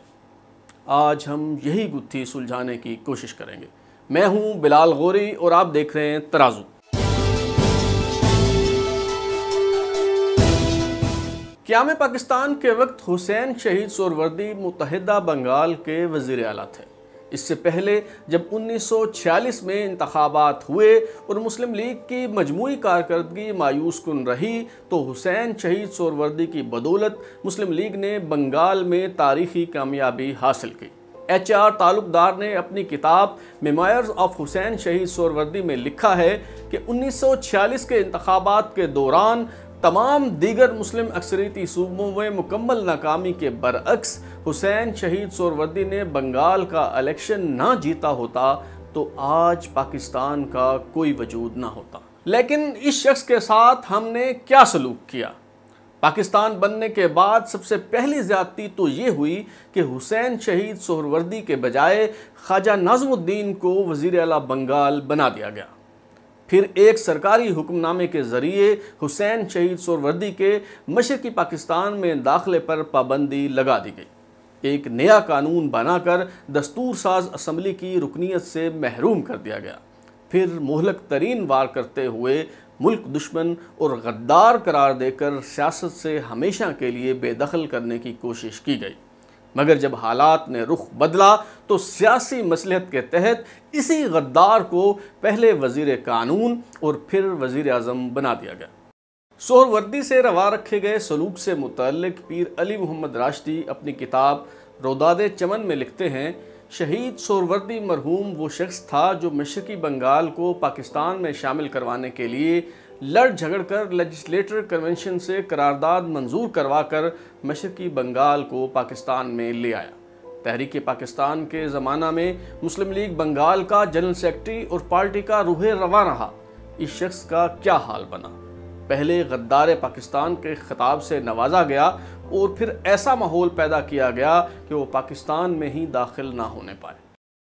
آج ہم یہی گتھی سلجھانے کی کوشش کریں گے۔ میں ہوں بلال غوری اور آپ دیکھ رہے ہیں ترازو۔ قیام پاکستان کے وقت حسین شہید سہروردی متحدہ بنگال کے وزیر اعلیٰ تھے۔ اس سے پہلے جب انیس سو چھیالیس میں انتخابات ہوئے اور مسلم لیگ کی مجموعی کارکردگی مایوس کن رہی تو حسین شہید سہروردی کی بدولت مسلم لیگ نے بنگال میں تاریخی کامیابی حاصل کی۔ ایچ آر تعلقدار نے اپنی کتاب میموائرز آف حسین شہید سہروردی میں لکھا ہے کہ انیس سو چھیالیس کے انتخابات کے دوران تمام دیگر مسلم اکثریتی صوبوں میں مکمل ناکامی کے برعکس حسین شہید سہروردی نے بنگال کا الیکشن نہ جیتا ہوتا تو آج پاکستان کا کوئی وجود نہ ہوتا۔ لیکن اس شخص کے ساتھ ہم نے کیا سلوک کیا؟ پاکستان بننے کے بعد سب سے پہلی زیادتی تو یہ ہوئی کہ حسین شہید سہروردی کے بجائے خواجہ ناظم الدین کو وزیر اعلیٰ بنگال بنا دیا گیا۔ پھر ایک سرکاری حکم نامے کے ذریعے حسین شہید سہروردی کے مشرقی پاکستان میں داخلے پر پابندی لگا دی گئی۔ ایک نیا قانون بنا کر دستور ساز اسمبلی کی رکنیت سے محروم کر دیا گیا۔ پھر مہلک ترین وار کرتے ہوئے ملک دشمن اور غدار قرار دے کر سیاست سے ہمیشہ کے لیے بے دخل کرنے کی کوشش کی گئی، مگر جب حالات نے رخ بدلا تو سیاسی مصلحت کے تحت اسی غدار کو پہلے وزیر قانون اور پھر وزیر اعظم بنا دیا گیا۔ سہروردی سے روا رکھے گئے سلوک سے متعلق پیر علی محمد راشدی اپنی کتاب روداد چمن میں لکھتے ہیں، شہید سہروردی مرحوم وہ شخص تھا جو مشرقی بنگال کو پاکستان میں شامل کروانے کے لیے لڑ جھگڑ کر لیجسلیٹر کنونشن سے قرارداد منظور کروا کر مشرقی بنگال کو پاکستان میں لے آیا۔ تحریک پاکستان کے زمانہ میں مسلم لیگ بنگال کا جنرل سیکرٹری اور پارٹی کا روح رواں رہا۔ اس شخص کا کیا حال بنا؟ پہلے غدار پاکستان کے خطاب سے نوازا گیا اور پھر ایسا ماحول پیدا کیا گیا کہ وہ پاکستان میں ہی داخل نہ ہونے پائے۔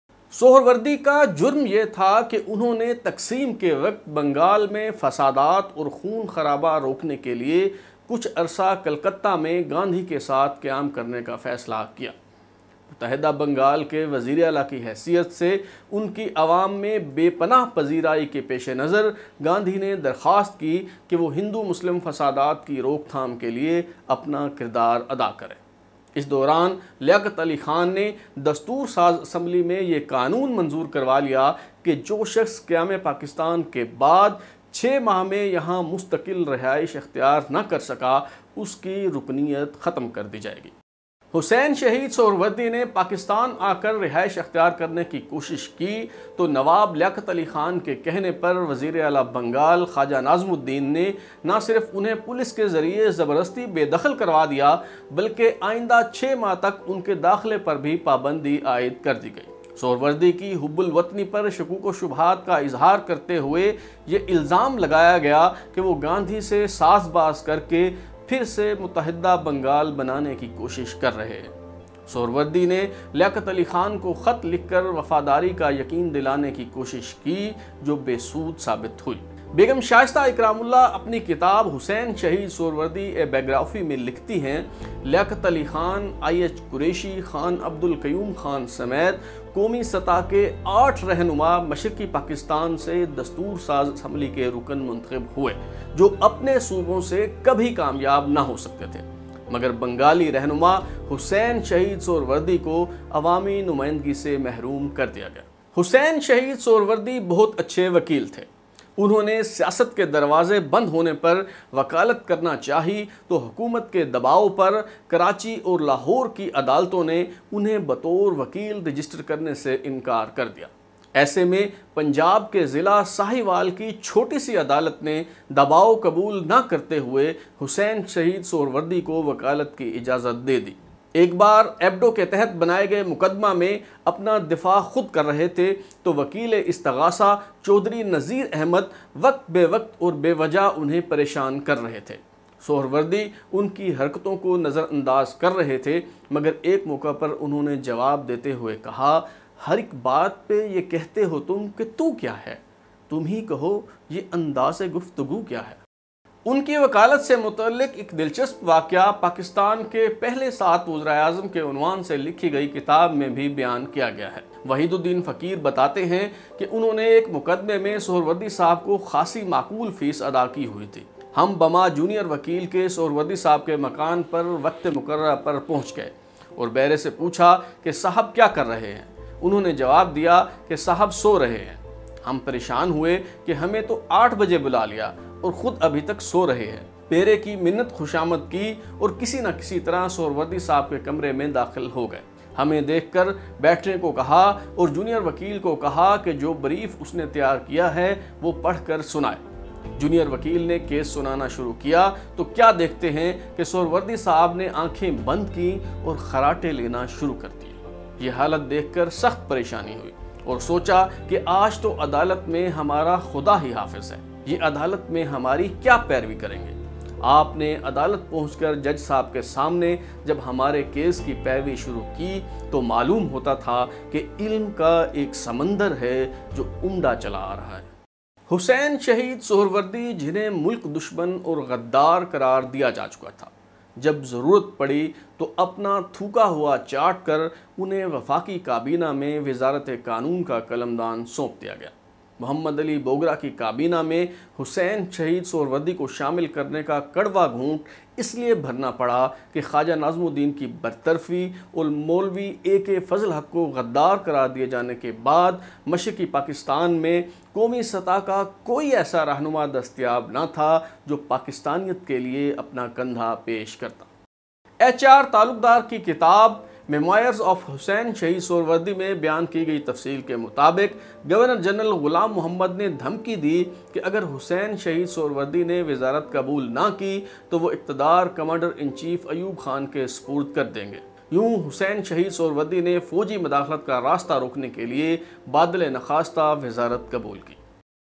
سہروردی کا جرم یہ تھا کہ انہوں نے تقسیم کے وقت بنگال میں فسادات اور خون خرابہ روکنے کے لیے کچھ عرصہ کلکتہ میں گاندھی کے ساتھ قیام کرنے کا فیصلہ کیا۔ متحدہ بنگال کے وزیر اعلیٰ کی حیثیت سے ان کی عوام میں بے پناہ پذیرائی کے پیش نظر گاندھی نے درخواست کی کہ وہ ہندو مسلم فسادات کی روک تھام کے لیے اپنا کردار ادا کرے۔ اس دوران لیاقت علی خان نے دستور ساز اسمبلی میں یہ قانون منظور کروا لیا کہ جو شخص قیام پاکستان کے بعد چھ ماہ میں یہاں مستقل رہائش اختیار نہ کر سکا اس کی رکنیت ختم کر دی جائے گی۔ حسین شہید سہروردی نے پاکستان آ کر رہائش اختیار کرنے کی کوشش کی تو نواب لیاقت علی خان کے کہنے پر وزیر اعلیٰ بنگال خواجہ ناظم الدین نے نہ صرف انہیں پولیس کے ذریعے زبردستی بے دخل کروا دیا بلکہ آئندہ چھ ماہ تک ان کے داخلے پر بھی پابندی عائد کر دی گئی۔ سہروردی کی حب الوطنی پر شکوک و شبہات کا اظہار کرتے ہوئے یہ الزام لگایا گیا کہ وہ گاندھی سے ساز باز کر کے پھر سے متحدہ بنگال بنانے کی کوشش کر رہے ہیں۔ سہروردی نے لیاقت علی خان کو خط لکھ کر وفاداری کا یقین دلانے کی کوشش کی جو بے سود ثابت ہوئی۔ بیگم شائستہ اکرام اللہ اپنی کتاب حسین شہید سہروردی اے بایوگرافی میں لکھتی ہیں، لیاقت علی خان، آئی ایچ قریشی، خان عبد القیوم خان سمیت قومی سطح کے آٹھ رہنما مشرقی پاکستان سے دستور ساز اسمبلی کے رکن منتخب ہوئے جو اپنے صوبوں سے کبھی کامیاب نہ ہو سکتے تھے، مگر بنگالی رہنما حسین شہید سہروردی کو عوامی نمائندگی سے محروم کر دیا گیا۔ حسین شہید سہروردی بہت اچھے وکیل تھے۔ انہوں نے سیاست کے دروازے بند ہونے پر وکالت کرنا چاہی تو حکومت کے دباؤ پر کراچی اور لاہور کی عدالتوں نے انہیں بطور وکیل رجسٹر کرنے سے انکار کر دیا۔ ایسے میں پنجاب کے ضلع ساہیوال کی چھوٹی سی عدالت نے دباؤ قبول نہ کرتے ہوئے حسین شہید سہروردی کو وکالت کی اجازت دے دی۔ ایک بار ایبڈو کے تحت بنائے گئے مقدمہ میں اپنا دفاع خود کر رہے تھے تو وکیل استغاثہ چودھری نذیر احمد وقت بے وقت اور بے وجہ انہیں پریشان کر رہے تھے۔ سہروردی ان کی حرکتوں کو نظر انداز کر رہے تھے، مگر ایک موقع پر انہوں نے جواب دیتے ہوئے کہا، ہر ایک بات پہ یہ کہتے ہو تم کہ تو کیا ہے، تم ہی کہو یہ انداز گفتگو کیا ہے۔ ان کی وکالت سے متعلق ایک دلچسپ واقعہ پاکستان کے پہلے سات وزراء اعظم کے عنوان سے لکھی گئی کتاب میں بھی بیان کیا گیا ہے۔ وحید الدین فقیر بتاتے ہیں کہ انہوں نے ایک مقدمے میں سہروردی صاحب کو خاصی معقول فیس ادا کی ہوئی تھی۔ ہم بما جونیئر وکیل کے سہروردی صاحب کے مکان پر وقت مقررہ پر پہنچ گئے اور بیرے سے پوچھا کہ صاحب کیا کر رہے ہیں؟ انہوں نے جواب دیا کہ صاحب سو رہے ہیں۔ ہم پریشان ہوئے کہ ہمیں تو آٹھ بجے بلا لیا اور خود ابھی تک سو رہے ہیں۔ پیرے کی منت خوشامد کی اور کسی نہ کسی طرح سہروردی صاحب کے کمرے میں داخل ہو گئے۔ ہمیں دیکھ کر بیٹھنے کو کہا اور جونیئر وکیل کو کہا کہ جو بریف اس نے تیار کیا ہے وہ پڑھ کر سنائے۔ جونیئر وکیل نے کیس سنانا شروع کیا تو کیا دیکھتے ہیں کہ سہروردی صاحب نے آنکھیں بند کی اور خراٹے لینا شروع کر دیے۔ یہ حالت دیکھ کر سخت پریشانی ہوئی اور سوچا کہ آج تو عدالت میں ہمارا خدا ہی حافظ ہے، یہ عدالت میں ہماری کیا پیروی کریں گے۔ آپ نے عدالت پہنچ کر جج صاحب کے سامنے جب ہمارے کیس کی پیروی شروع کی تو معلوم ہوتا تھا کہ علم کا ایک سمندر ہے جو عمدہ چلا آ رہا ہے۔ حسین شہید سہروردی، جنہیں ملک دشمن اور غدار قرار دیا جا چکا تھا، جب ضرورت پڑی تو اپنا تھوکا ہوا چاٹ کر انہیں وفاقی کابینہ میں وزارت قانون کا قلمدان سونپ دیا گیا۔ محمد علی بوگرا کی کابینہ میں حسین شہید سہروردی کو شامل کرنے کا کڑوا گھونٹ اس لیے بھرنا پڑا کہ خواجہ ناظم الدین کی برطرفی اور مولوی اے کے فضل حق کو غدار قرار دیے جانے کے بعد مشرقی پاکستان میں قومی سطح کا کوئی ایسا رہنما دستیاب نہ تھا جو پاکستانیت کے لیے اپنا کندھا پیش کرتا۔ ایچ آر تعلقدار کی کتاب میموائرز آف حسین شہید سہروردی میں بیان کی گئی تفصیل کے مطابق گورنر جنرل غلام محمد نے دھمکی دی کہ اگر حسین شہید سہروردی نے وزارت قبول نہ کی تو وہ اقتدار commander in chief Ayub Khan کے سپرد کر دیں گے۔ یوں حسین شہید سہروردی نے فوجی مداخلت کا راستہ روکنے کے لیے بادل نخواستہ وزارت قبول کی۔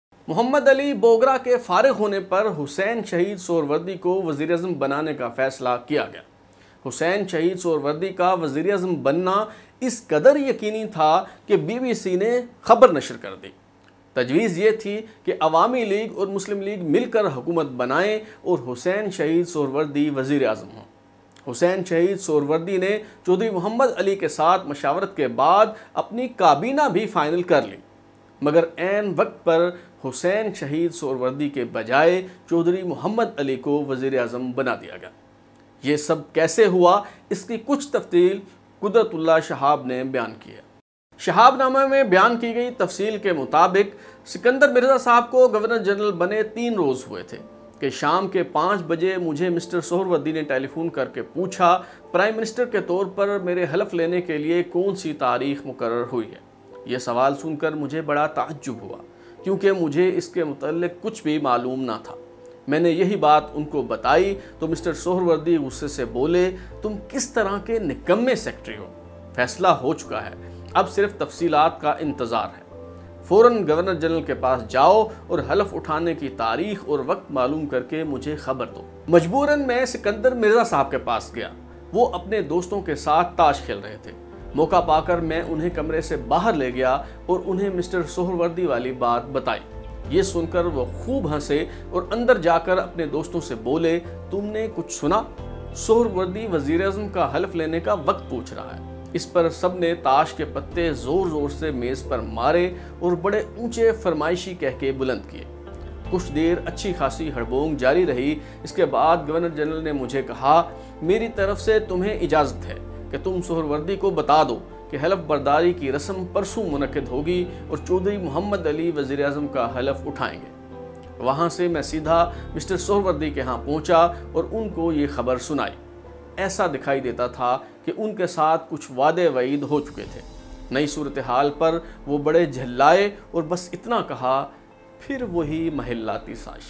محمد علی بوگرا کے فارغ ہونے پر حسین شہید سہروردی کو وزیر اعظم بنانے کا فیصلہ کیا گیا۔ حسین شہید سہروردی کا وزیر اعظم بننا اس قدر یقینی تھا کہ بی بی سی نے خبر نشر کر دی۔ تجویز یہ تھی کہ عوامی لیگ اور مسلم لیگ مل کر حکومت بنائیں اور حسین شہید سہروردی وزیر اعظم ہوں۔ حسین شہید سہروردی نے چودھری محمد علی کے ساتھ مشاورت کے بعد اپنی کابینہ بھی فائنل کر لی، مگر عین وقت پر حسین شہید سہروردی کے بجائے چودھری محمد علی کو وزیر اعظم بنا دیا گیا۔ یہ سب کیسے ہوا، اس کی کچھ تفصیل قدرت اللہ شہاب نے بیان کی ہے۔ شہاب نامہ میں بیان کی گئی تفصیل کے مطابق سکندر مرزا صاحب کو گورنر جنرل بنے تین روز ہوئے تھے کہ شام کے پانچ بجے مجھے مسٹر سہروردی نے ٹیلی فون کر کے پوچھا پرائم منسٹر کے طور پر میرے حلف لینے کے لیے کون سی تاریخ مقرر ہوئی ہے۔ یہ سوال سن کر مجھے بڑا تعجب ہوا کیونکہ مجھے اس کے متعلق کچھ بھی معلوم نہ تھا۔ میں نے یہی بات ان کو بتائی تو مسٹر سہروردی غصے سے بولے، تم کس طرح کے نکمے سیکٹری ہو، فیصلہ ہو چکا ہے، اب صرف تفصیلات کا انتظار ہے۔ فوراً گورنر جنرل کے پاس جاؤ اور حلف اٹھانے کی تاریخ اور وقت معلوم کر کے مجھے خبر دو۔ مجبوراً میں سکندر مرزا صاحب کے پاس گیا۔ وہ اپنے دوستوں کے ساتھ تاش کھیل رہے تھے۔ موقع پا کر میں انہیں کمرے سے باہر لے گیا اور انہیں مسٹر سہروردی والی بات بتائی۔ یہ سن کر وہ خوب ہنسے اور اندر جا کر اپنے دوستوں سے بولے، تم نے کچھ سنا؟ سہروردی وزیر اعظم کا حلف لینے کا وقت پوچھ رہا ہے۔ اس پر سب نے تاش کے پتے زور زور سے میز پر مارے اور بڑے اونچے فرمائشی کہہ کے بلند کیے۔ کچھ دیر اچھی خاصی ہڑبونگ جاری رہی۔ اس کے بعد گورنر جنرل نے مجھے کہا، میری طرف سے تمہیں اجازت ہے کہ تم سہروردی کو بتا دو کہ حلف برداری کی رسم پرسوں منعقد ہوگی اور چودھری محمد علی وزیر اعظم کا حلف اٹھائیں گے۔ وہاں سے میں سیدھا مسٹر سہروردی کے ہاں پہنچا اور ان کو یہ خبر سنائی۔ ایسا دکھائی دیتا تھا کہ ان کے ساتھ کچھ وعدے وعید ہو چکے تھے۔ نئی صورتحال پر وہ بڑے جھلائے اور بس اتنا کہا، پھر وہی محلاتی سازش۔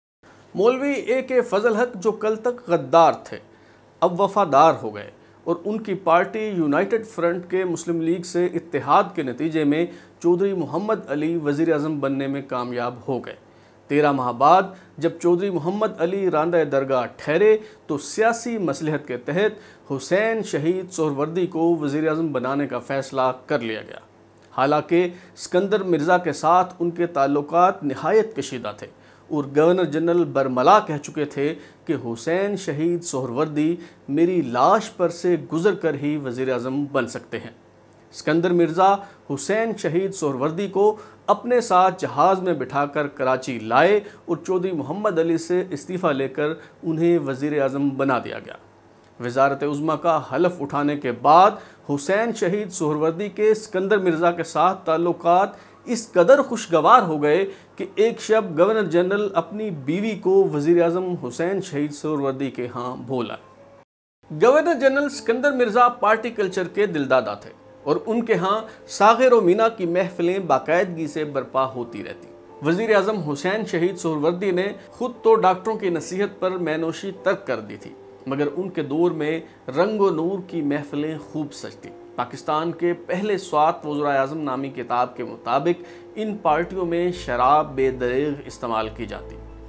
مولوی اے کے فضل حق جو کل تک غدار تھے اب وفادار ہو گئے اور ان کی پارٹی یونائٹڈ فرنٹ کے مسلم لیگ سے اتحاد کے نتیجے میں چودھری محمد علی وزیر اعظم بننے میں کامیاب ہو گئے۔ تیرہ ماہ بعد جب چودھری محمد علی راندہ درگاہ ٹھہرے تو سیاسی مصلحت کے تحت حسین شہید سہروردی کو وزیر اعظم بنانے کا فیصلہ کر لیا گیا۔ حالانکہ سکندر مرزا کے ساتھ ان کے تعلقات نہایت کشیدہ تھے اور گورنر جنرل برملا کہہ چکے تھے کہ حسین شہید سہروردی میری لاش پر سے گزر کر ہی وزیر اعظم بن سکتے ہیں۔ سکندر مرزا حسین شہید سہروردی کو اپنے ساتھ جہاز میں بٹھا کر کراچی لائے اور چودھری محمد علی سے استعفیٰ لے کر انہیں وزیر اعظم بنا دیا گیا۔ وزارت عظمیٰ کا حلف اٹھانے کے بعد حسین شہید سہروردی کے سکندر مرزا کے ساتھ تعلقات اس قدر خوشگوار ہو گئے کہ ایک شب گورنر جنرل اپنی بیوی کو وزیر اعظم حسین شہید سہروردی کے ہاں بھولا۔ Governor general Iskander Mirza party culture کے دلدادہ تھے اور ان کے ہاں ساغر و مینا کی محفلیں باقاعدگی سے برپا ہوتی رہتی۔ وزیر اعظم حسین شہید سہروردی نے خود تو ڈاکٹروں کی نصیحت پر مینوشی ترک کر دی تھی، مگر ان کے دور میں رنگ و نور کی محفلیں خوب سجتی۔ پاکستان کے پہلے سوات وزرائے اعظم نامی کتاب کے مطابق ان پارٹیوں میں شراب بے دریغ استعمال کی جاتی۔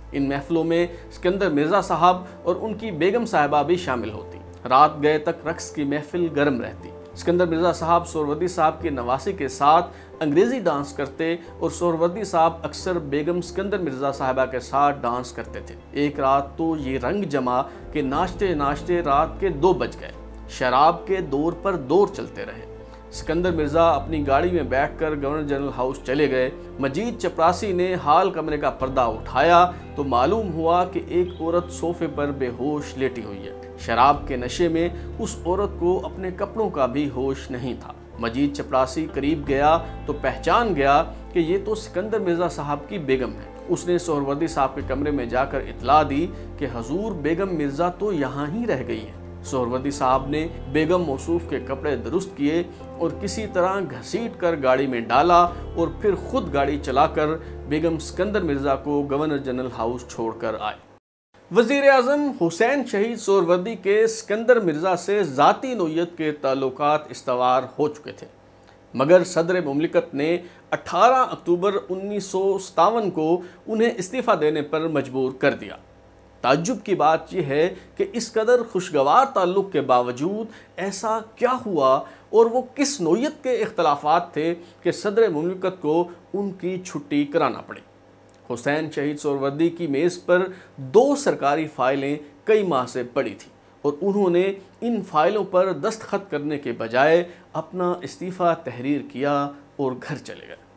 ان محفلوں میں اسکندر مرزا صاحب اور ان کی بیگم صاحبہ بھی شامل ہوتی۔ رات گئے تک رقص کی محفل گرم رہتی۔ اسکندر مرزا صاحب سہروردی صاحب کی نواسی کے ساتھ انگریزی ڈانس کرتے اور سہروردی صاحب اکثر بیگم اسکندر مرزا صاحبہ کے ساتھ ڈانس کرتے تھے۔ ایک رات تو یہ رنگ جما کہ ناچتے ناچتے رات کے دو بج گئے۔ شراب کے دور پر دور چلتے رہے۔ اسکندر مرزا اپنی گاڑی میں بیٹھ کر گورنر جنرل ہاؤس چلے گئے۔ مجید چپراسی نے ہال کمرے کا پردہ اٹھایا تو معلوم ہوا کہ ایک عورت صوفے پر بے ہوش لیٹی ہوئی ہے۔ شراب کے نشے میں اس عورت کو اپنے کپڑوں کا بھی ہوش نہیں تھا۔ مجید چپراسی قریب گیا تو پہچان گیا کہ یہ تو اسکندر مرزا صاحب کی بیگم ہے۔ اس نے سہروردی صاحب کے کمرے میں جا کر اطلاع دی کہ حضور بیگم مرزا تو یہاں ہی رہ گئی ہے۔ سہروردی صاحب نے بیگم موصوف کے کپڑے درست کیے اور کسی طرح گھسیٹ کر گاڑی میں ڈالا اور پھر خود گاڑی چلا کر بیگم اسکندر مرزا کو گورنر جنرل ہاؤس چھوڑ کر آئے۔ وزیر اعظم حسین شہید سہروردی کے اسکندر مرزا سے ذاتی نوعیت کے تعلقات استوار ہو چکے تھے، مگر صدر مملکت نے اٹھارہ اکتوبر انیس سو ستاون کو انہیں استعفیٰ دینے پر مجبور کر دیا۔ تعجب کی بات یہ ہے کہ اس قدر خوشگوار تعلق کے باوجود ایسا کیا ہوا اور وہ کس نوعیت کے اختلافات تھے کہ صدر مملکت کو ان کی چھٹی کرانا پڑی۔ حسین شہید سہروردی کی میز پر دو سرکاری فائلیں کئی ماہ سے پڑی تھیں اور انہوں نے ان فائلوں پر دستخط کرنے کے بجائے اپنا استعفیٰ تحریر کیا اور گھر چلے گئے۔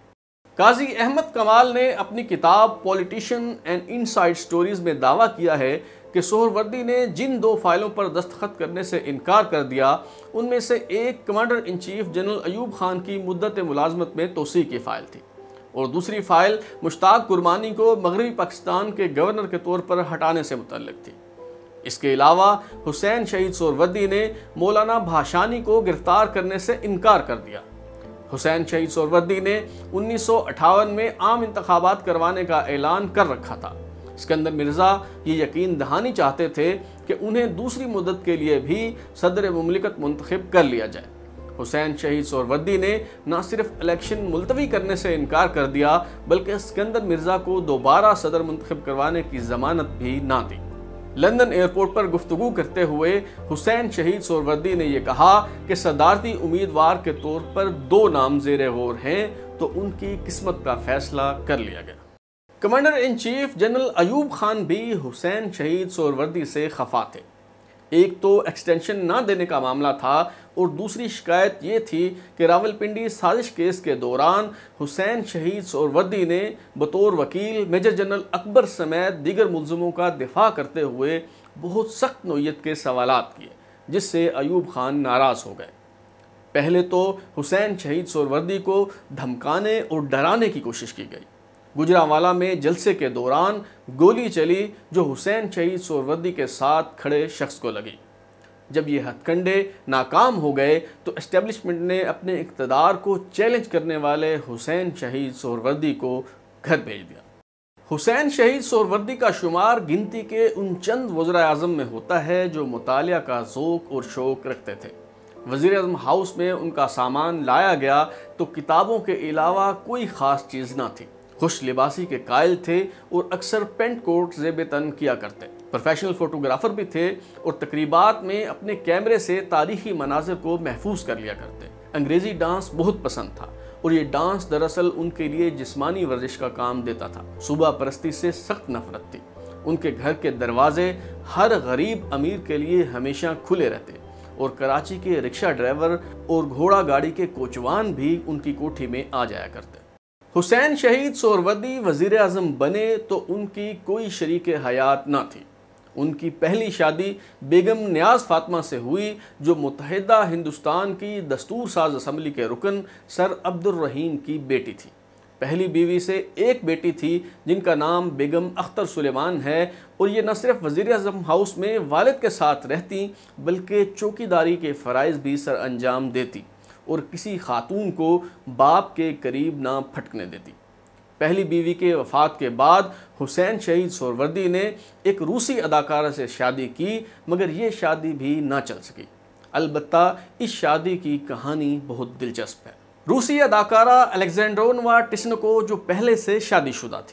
قاضی احمد کمال نے اپنی کتاب پولیٹیشین اینڈ انسائیڈ سٹوریز میں دعویٰ کیا ہے کہ سہروردی نے جن دو فائلوں پر دستخط کرنے سے انکار کر دیا ان میں سے ایک commander in chief general Ayub Khan کی مدت ملازمت میں توسیع کی فائل تھی اور دوسری فائل مشتاق کرمانی کو مغربی پاکستان کے گورنر کے طور پر ہٹانے سے متعلق تھی۔ اس کے علاوہ حسین شہید سہروردی نے مولانا بھاشانی کو گرفتار کرنے سے انکار کر دیا۔ حسین شہید سہروردی نے انیس سو اٹھاون میں عام انتخابات کروانے کا اعلان کر رکھا تھا۔ اسکندر مرزا یہ یقین دہانی چاہتے تھے کہ انہیں دوسری مدت کے لیے بھی صدر مملکت منتخب کر لیا جائے۔ حسین شہید سہروردی نے نہ صرف الیکشن ملتوی کرنے سے انکار کر دیا بلکہ اسکندر مرزا کو دوبارہ صدر منتخب کروانے کی ضمانت بھی نہ دی۔ لندن ایئرپورٹ پر گفتگو کرتے ہوئے حسین شہید سہروردی نے یہ کہا کہ صدارتی امیدوار کے طور پر دو نام زیر غور ہیں تو ان کی قسمت کا فیصلہ کر لیا گیا۔ Commander in chief general Ayub Khan بھی حسین شہید سہروردی سے خفا تھے۔ ایک تو ایکسٹینشن نہ دینے کا معاملہ تھا اور دوسری شکایت یہ تھی کہ راولپنڈی سازش کیس کے دوران حسین شہید سہروردی نے بطور وکیل میجر جنرل اکبر سمیت دیگر ملزموں کا دفاع کرتے ہوئے بہت سخت نوعیت کے سوالات کیے جس سے ایوب خان ناراض ہو گئے۔ پہلے تو حسین شہید سہروردی کو دھمکانے اور ڈرانے کی کوشش کی گئی۔ گجرانوالہ میں جلسے کے دوران گولی چلی جو حسین شہید سہروردی کے ساتھ کھڑے شخص کو لگی۔ جب یہ ہتھ کنڈے ناکام ہو گئے تو اسٹیبلشمنٹ نے اپنے اقتدار کو چیلنج کرنے والے حسین شہید سہروردی کو گھر بھیج دیا۔ حسین شہید سہروردی کا شمار گنتی کے ان چند وزراء اعظم میں ہوتا ہے جو مطالعہ کا ذوق اور شوق رکھتے تھے۔ وزیر اعظم ہاؤس میں ان کا سامان لایا گیا تو کتابوں کے علاوہ کوئی خاص چیز نہ تھی۔ خوش لباسی کے قائل تھے اور اکثر پینٹ کوٹ زیب تن کیا کرتے۔ پروفیشنل فوٹوگرافر بھی تھے اور تقریبات میں اپنے کیمرے سے تاریخی مناظر کو محفوظ کر لیا کرتے۔ انگریزی ڈانس بہت پسند تھا اور یہ ڈانس دراصل ان کے لیے جسمانی ورزش کا کام دیتا تھا۔ صوبہ پرستی سے سخت نفرت تھی۔ ان کے گھر کے دروازے ہر غریب امیر کے لیے ہمیشہ کھلے رہتے اور کراچی کے رکشہ ڈرائیور اور گھوڑا گاڑی کے کوچوان بھی ان کی کوٹھی میں آ جایا کرتے۔ حسین شہید سہروردی وزیر اعظم بنے تو ان کی کوئی شریک حیات نہ تھی۔ ان کی پہلی شادی بیگم نیاز فاطمہ سے ہوئی جو متحدہ ہندوستان کی دستور ساز اسمبلی کے رکن سر عبد الرحیم کی بیٹی تھی۔ پہلی بیوی سے ایک بیٹی تھی جن کا نام بیگم اختر سلیمان ہے اور یہ نہ صرف وزیر اعظم ہاؤس میں والد کے ساتھ رہتی بلکہ چوکیداری کے فرائض بھی سر انجام دیتی اور کسی خاتون کو باپ کے قریب نہ پھٹکنے دیتی۔ پہلی بیوی کے وفات کے بعد حسین شہید سہروردی نے ایک روسی اداکارہ سے شادی کی مگر یہ شادی بھی نہ چل سکی۔ البتہ اس شادی کی کہانی بہت دلچسپ ہے۔ روسی اداکارہ الیگزینڈرونوا ٹسنکو جو پہلے سے شادی شدہ تھی۔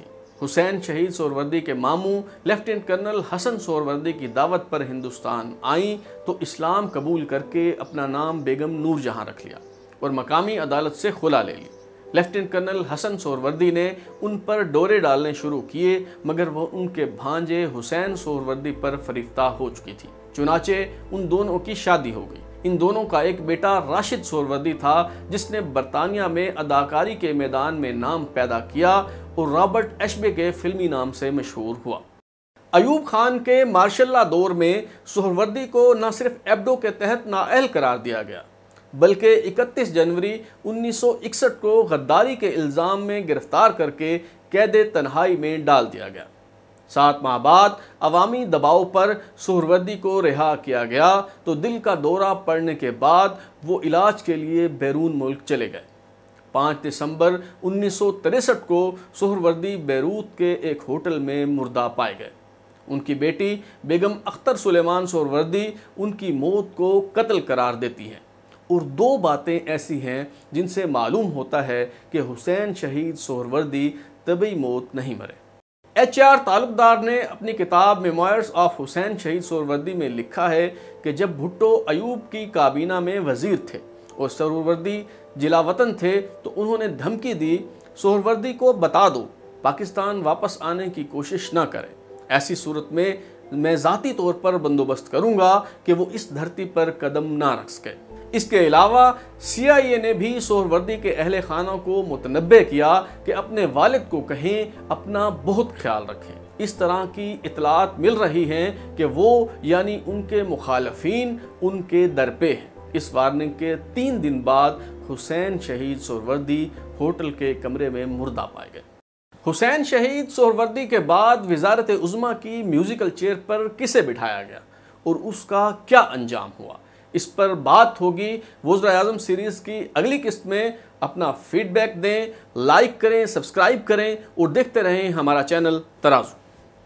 حسین شہید سہروردی کے ماموں لیفٹیننٹ کرنل حسن سہروردی کی دعوت پر ہندوستان آئیں تو اسلام قبول کر کے اپنا نام بیگم نور جہاں رکھ لیا اور مقامی عدالت سے خلا لے لی۔ لیفٹیننٹ کرنل حسن سہروردی نے ان پر ڈورے ڈالنے شروع کیے، مگر وہ ان کے بھانجے حسین سہروردی پر فریفتہ ہو چکی تھی۔ چنانچہ ان دونوں کی شادی ہو گئی۔ ان دونوں کا ایک بیٹا راشد سہروردی تھا، جس نے برطانیہ میں اداکاری کے میدان میں نام پیدا کیا اور رابرٹ ایشبے کے فلمی نام سے مشہور ہوا۔ ایوب خان کے مارشل لا دور میں سہروردی کو نہ صرف ایبڈو کے تحت نااہل قرار دیا گیا، بلکہ اکتیس جنوری انیس سو اکسٹھ کو غداری کے الزام میں گرفتار کر کے قید تنہائی میں ڈال دیا گیا۔ سات ماہ بعد عوامی دباؤ پر سہروردی کو رہا کیا گیا تو دل کا دورہ پڑنے کے بعد وہ علاج کے لیے بیرون ملک چلے گئے۔ پانچ دسمبر انیس سو تریسٹھ کو سہروردی بیروت کے ایک ہوٹل میں مردہ پائے گئے۔ ان کی بیٹی بیگم اختر سلیمان سہروردی ان کی موت کو قتل قرار دیتی ہیں، اور دو باتیں ایسی ہیں جن سے معلوم ہوتا ہے کہ حسین شہید سہروردی طبی موت نہیں مرے۔ ایچ آر تعلقدار نے اپنی کتاب میموائرز آف حسین شہید سہروردی میں لکھا ہے کہ جب بھٹو ایوب کی کابینہ میں وزیر تھے اور سہروردی جلا وطن تھے تو انہوں نے دھمکی دی، سہروردی کو بتا دو پاکستان واپس آنے کی کوشش نہ کرے، ایسی صورت میں میں ذاتی طور پر بندوبست کروں گا کہ وہ اس دھرتی پر قدم نہ رکھ سکے۔ اس کے علاوہ سی آئی اے نے بھی سہروردی کے اہل خانہ کو متنبہ کیا کہ اپنے والد کو کہیں اپنا بہت خیال رکھیں۔ اس طرح کی اطلاعات مل رہی ہیں کہ وہ یعنی ان کے مخالفین ان کے در پہ ہیں۔ اس وارننگ کے تین دن بعد حسین شہید سہروردی ہوٹل کے کمرے میں مردہ پائے گئے۔ حسین شہید سہروردی کے بعد وزارت عظمیٰ کی میوزیکل چیئر پر کسے بٹھایا گیا اور اس کا کیا انجام ہوا، اس پر بات ہوگی وزراء اعظم سیریز کی اگلی قسط میں۔ اپنا فیڈ بیک دیں، لائک کریں، سبسکرائب کریں اور دیکھتے رہیں ہمارا چینل ترازو۔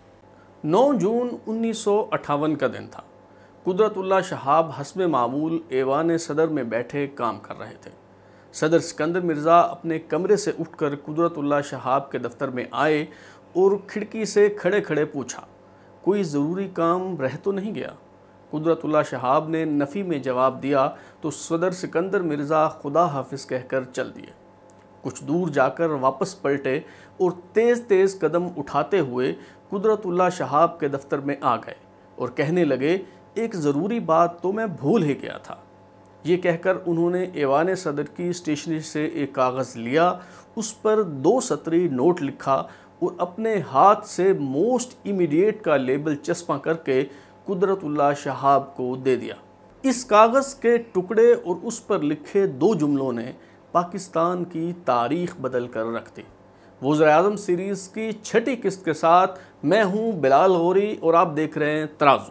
نو جون انیس سو اٹھاون کا دن تھا۔ قدرت اللہ شہاب حسب معمول ایوان صدر میں بیٹھے کام کر رہے تھے۔ صدر سکندر مرزا اپنے کمرے سے اٹھ کر قدرت اللہ شہاب کے دفتر میں آئے اور کھڑکی سے کھڑے کھڑے پوچھا، کوئی ضروری کام رہ تو نہیں گیا؟ قدرت اللہ شہاب نے نفی میں جواب دیا تو صدر سکندر مرزا خدا حافظ کہہ کر چل دیے۔ کچھ دور جا کر واپس پلٹے اور تیز تیز قدم اٹھاتے ہوئے قدرت اللہ شہاب کے دفتر میں آ گئے اور کہنے لگے، ایک ضروری بات تو میں بھول ہی گیا تھا۔ یہ کہہ کر انہوں نے ایوان صدر کی اسٹیشنری سے ایک کاغذ لیا، اس پر دو سطری نوٹ لکھا اور اپنے ہاتھ سے موسٹ امیڈیٹ کا لیبل چسپاں کر کے قدرت اللہ شہاب کو دے دیا۔ اس کاغذ کے ٹکڑے اور اس پر لکھے دو جملوں نے پاکستان کی تاریخ بدل کر رکھ دی۔ وزراء اعظم سیریز کی چھٹی قسط کے ساتھ میں ہوں بلال غوری اور آپ دیکھ رہے ہیں ترازو۔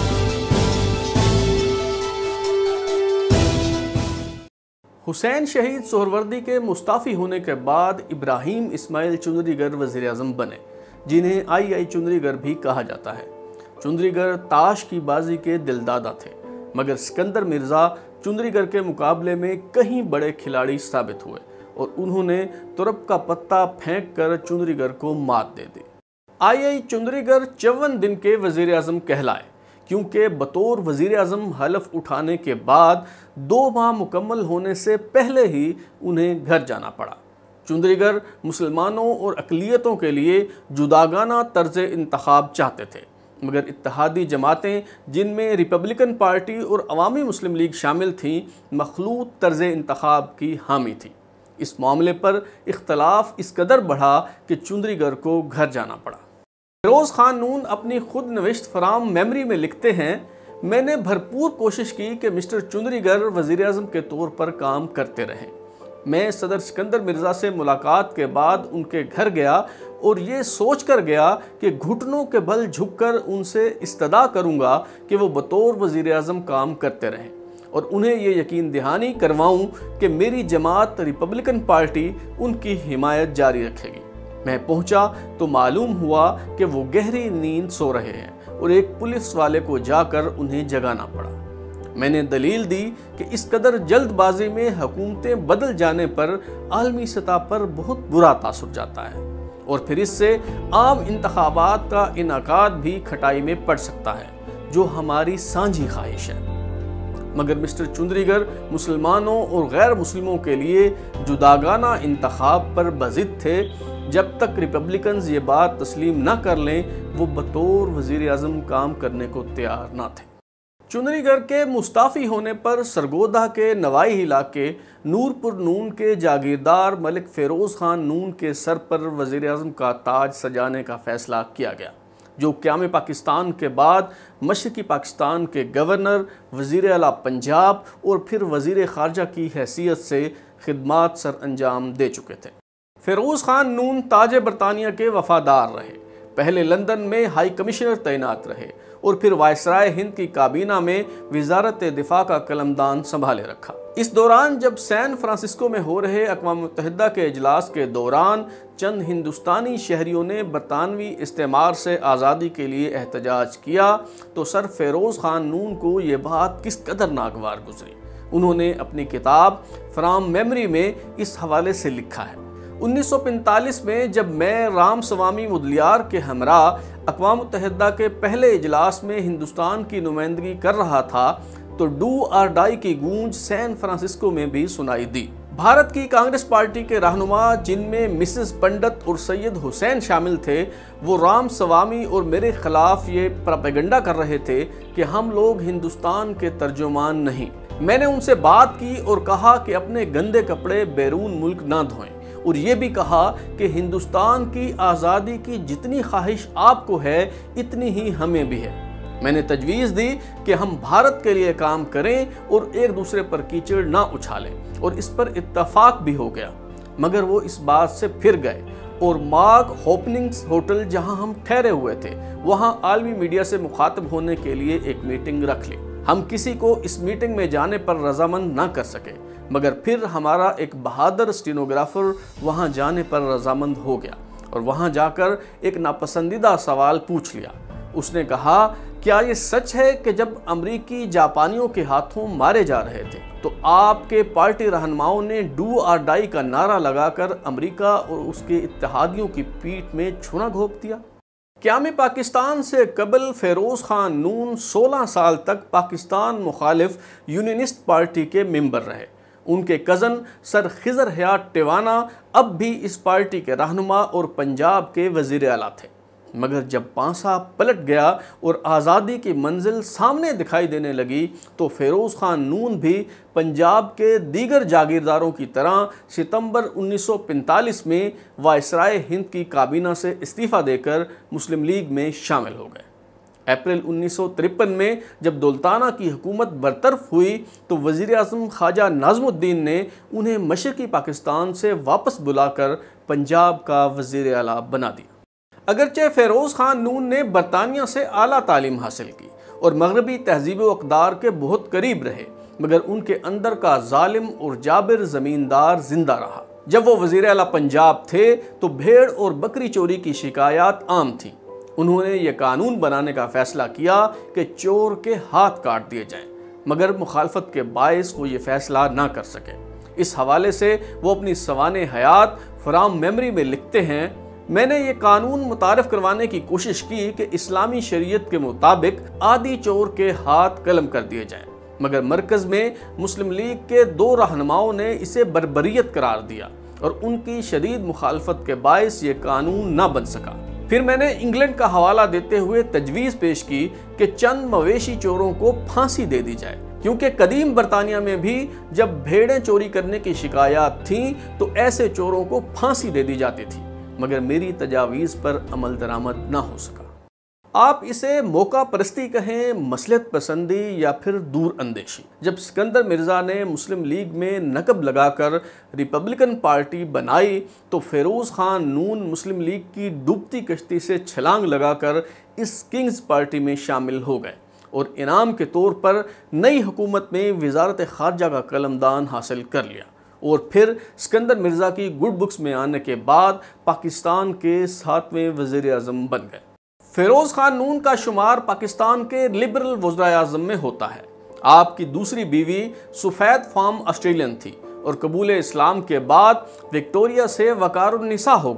حسین شہید سہروردی کے مستعفی ہونے کے بعد ابراہیم اسماعیل چندری گر وزیر اعظم بنے، جنہیں آئی آئی چندری گر بھی کہا جاتا ہے۔ چندری گر تاش کی بازی کے دلدادہ تھے، مگر سکندر مرزا چندری گر کے مقابلے میں کہیں بڑے کھلاڑی ثابت ہوئے اور انہوں نے ترپ کا پتہ پھینک کر چندری گر کو مات دے دی۔ آئی آئی چندری گر چون دن کے وزیر اعظم کہلائے، کیونکہ بطور وزیر اعظم حلف اٹھانے کے بعد دو ماہ مکمل ہونے سے پہلے ہی انہیں گھر جانا پڑا۔ چندری گر مسلمانوں اور اقلیتوں کے لیے جداگانہ طرز انتخاب چاہتے تھے، مگر اتحادی جماعتیں جن میں ریپبلکن پارٹی اور عوامی مسلم لیگ شامل تھیں مخلوط طرز انتخاب کی حامی تھی۔ اس معاملے پر اختلاف اس قدر بڑھا کہ چندری گر کو گھر جانا پڑا۔ فیروز خان نون اپنی خود نوشت فرام میموری میں لکھتے ہیں، میں نے بھرپور کوشش کی کہ مسٹر چندری گر وزیر اعظم کے طور پر کام کرتے رہیں۔ میں صدر سکندر مرزا سے ملاقات کے بعد ان کے گھر گیا اور یہ سوچ کر گیا کہ گھٹنوں کے بل جھک کر ان سے استدعا کروں گا کہ وہ بطور وزیر اعظم کام کرتے رہیں اور انہیں یہ یقین دہانی کرواؤں کہ میری جماعت ریپبلکن پارٹی ان کی حمایت جاری رکھے گی۔ میں پہنچا تو معلوم ہوا کہ وہ گہری نیند سو رہے ہیں اور ایک پولیس والے کو جا کر انہیں جگانا پڑا۔ میں نے دلیل دی کہ اس قدر جلد بازی میں حکومتیں بدل جانے پر عالمی سطح پر بہت برا تاثر جاتا ہے اور پھر اس سے عام انتخابات کا انعقاد بھی کھٹائی میں پڑ سکتا ہے، جو ہماری سانجھی خواہش ہے۔ مگر مسٹر چندریگر مسلمانوں اور غیر مسلموں کے لیے جداگانہ انتخاب پر بضد تھے۔ جب تک ریپبلکنز یہ بات تسلیم نہ کر لیں، وہ بطور وزیر اعظم کام کرنے کو تیار نہ تھے۔ چندریگر کے مستعفی ہونے پر سرگودا کے نوائی علاقے نورپور نون کے جاگیردار ملک فیروز خان نون کے سر پر وزیر اعظم کا تاج سجانے کا فیصلہ کیا گیا، جو قیام پاکستان کے بعد مشرقی پاکستان کے گورنر، وزیر اعلیٰ پنجاب اور پھر وزیر خارجہ کی حیثیت سے خدمات سر انجام دے چکے تھے۔ فیروز خان نون تاج برطانیہ کے وفادار رہے، پہلے لندن میں ہائی کمشنر تعینات رہے اور پھر وائسرائے ہند کی کابینہ میں وزارت دفاع کا قلمدان سنبھالے رکھا۔ اس دوران جب سین فرانسسکو میں ہو رہے اقوام متحدہ کے اجلاس کے دوران چند ہندوستانی شہریوں نے برطانوی استعمار سے آزادی کے لیے احتجاج کیا تو سر فیروز خان نون کو یہ بات کس قدر ناگوار گزری۔ انہوں نے اپنی کتاب فرام میموری میں اس حوالے سے لکھا ہے: انیس سو پینتالیس میں جب میں رام سوامی مدلیار کے ہمراہ اقوام متحدہ کے پہلے اجلاس میں ہندوستان کی نمائندگی کر رہا تھا تو ڈو اور ڈائی کی گونج سین فرانسسکو میں بھی سنائی دی۔ بھارت کی کانگریس پارٹی کے رہنما، جن میں مسز پنڈت اور سید حسین شامل تھے، وہ رام سوامی اور میرے خلاف یہ پروپیگنڈا کر رہے تھے کہ ہم لوگ ہندوستان کے ترجمان نہیں۔ میں نے ان سے بات کی اور کہا کہ اپنے گندے کپڑے بیرون ملک نہ دھوئیں، اور یہ بھی کہا کہ ہندوستان کی آزادی کی جتنی خواہش آپ کو ہے اتنی ہی ہمیں بھی ہے۔ میں نے تجویز دی کہ ہم بھارت کے لیے کام کریں اور ایک دوسرے پر کیچڑ نہ اچھالیں، اور اس پر اتفاق بھی ہو گیا۔ مگر وہ اس بات سے پھر گئے اور مارک ہوپننگز ہوٹل جہاں ہم ٹھہرے ہوئے تھے وہاں عالمی میڈیا سے مخاطب ہونے کے لیے ایک میٹنگ رکھ لی۔ ہم کسی کو اس میٹنگ میں جانے پر رضامند نہ کر سکے، مگر پھر ہمارا ایک بہادر اسٹینوگرافر وہاں جانے پر رضامند ہو گیا اور وہاں جا کر ایک ناپسندیدہ سوال پوچھ لیا۔ اس نے کہا، کیا یہ سچ ہے کہ جب امریکی جاپانیوں کے ہاتھوں مارے جا رہے تھے تو آپ کے پارٹی رہنماؤں نے ڈو اور ڈائی کا نعرہ لگا کر امریکہ اور اس کے اتحادیوں کی پیٹھ میں چھنا گھونپ دیا؟ قیام پاکستان سے قبل فیروز خان نون سولہ سال تک پاکستان مخالف یونینسٹ پارٹی کے ممبر رہے۔ ان کے کزن سر خضر حیات ٹیوانا اب بھی اس پارٹی کے رہنما اور پنجاب کے وزیر اعلیٰ تھے۔ مگر جب پانسا پلٹ گیا اور آزادی کی منزل سامنے دکھائی دینے لگی تو فیروز خان نون بھی پنجاب کے دیگر جاگیرداروں کی طرح ستمبر انیس سو پینتالیس میں وائسرائے ہند کی کابینہ سے استعفیٰ دے کر مسلم لیگ میں شامل ہو گئے۔ اپریل انیس سو ترپن میں جب دولتانہ کی حکومت برطرف ہوئی تو وزیر اعظم خواجہ ناظم الدین نے انہیں مشرقی پاکستان سے واپس بلا کر پنجاب کا وزیر اعلیٰ بنا دیا۔ اگرچہ فیروز خان نون نے برطانیہ سے اعلیٰ تعلیم حاصل کی اور مغربی تہذیب و اقدار کے بہت قریب رہے، مگر ان کے اندر کا ظالم اور جابر زمیندار زندہ رہا۔ جب وہ وزیر اعلیٰ پنجاب تھے تو بھیڑ اور بکری چوری کی شکایات عام تھیں۔ انہوں نے یہ قانون بنانے کا فیصلہ کیا کہ چور کے ہاتھ کاٹ دیے جائیں، مگر مخالفت کے باعث وہ یہ فیصلہ نہ کر سکے۔ اس حوالے سے وہ اپنی سوانح حیات فرام میموری میں لکھتے ہیں، میں نے یہ قانون متعارف کروانے کی کوشش کی کہ اسلامی شریعت کے مطابق عادی چور کے ہاتھ قلم کر دیے جائیں، مگر مرکز میں مسلم لیگ کے دو رہنماؤں نے اسے بربریت قرار دیا اور ان کی شدید مخالفت کے باعث یہ قانون نہ بن سکا۔ پھر میں نے انگلینڈ کا حوالہ دیتے ہوئے تجویز پیش کی کہ چند مویشی چوروں کو پھانسی دے دی جائے، کیونکہ قدیم برطانیہ میں بھی جب بھیڑیں چوری کرنے کی شکایات تھیں تو ایسے چوروں کو پھانسی دے دی جاتی تھی، مگر میری تجاویز پر عمل درآمد نہ ہو سکا۔ آپ اسے موقع پرستی کہیں، مصلحت پسندی یا پھر دور اندیشی۔ جب سکندر مرزا نے مسلم لیگ میں نقب لگا کر ریپبلکن پارٹی بنائی تو فیروز خان نون مسلم لیگ کی ڈوبتی کشتی سے چھلانگ لگا کر اس کنگز پارٹی میں شامل ہو گئے اور انعام کے طور پر نئی حکومت میں وزارت خارجہ کا قلمدان حاصل کر لیا، اور پھر سکندر مرزا کی گڈ بکس میں آنے کے بعد پاکستان کے ساتویں وزیر اعظم بن گئے۔ فیروز خان نون کا شمار پاکستان کے لبرل وزرائے اعظم میں ہوتا ہے۔ آپ کی دوسری بیوی سفید فام آسٹریلین تھی اور قبول اسلام کے بعد وکٹوریہ سے وقار النساء ہو گئیں۔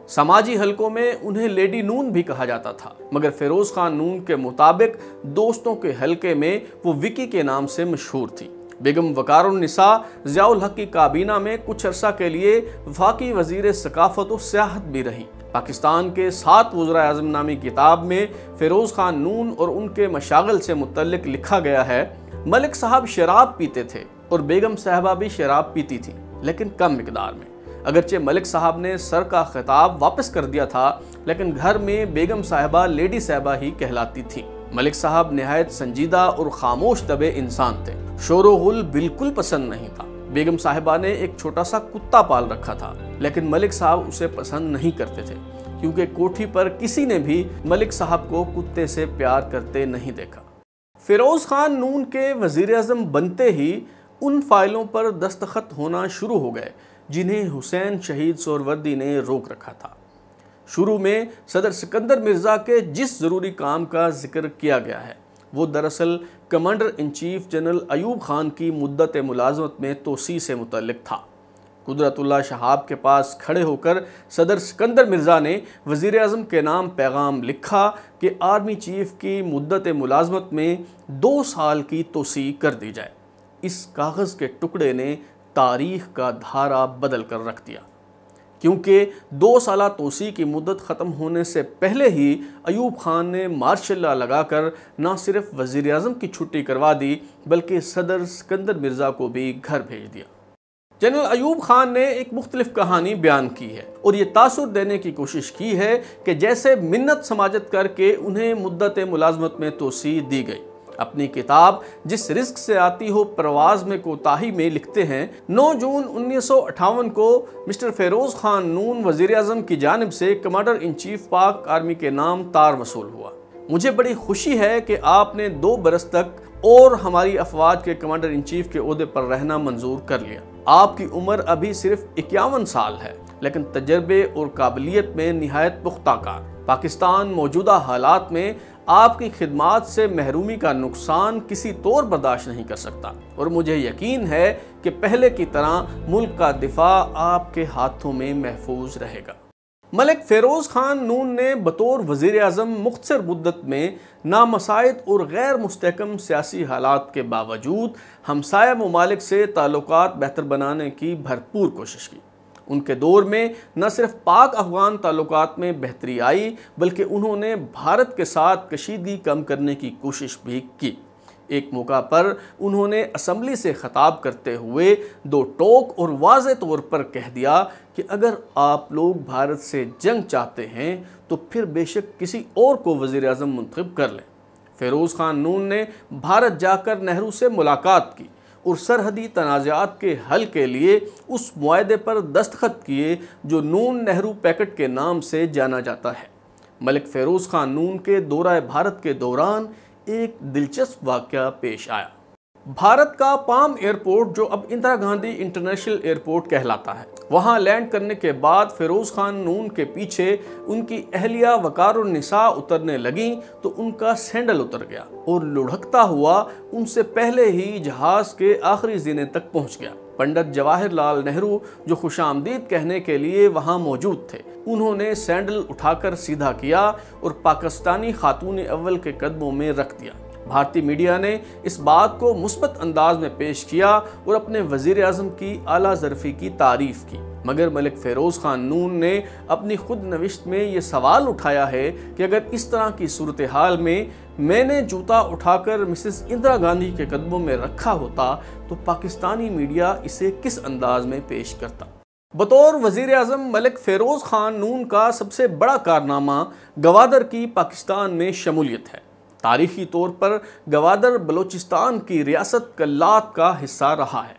سماجی حلقوں میں انہیں لیڈی نون بھی کہا جاتا تھا، مگر فیروز خان نون کے مطابق دوستوں کے حلقے میں وہ وکی کے نام سے مشہور تھی۔ بیگم وقار النساء ضیاء الحق کی کابینہ میں کچھ عرصہ کے لیے وفاقی وزیر ثقافت و سیاحت بھی رہی۔ پاکستان کے سات وزراء اعظم نامی کتاب میں فیروز خان نون اور ان کے مشاغل سے متعلق لکھا گیا ہے، ملک صاحب شراب پیتے تھے اور بیگم صاحبہ بھی شراب پیتی تھی، لیکن کم مقدار میں۔ اگرچہ ملک صاحب نے سر کا خطاب واپس کر دیا تھا، لیکن گھر میں بیگم صاحبہ لیڈی صاحبہ ہی کہلاتی تھی۔ ملک صاحب نہایت سنجیدہ اور خاموش طبع انسان تھے، شور و غل بالکل پسند نہیں تھا۔ بیگم صاحبہ نے ایک چھوٹا سا کتا پال رکھا تھا، لیکن ملک صاحب اسے پسند نہیں کرتے تھے، کیونکہ کوٹھی پر کسی نے بھی ملک صاحب کو کتے سے پیار کرتے نہیں دیکھا۔ فیروز خان نون کے وزیر اعظم بنتے ہی ان فائلوں پر دستخط ہونا شروع ہو گئے جنہیں حسین شہید سہروردی نے روک رکھا تھا۔ شروع میں صدر سکندر مرزا کے جس ضروری کام کا ذکر کیا گیا ہے وہ دراصل commander in chief general Ayub Khan کی مدت ملازمت میں توسیع سے متعلق تھا۔ قدرت اللہ شہاب کے پاس کھڑے ہو کر صدر سکندر مرزا نے وزیر اعظم کے نام پیغام لکھا کہ آرمی چیف کی مدت ملازمت میں دو سال کی توسیع کر دی جائے۔ اس کاغذ کے ٹکڑے نے تاریخ کا دھارا بدل کر رکھ دیا، کیونکہ دو سالہ توسیع کی مدت ختم ہونے سے پہلے ہی ایوب خان نے مارشل لا لگا کر نہ صرف وزیر اعظم کی چھٹی کروا دی بلکہ صدر سکندر مرزا کو بھی گھر بھیج دیا۔ جنرل ایوب خان نے ایک مختلف کہانی بیان کی ہے اور یہ تاثر دینے کی کوشش کی ہے کہ جیسے منت سماجت کر کے انہیں مدت ملازمت میں توسیع دی گئی۔ اپنی کتاب جس رزق سے آتی ہو پرواز میں کوتاہی میں لکھتے ہیں، نو جون انیس سو اٹھاون کو مسٹر فیروز خان نون وزیر اعظم کی جانب سے commander in chief Pak army کے نام تار وصول ہوا۔ مجھے بڑی خوشی ہے کہ آپ نے دو برس تک اور ہماری افواج کے کمانڈر ان چیف کے عہدے پر رہنا منظور کر لیا۔ آپ کی عمر ابھی صرف اکیاون سال ہے، لیکن تجربے اور قابلیت میں نہایت پختہ کار۔ پاکستان موجودہ حالات میں آپ کی خدمات سے محرومی کا نقصان کسی طور برداشت نہیں کر سکتا، اور مجھے یقین ہے کہ پہلے کی طرح ملک کا دفاع آپ کے ہاتھوں میں محفوظ رہے گا۔ ملک فیروز خان نون نے بطور وزیر اعظم مختصر مدت میں نامساعد اور غیر مستحکم سیاسی حالات کے باوجود ہمسایہ ممالک سے تعلقات بہتر بنانے کی بھرپور کوشش کی۔ ان کے دور میں نہ صرف پاک افغان تعلقات میں بہتری آئی بلکہ انہوں نے بھارت کے ساتھ کشیدگی کم کرنے کی کوشش بھی کی۔ ایک موقع پر انہوں نے اسمبلی سے خطاب کرتے ہوئے دو ٹوک اور واضح طور پر کہہ دیا کہ اگر آپ لوگ بھارت سے جنگ چاہتے ہیں تو پھر بے شک کسی اور کو وزیر اعظم منتخب کر لیں۔ فیروز خان نون نے بھارت جا کر نہرو سے ملاقات کی اور سرحدی تنازعات کے حل کے لیے اس معاہدے پر دستخط کیے جو نون نہرو پیکٹ کے نام سے جانا جاتا ہے۔ ملک فیروز خان نون کے دورہ بھارت کے دوران ایک دلچسپ واقعہ پیش آیا۔ بھارت کا پام ایئرپورٹ جو اب اندرا گاندھی انٹرنیشنل ایئرپورٹ کہلاتا ہے، وہاں لینڈ کرنے کے بعد فیروز خان نون کے پیچھے ان کی اہلیہ وقار النساء اترنے لگیں تو ان کا سینڈل اتر گیا اور لڑھکتا ہوا ان سے پہلے ہی جہاز کے آخری زینے تک پہنچ گیا۔ پنڈت جواہر لال نہرو جو خوش آمدید کہنے کے لیے وہاں موجود تھے، انہوں نے سینڈل اٹھا کر سیدھا کیا اور پاکستانی خاتون اول کے قدموں میں رکھ دیا۔ بھارتی میڈیا نے اس بات کو مثبت انداز میں پیش کیا اور اپنے وزیر اعظم کی اعلیٰ ظرفی کی تعریف کی، مگر ملک فیروز خان نون نے اپنی خود نوشت میں یہ سوال اٹھایا ہے کہ اگر اس طرح کی صورتحال میں میں نے جوتا اٹھا کر مسز اندرا گاندھی کے قدموں میں رکھا ہوتا تو پاکستانی میڈیا اسے کس انداز میں پیش کرتا۔ بطور وزیر اعظم ملک فیروز خان نون کا سب سے بڑا کارنامہ گوادر کی پاکستان میں شمولیت ہے۔ تاریخی طور پر گوادر بلوچستان کی ریاست کلات کا حصہ رہا ہے۔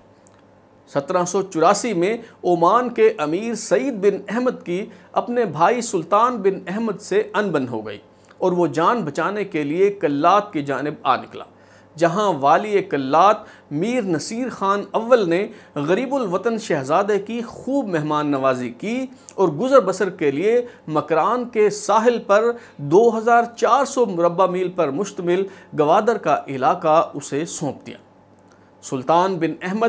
سترہ سو چوراسی میں عمان کے امیر سعید بن احمد کی اپنے بھائی سلطان بن احمد سے انبن ہو گئی اور وہ جان بچانے کے لیے کلات کی جانب آ نکلا، جہاں والی کلات میر نصیر خان اول نے غریب الوطن شہزادے کی خوب مہمان نوازی کی اور گزر بسر کے لیے مکران کے ساحل پر دو ہزار چار سو مربع میل پر مشتمل گوادر کا علاقہ اسے سونپ دیا۔ سلطان بن احمد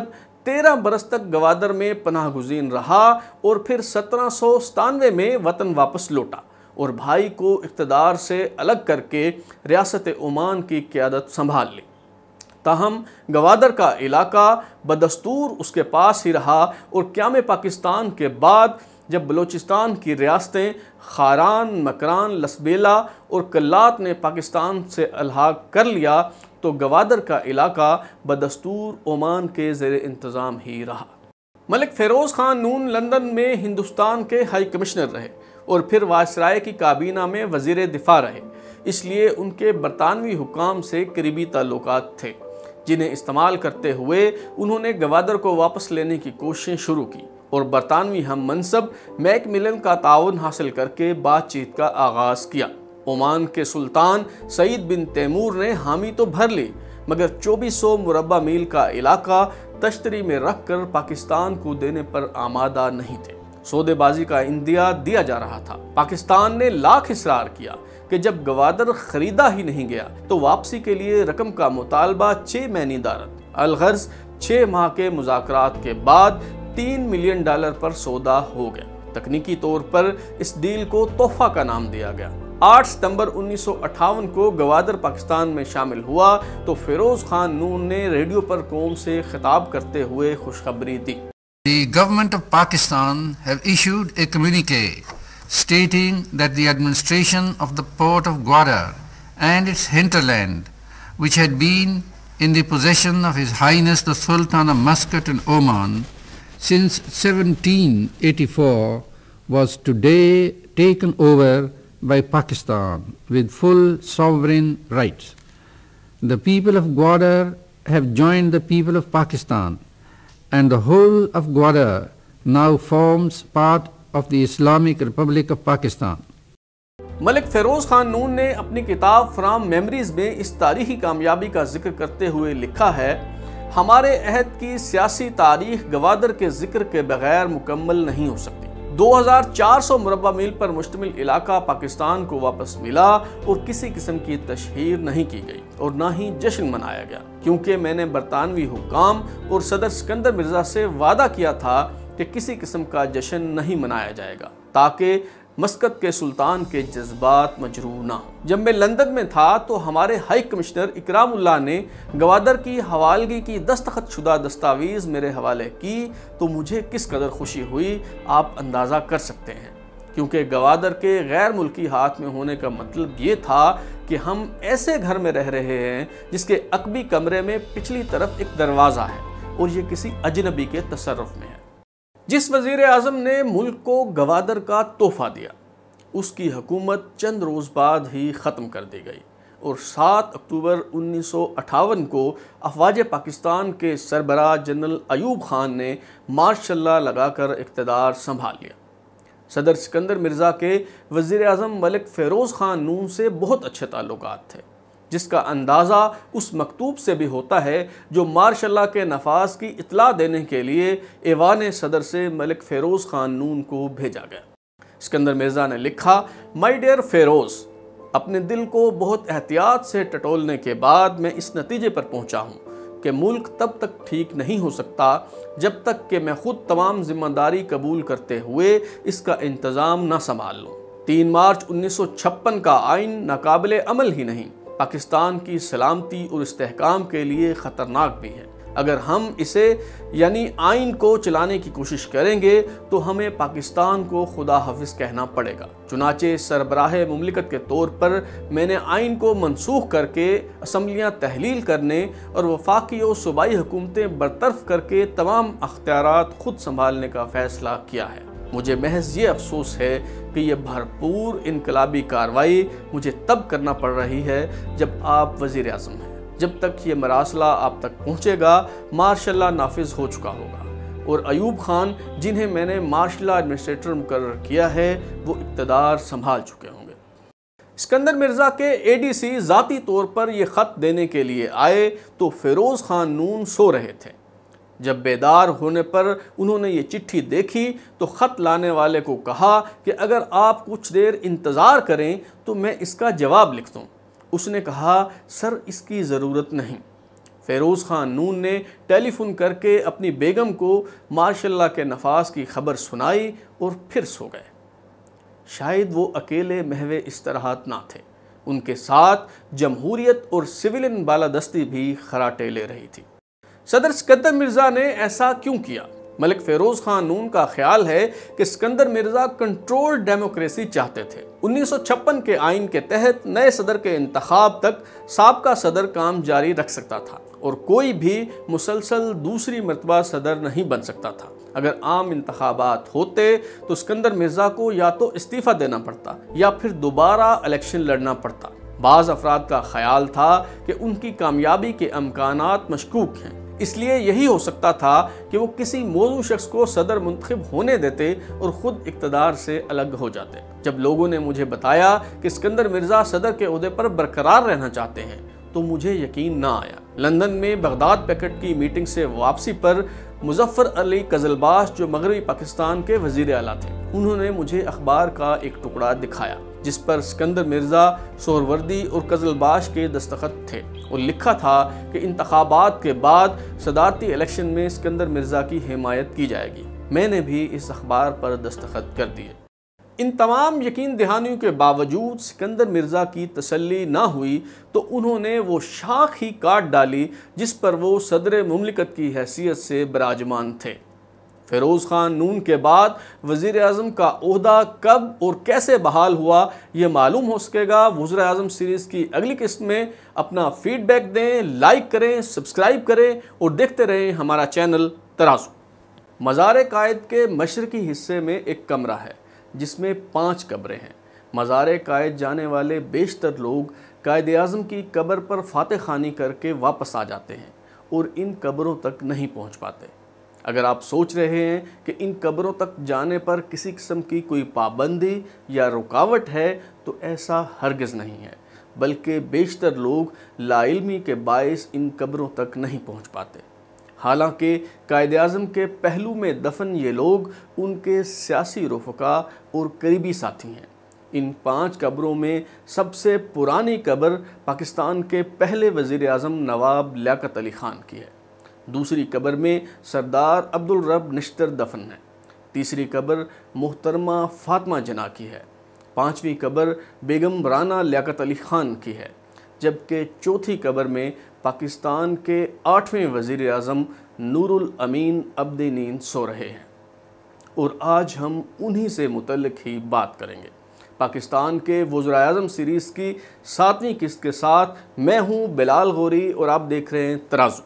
تیرہ برس تک گوادر میں پناہ گزین رہا اور پھر سترہ سو ستانوے میں وطن واپس لوٹا اور بھائی کو اقتدار سے الگ کر کے ریاست عمان کی قیادت سنبھال لی۔ تاہم گوادر کا علاقہ بدستور اس کے پاس ہی رہا اور قیام پاکستان کے بعد جب بلوچستان کی ریاستیں خاران، مکران، لسبیلا اور کلات نے پاکستان سے الحاق کر لیا تو گوادر کا علاقہ بدستور عمان کے زیر انتظام ہی رہا۔ ملک فیروز خان نون لندن میں ہندوستان کے ہائی کمشنر رہے اور پھر وائسرائے کی کابینہ میں وزیر دفاع رہے، اس لیے ان کے برطانوی حکام سے قریبی تعلقات تھے، جنہیں استعمال کرتے ہوئے انہوں نے گوادر کو واپس لینے کی کوششیں شروع کی اور برطانوی ہم منصب میک ملن کا تعاون حاصل کر کے بات چیت کا آغاز کیا۔ عمان کے سلطان سعید بن تیمور نے حامی تو بھر لی، مگر چوبیس سو مربع میل کا علاقہ تشتری میں رکھ کر پاکستان کو دینے پر آمادہ نہیں تھے۔ سودے بازی کا اندیا دیا جا رہا تھا۔ پاکستان نے لاکھ اصرار کیا کہ جب گوادر خریدا ہی نہیں گیا تو واپسی کے لیے رقم کا مطالبہ چھ مہینی دارت۔ الغرض چھ ماہ کے مذاکرات کے بعد تین ملین ڈالر پر سودا ہو گیا۔ تکنیکی طور پر اس ڈیل کو تحفہ کا نام دیا گیا۔ آٹھ ستمبر انیس سو اٹھاون کو گوادر پاکستان میں شامل ہوا تو فیروز خان نون نے ریڈیو پر قوم سے خطاب کرتے ہوئے خوشخبری دی۔ The government of Pakistan have issued a communique stating that the administration of the port of Gwadar and its hinterland, which had been in the possession of His Highness the Sultan of Muscat and Oman since seventeen eighty-four, was today taken over by Pakistan with full sovereign rights. The people of Gwadar have joined the people of Pakistan, and the whole of Gwadar now forms part of the Islamic Republic of Pakistan. ملک فیروز خان نون نے اپنی کتاب from memories میں اس تاریخی کامیابی کا ذکر کرتے ہوئے لکھا ہے، ہمارے عہد کی سیاسی تاریخ گوادر کے ذکر کے بغیر مکمل نہیں ہو سکتی۔ دو ہزار چار سو مربع میل پر مشتمل علاقہ پاکستان کو واپس ملا اور کسی قسم کی تشہیر نہیں کی گئی اور نہ ہی جشن منایا گیا، کیونکہ میں نے برطانوی حکام اور صدر سکندر مرزا سے وعدہ کیا تھا کہ کسی قسم کا جشن نہیں منایا جائے گا تاکہ مسقط کے سلطان کے جذبات مجروح نہ ہوں۔ جب میں لندن میں تھا تو ہمارے ہائی کمشنر اکرام اللہ نے گوادر کی حوالگی کی دستخط شدہ دستاویز میرے حوالے کی تو مجھے کس قدر خوشی ہوئی آپ اندازہ کر سکتے ہیں، کیونکہ گوادر کے غیر ملکی ہاتھ میں ہونے کا مطلب یہ تھا کہ ہم ایسے گھر میں رہ رہے ہیں جس کے عقبی کمرے میں پچھلی طرف ایک دروازہ ہے اور یہ کسی اجنبی کے تصرف میں ہے۔ جس وزیر اعظم نے ملک کو گوادر کا تحفہ دیا اس کی حکومت چند روز بعد ہی ختم کر دی گئی اور سات اکتوبر انیس سو اٹھاون کو افواج پاکستان کے سربراہ جنرل ایوب خان نے مارشل لا لگا کر اقتدار سنبھال لیا۔ صدر سکندر مرزا کے وزیر اعظم ملک فیروز خان نون سے بہت اچھے تعلقات تھے، جس کا اندازہ اس مکتوب سے بھی ہوتا ہے جو مارشل لا کے نفاذ کی اطلاع دینے کے لیے ایوان صدر سے ملک فیروز خان نون کو بھیجا گیا۔ سکندر مرزا نے لکھا، مائی ڈیئر فیروز، اپنے دل کو بہت احتیاط سے ٹٹولنے کے بعد میں اس نتیجے پر پہنچا ہوں کہ ملک تب تک ٹھیک نہیں ہو سکتا جب تک کہ میں خود تمام ذمہ داری قبول کرتے ہوئے اس کا انتظام نہ سنبھال لوں۔ تین مارچ انیس سو چھپن کا آئین ناقابل عمل ہی نہیں، پاکستان کی سلامتی اور استحکام کے لیے خطرناک بھی ہے۔ اگر ہم اسے یعنی آئین کو چلانے کی کوشش کریں گے تو ہمیں پاکستان کو خدا حافظ کہنا پڑے گا۔ چنانچہ سربراہ مملکت کے طور پر میں نے آئین کو منسوخ کر کے اسمبلیاں تحلیل کرنے اور وفاقی و صوبائی حکومتیں برطرف کر کے تمام اختیارات خود سنبھالنے کا فیصلہ کیا ہے۔ مجھے محض یہ افسوس ہے کہ یہ بھرپور انقلابی کارروائی مجھے تب کرنا پڑ رہی ہے جب آپ وزیر اعظم ہیں۔ جب تک یہ مراسلہ آپ تک پہنچے گا مارشل لا نافذ ہو چکا ہوگا اور ایوب خان جنہیں میں نے مارشل لا ایڈمنسٹریٹر مقرر کیا ہے وہ اقتدار سنبھال چکے ہوں گے۔ سکندر مرزا کے اے ڈی سی ذاتی طور پر یہ خط دینے کے لیے آئے تو فیروز خان نون سو رہے تھے۔ جب بیدار ہونے پر انہوں نے یہ چٹھی دیکھی تو خط لانے والے کو کہا کہ اگر آپ کچھ دیر انتظار کریں تو میں اس کا جواب لکھ دوں۔ اس نے کہا، سر اس کی ضرورت نہیں۔ فیروز خان نون نے ٹیلی فون کر کے اپنی بیگم کو ماشاء اللہ کے نفاذ کی خبر سنائی اور پھر سو گئے۔ شاید وہ اکیلے محو استراحت نہ تھے، ان کے ساتھ جمہوریت اور سویلین بالادستی بھی خراٹے لے رہی تھی۔ صدر اسکندر مرزا نے ایسا کیوں کیا؟ ملک فیروز خان نون کا خیال ہے کہ اسکندر مرزا کنٹرول ڈیموکریسی چاہتے تھے۔ انیس سو چھپن کے آئین کے تحت نئے صدر کے انتخاب تک سابقہ صدر کام جاری رکھ سکتا تھا اور کوئی بھی مسلسل دوسری مرتبہ صدر نہیں بن سکتا تھا۔ اگر عام انتخابات ہوتے تو اسکندر مرزا کو یا تو استعفیٰ دینا پڑتا یا پھر دوبارہ الیکشن لڑنا پڑتا۔ بعض افراد کا خیال تھا کہ ان کی کامیابی کے امکانات مشکوک ہیں، اس لیے یہی ہو سکتا تھا کہ وہ کسی موضوع شخص کو صدر منتخب ہونے دیتے اور خود اقتدار سے الگ ہو جاتے۔ جب لوگوں نے مجھے بتایا کہ اسکندر مرزا صدر کے عہدے پر برقرار رہنا چاہتے ہیں تو مجھے یقین نہ آیا۔ لندن میں بغداد پیکٹ کی میٹنگ سے واپسی پر مظفر علی قزلباش جو مغربی پاکستان کے وزیر اعلیٰ تھے، انہوں نے مجھے اخبار کا ایک ٹکڑا دکھایا جس پر اسکندر مرزا، سہروردی اور قزلباش کے دستخط تھے اور لکھا تھا کہ انتخابات کے بعد صدارتی الیکشن میں اسکندر مرزا کی حمایت کی جائے گی۔ میں نے بھی اس اخبار پر دستخط کر دیے۔ ان تمام یقین دہانیوں کے باوجود اسکندر مرزا کی تسلی نہ ہوئی تو انہوں نے وہ شاخ ہی کاٹ ڈالی جس پر وہ صدر مملکت کی حیثیت سے براجمان تھے۔ فیروز خان نون کے بعد وزیر اعظم کا عہدہ کب اور کیسے بحال ہوا یہ معلوم ہو سکے گا۔ وزیر اعظم سیریز کی اگلی قسط میں اپنا فیڈ بیک دیں، لائک کریں، سبسکرائب کریں اور دیکھتے رہیں ہمارا چینل ترازو۔ مزار قائد کے مشرقی حصے میں ایک کمرہ ہے جس میں پانچ قبریں ہیں۔ مزار قائد جانے والے بیشتر لوگ قائد اعظم کی قبر پر فاتح خوانی کر کے واپس آ جاتے ہیں اور ان قبروں تک نہیں پہنچ پاتے۔ اگر آپ سوچ رہے ہیں کہ ان قبروں تک جانے پر کسی قسم کی کوئی پابندی یا رکاوٹ ہے تو ایسا ہرگز نہیں ہے، بلکہ بیشتر لوگ لا علمی کے باعث ان قبروں تک نہیں پہنچ پاتے۔ حالانکہ قائد اعظم کے پہلو میں دفن یہ لوگ ان کے سیاسی رفقا اور قریبی ساتھی ہیں۔ ان پانچ قبروں میں سب سے پرانی قبر پاکستان کے پہلے وزیر اعظم نواب لیاقت علی خان کی ہے۔ دوسری قبر میں سردار عبدالرب نشتر دفن ہے۔ تیسری قبر محترمہ فاطمہ جناح کی ہے۔ پانچویں قبر بیگم رانا لیاقت علی خان کی ہے، جبکہ چوتھی قبر میں پاکستان کے آٹھویں وزیر اعظم نور الامین عبد نیند سو رہے ہیں، اور آج ہم انہی سے متعلق ہی بات کریں گے۔ پاکستان کے وزراء اعظم سیریز کی ساتویں قسط کے ساتھ میں ہوں بلال غوری اور آپ دیکھ رہے ہیں ترازو۔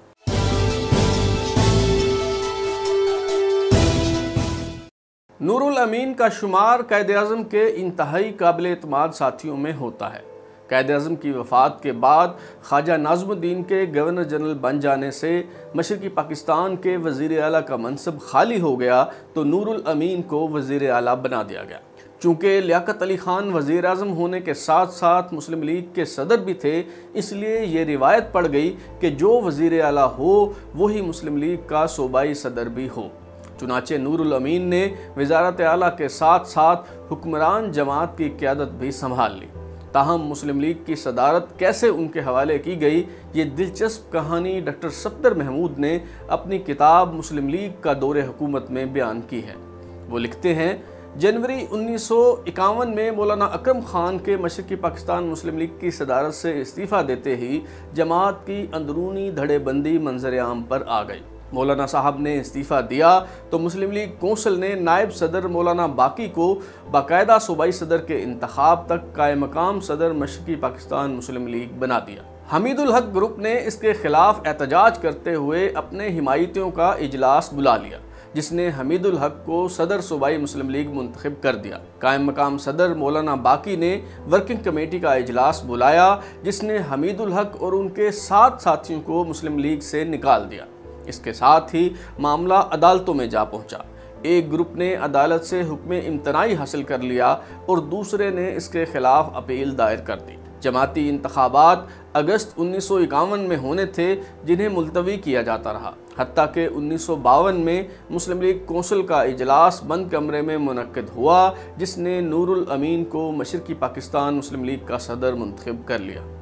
نور الامین کا شمار قائد اعظم کے انتہائی قابل اعتماد ساتھیوں میں ہوتا ہے۔ قائد اعظم کی وفات کے بعد خواجہ ناظم الدین کے گورنر جنرل بن جانے سے مشرقی پاکستان کے وزیر اعلیٰ کا منصب خالی ہو گیا تو نور الامین کو وزیر اعلیٰ بنا دیا گیا۔ چونکہ لیاقت علی خان وزیر اعظم ہونے کے ساتھ ساتھ مسلم لیگ کے صدر بھی تھے، اس لیے یہ روایت پڑ گئی کہ جو وزیر اعلیٰ ہو وہی مسلم لیگ کا صوبائی صدر بھی ہو۔ چنانچہ نور الامین نے وزارت اعلیٰ کے ساتھ ساتھ حکمران جماعت کی قیادت بھی سنبھال لی۔ تاہم مسلم لیگ کی صدارت کیسے ان کے حوالے کی گئی، یہ دلچسپ کہانی ڈاکٹر صفدر محمود نے اپنی کتاب مسلم لیگ کا دور حکومت میں بیان کی ہے۔ وہ لکھتے ہیں، جنوری انیس سو اکاون میں مولانا اکرم خان کے مشرقی پاکستان مسلم لیگ کی صدارت سے استعفیٰ دیتے ہی جماعت کی اندرونی دھڑے بندی منظر عام پر آ گئی۔ مولانا صاحب نے استعفیٰ دیا تو مسلم لیگ کونسل نے نائب صدر مولانا باقی کو باقاعدہ صوبائی صدر کے انتخاب تک قائم مقام صدر مشرقی پاکستان مسلم لیگ بنا دیا۔ حمید الحق گروپ نے اس کے خلاف احتجاج کرتے ہوئے اپنے حمایتیوں کا اجلاس بلا لیا، جس نے حمید الحق کو صدر صوبائی مسلم لیگ منتخب کر دیا۔ قائم مقام صدر مولانا باقی نے ورکنگ کمیٹی کا اجلاس بلایا، جس نے حمید الحق اور ان کے سات ساتھیوں کو مسلم لیگ سے نکال دیا۔ اس کے ساتھ ہی معاملہ عدالتوں میں جا پہنچا۔ ایک گروپ نے عدالت سے حکم امتناعی حاصل کر لیا اور دوسرے نے اس کے خلاف اپیل دائر کر دی۔ جماعتی انتخابات اگست انیس سو اکاون میں ہونے تھے، جنہیں ملتوی کیا جاتا رہا، حتیٰ کہ انیس سو باون میں مسلم لیگ کونسل کا اجلاس بند کمرے میں منعقد ہوا، جس نے نور الامین کو مشرقی پاکستان مسلم لیگ کا صدر منتخب کر لیا۔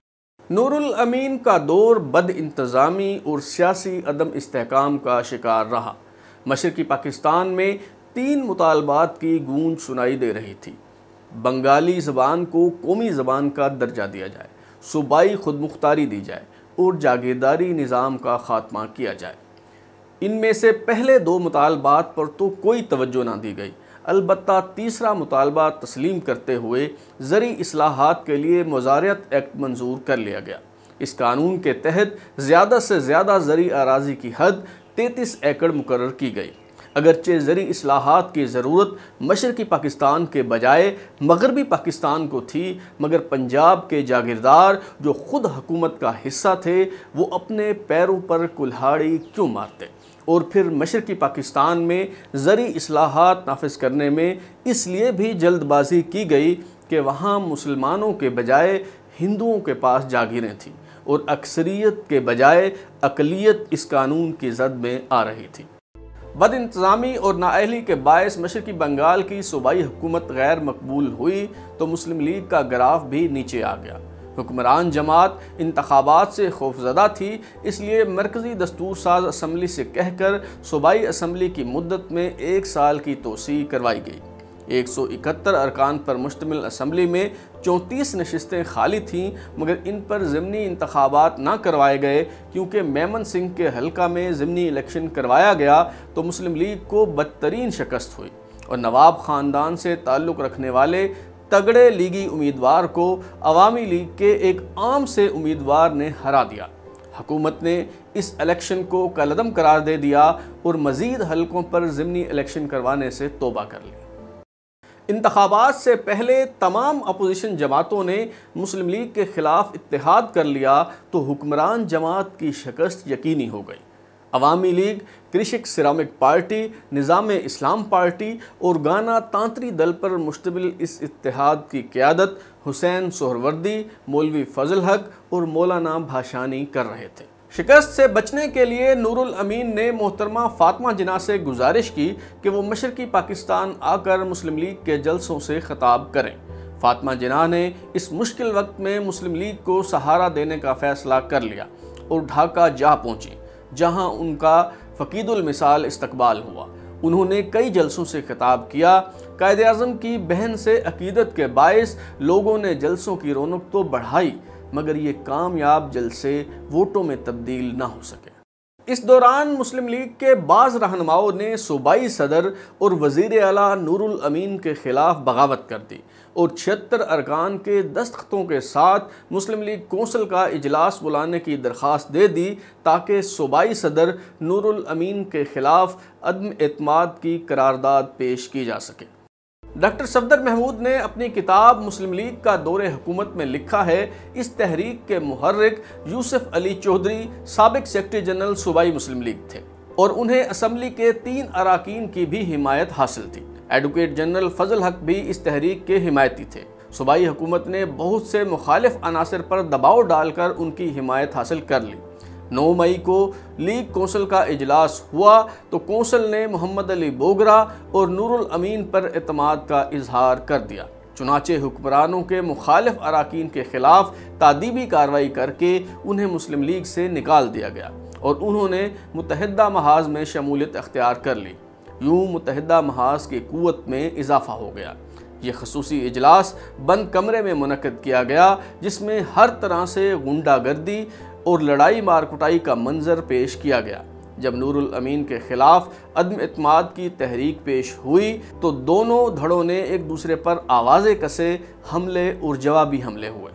نور الامین کا دور بد انتظامی اور سیاسی عدم استحکام کا شکار رہا۔ مشرقی پاکستان میں تین مطالبات کی گونج سنائی دے رہی تھی۔ بنگالی زبان کو قومی زبان کا درجہ دیا جائے، صوبائی خود مختاری دی جائے اور جاگیرداری نظام کا خاتمہ کیا جائے۔ ان میں سے پہلے دو مطالبات پر تو کوئی توجہ نہ دی گئی، البتہ تیسرا مطالبہ تسلیم کرتے ہوئے زرعی اصلاحات کے لیے مزارعت ایکٹ منظور کر لیا گیا۔ اس قانون کے تحت زیادہ سے زیادہ زرعی اراضی کی حد تینتیس ایکڑ مقرر کی گئی۔ اگرچہ زرعی اصلاحات کی ضرورت مشرقی پاکستان کے بجائے مغربی پاکستان کو تھی، مگر پنجاب کے جاگیردار جو خود حکومت کا حصہ تھے وہ اپنے پیروں پر کلہاڑی کیوں مارتے؟ اور پھر مشرقی پاکستان میں زرعی اصلاحات نافذ کرنے میں اس لیے بھی جلد بازی کی گئی کہ وہاں مسلمانوں کے بجائے ہندوؤں کے پاس جاگیریں تھیں اور اکثریت کے بجائے اقلیت اس قانون کی زد میں آ رہی تھی۔ بد انتظامی اور نااہلی کے باعث مشرقی بنگال کی صوبائی حکومت غیر مقبول ہوئی تو مسلم لیگ کا گراف بھی نیچے آ گیا۔ حکمران جماعت انتخابات سے خوفزدہ تھی، اس لیے مرکزی دستور ساز اسمبلی سے کہہ کر صوبائی اسمبلی کی مدت میں ایک سال کی توسیع کروائی گئی۔ ایک سو اکہتر ارکان پر مشتمل اسمبلی میں چونتیس نشستیں خالی تھیں، مگر ان پر ضمنی انتخابات نہ کروائے گئے کیونکہ میمن سنگھ کے حلقہ میں ضمنی الیکشن کروایا گیا تو مسلم لیگ کو بدترین شکست ہوئی اور نواب خاندان سے تعلق رکھنے والے تگڑے لیگی امیدوار کو عوامی لیگ کے ایک عام سے امیدوار نے ہرا دیا۔ حکومت نے اس الیکشن کو کالعدم قرار دے دیا اور مزید حلقوں پر ضمنی الیکشن کروانے سے توبہ کر لی۔ انتخابات سے پہلے تمام اپوزیشن جماعتوں نے مسلم لیگ کے خلاف اتحاد کر لیا تو حکمران جماعت کی شکست یقینی ہو گئی۔ عوامی لیگ، کرشک سیرامک پارٹی، نظام اسلام پارٹی اور گانا تانتری دل پر مشتمل اس اتحاد کی قیادت حسین سہروردی، مولوی فضل حق اور مولانا بھاشانی کر رہے تھے۔ شکست سے بچنے کے لیے نور الامین نے محترمہ فاطمہ جناح سے گزارش کی کہ وہ مشرقی پاکستان آ کر مسلم لیگ کے جلسوں سے خطاب کریں۔ فاطمہ جناح نے اس مشکل وقت میں مسلم لیگ کو سہارا دینے کا فیصلہ کر لیا اور ڈھاکہ جا پہنچی، جہاں ان کا فقید المثال استقبال ہوا۔ انہوں نے کئی جلسوں سے خطاب کیا۔ قائد اعظم کی بہن سے عقیدت کے باعث لوگوں نے جلسوں کی رونق تو بڑھائی، مگر یہ کامیاب جلسے ووٹوں میں تبدیل نہ ہو سکے۔ اس دوران مسلم لیگ کے بعض رہنماؤں نے صوبائی صدر اور وزیر اعلیٰ نور الامین کے خلاف بغاوت کر دی اور چھہتر ارکان کے دستخطوں کے ساتھ مسلم لیگ کونسل کا اجلاس بلانے کی درخواست دے دی تاکہ صوبائی صدر نور الامین کے خلاف عدم اعتماد کی قرارداد پیش کی جا سکے۔ ڈاکٹر صفدر محمود نے اپنی کتاب مسلم لیگ کا دور حکومت میں لکھا ہے، اس تحریک کے محرک یوسف علی چودھری سابق سیکرٹری جنرل صوبائی مسلم لیگ تھے اور انہیں اسمبلی کے تین اراکین کی بھی حمایت حاصل تھی۔ ایڈوکیٹ جنرل فضل حق بھی اس تحریک کے حمایتی تھے۔ صوبائی حکومت نے بہت سے مخالف عناصر پر دباؤ ڈال کر ان کی حمایت حاصل کر لی۔ نو مئی کو لیگ کونسل کا اجلاس ہوا تو کونسل نے محمد علی بوگرا اور نور الامین پر اعتماد کا اظہار کر دیا۔ چنانچہ حکمرانوں کے مخالف اراکین کے خلاف تادیبی کارروائی کر کے انہیں مسلم لیگ سے نکال دیا گیا اور انہوں نے متحدہ محاذ میں شمولیت اختیار کر لی۔ یوں متحدہ محاذ کی قوت میں اضافہ ہو گیا۔ یہ خصوصی اجلاس بند کمرے میں منعقد کیا گیا جس میں ہر طرح سے غنڈہ گردی اور لڑائی مار کٹائی کا منظر پیش کیا گیا۔ جب نور الامین کے خلاف عدم اعتماد کی تحریک پیش ہوئی تو دونوں دھڑوں نے ایک دوسرے پر آوازیں کسے، حملے اور جوابی حملے ہوئے۔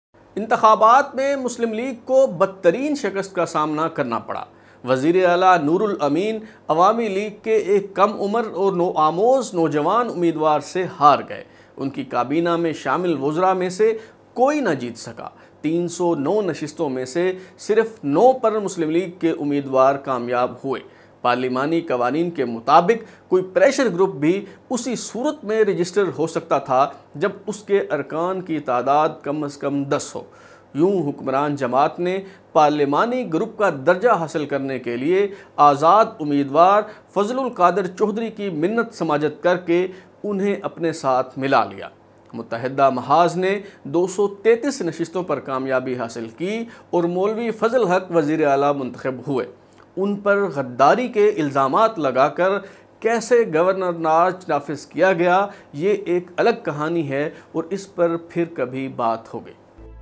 انتخابات میں مسلم لیگ کو بدترین شکست کا سامنا کرنا پڑا۔ وزیر اعلیٰ نور الامین عوامی لیگ کے ایک کم عمر اور نو آموز نوجوان امیدوار سے ہار گئے۔ ان کی کابینہ میں شامل وزراء میں سے کوئی نہ جیت سکا۔ تین سو نو نشستوں میں سے صرف نو پر مسلم لیگ کے امیدوار کامیاب ہوئے۔ پارلیمانی قوانین کے مطابق کوئی پریشر گروپ بھی اسی صورت میں رجسٹر ہو سکتا تھا جب اس کے ارکان کی تعداد کم از کم دس ہو۔ یوں حکمران جماعت نے پارلیمانی گروپ کا درجہ حاصل کرنے کے لیے آزاد امیدوار فضل القادر چودھری کی منت سماجت کر کے انہیں اپنے ساتھ ملا لیا۔ متحدہ محاذ نے دو سو تینتیس نشستوں پر کامیابی حاصل کی اور مولوی فضل حق وزیر اعلیٰ منتخب ہوئے۔ ان پر غداری کے الزامات لگا کر کیسے گورنر ناج نافذ کیا گیا، یہ ایک الگ کہانی ہے اور اس پر پھر کبھی بات ہوگی۔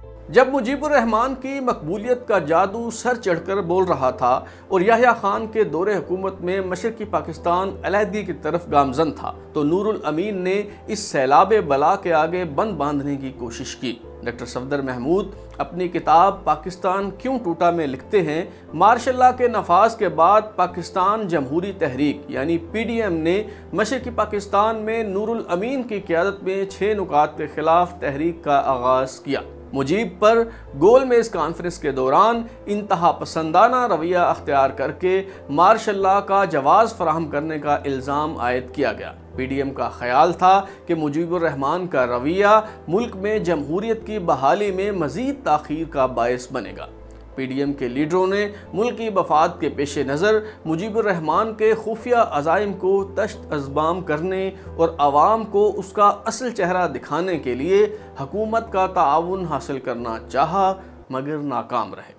جب مجیب الرحمان کی مقبولیت کا جادو سر چڑھ کر بول رہا تھا اور یحییٰ خان کے دور حکومت میں مشرقی پاکستان علیحدگی کی طرف گامزن تھا، تو نور الامین نے اس سیلاب بلا کے آگے بند باندھنے کی کوشش کی۔ ڈاکٹر صفدر محمود اپنی کتاب پاکستان کیوں ٹوٹا میں لکھتے ہیں، مارشل لاء کے نفاذ کے بعد پاکستان جمہوری تحریک یعنی پی ڈی ایم نے مشرقی پاکستان میں نور الامین کی قیادت میں چھ نکات کے خلاف تحریک کا آغاز کیا۔ مجیب پر گول میز کانفرنس کے دوران انتہا پسندانہ رویہ اختیار کر کے مارشل لاء کا جواز فراہم کرنے کا الزام عائد کیا گیا۔ پی ڈی ایم کا خیال تھا کہ مجیب الرحمان کا رویہ ملک میں جمہوریت کی بحالی میں مزید تاخیر کا باعث بنے گا۔ پی ڈی ایم کے لیڈروں نے ملکی مفاد کے پیش نظر مجیب الرحمان کے خفیہ عزائم کو تشت ازبام کرنے اور عوام کو اس کا اصل چہرہ دکھانے کے لیے حکومت کا تعاون حاصل کرنا چاہا، مگر ناکام رہے۔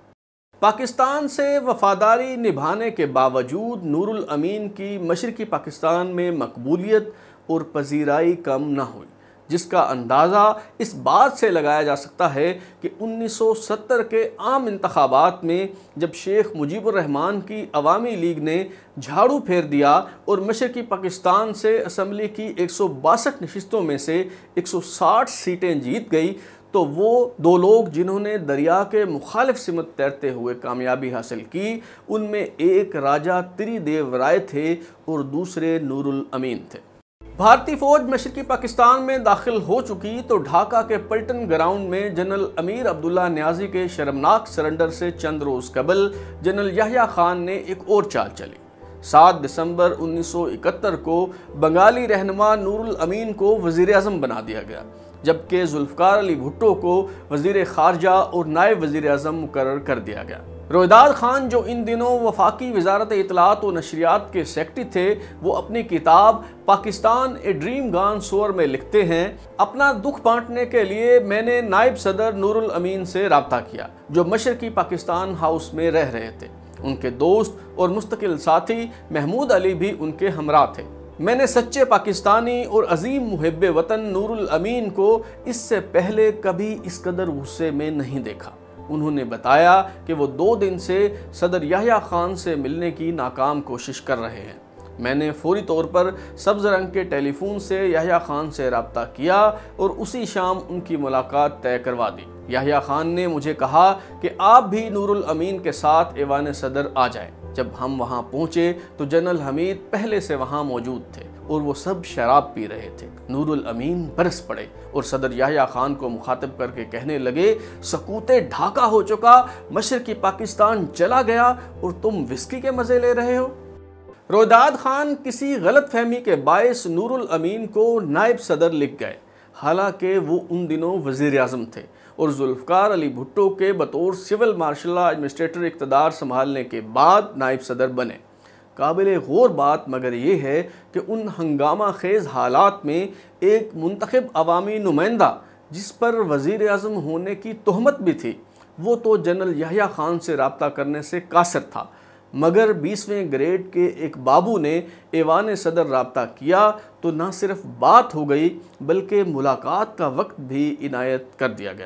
پاکستان سے وفاداری نبھانے کے باوجود نور الامین کی مشرقی پاکستان میں مقبولیت اور پذیرائی کم نہ ہوئی، جس کا اندازہ اس بات سے لگایا جا سکتا ہے کہ انیس سو ستر کے عام انتخابات میں جب شیخ مجیب الرحمان کی عوامی لیگ نے جھاڑو پھیر دیا اور مشرقی پاکستان سے اسمبلی کی ایک سو باسٹھ نشستوں میں سے ایک سو ساٹھ سیٹیں جیت گئی، تو وہ دو لوگ جنہوں نے دریا کے مخالف سمت تیرتے ہوئے کامیابی حاصل کی، ان میں ایک راجہ تری دیو رائے تھے اور دوسرے نور الامین تھے۔ بھارتی فوج مشرقی پاکستان میں داخل ہو چکی تو ڈھاکہ کے پلٹن گراؤنڈ میں جنرل امیر عبداللہ نیازی کے شرمناک سرنڈر سے چند روز قبل جنرل یحییٰ خان نے ایک اور چال چلی۔ سات دسمبر انیس سو اکہتر کو بنگالی رہنما نور الامین کو وزیر اعظم بنا دیا گیا، جبکہ ذوالفقار علی بھٹو کو وزیر خارجہ اور نائب وزیر اعظم مقرر کر دیا گیا۔ رویداد خان جو ان دنوں وفاقی وزارت اطلاعات و نشریات کے سیکرٹری تھے، وہ اپنی کتاب پاکستان اے ڈریم گان سور میں لکھتے ہیں، اپنا دکھ بانٹنے کے لیے میں نے نائب صدر نور الامین سے رابطہ کیا، جو مشرقی پاکستان ہاؤس میں رہ رہے تھے۔ ان کے دوست اور مستقل ساتھی محمود علی بھی ان کے ہمراہ تھے۔ میں نے سچے پاکستانی اور عظیم محب وطن نور الامین کو اس سے پہلے کبھی اس قدر غصے میں نہیں دیکھا۔ انہوں نے بتایا کہ وہ دو دن سے صدر یحییٰ خان سے ملنے کی ناکام کوشش کر رہے ہیں۔ میں نے فوری طور پر سبز رنگ کے ٹیلی فون سے یحییٰ خان سے رابطہ کیا اور اسی شام ان کی ملاقات طے کروا دی۔ یحییٰ خان نے مجھے کہا کہ آپ بھی نور الامین کے ساتھ ایوان صدر آ جائیں۔ جب ہم وہاں پہنچے تو جنرل حمید پہلے سے وہاں موجود تھے اور وہ سب شراب پی رہے تھے۔ نور الامین برس پڑے اور صدر یحییٰ خان کو مخاطب کر کے کہنے لگے، سکوت ڈھاکہ ہو چکا، مشرقی پاکستان چلا گیا اور تم وسکی کے مزے لے رہے ہو۔ رویداد خان کسی غلط فہمی کے باعث نور الامین کو نائب صدر لکھ گئے، حالانکہ وہ ان دنوں وزیر اعظم تھے اور ذوالفقار علی بھٹو کے بطور سول مارشل لاء ایڈمنسٹریٹر اقتدار سنبھالنے کے بعد نائب صدر بنے۔ قابل غور بات مگر یہ ہے کہ ان ہنگامہ خیز حالات میں ایک منتخب عوامی نمائندہ جس پر وزیر اعظم ہونے کی تہمت بھی تھی، وہ تو جنرل یحییٰ خان سے رابطہ کرنے سے قاصر تھا، مگر بیسویں گریڈ کے ایک بابو نے ایوان صدر رابطہ کیا تو نہ صرف بات ہو گئی بلکہ ملاقات کا وقت بھی عنایت کر دیا گیا۔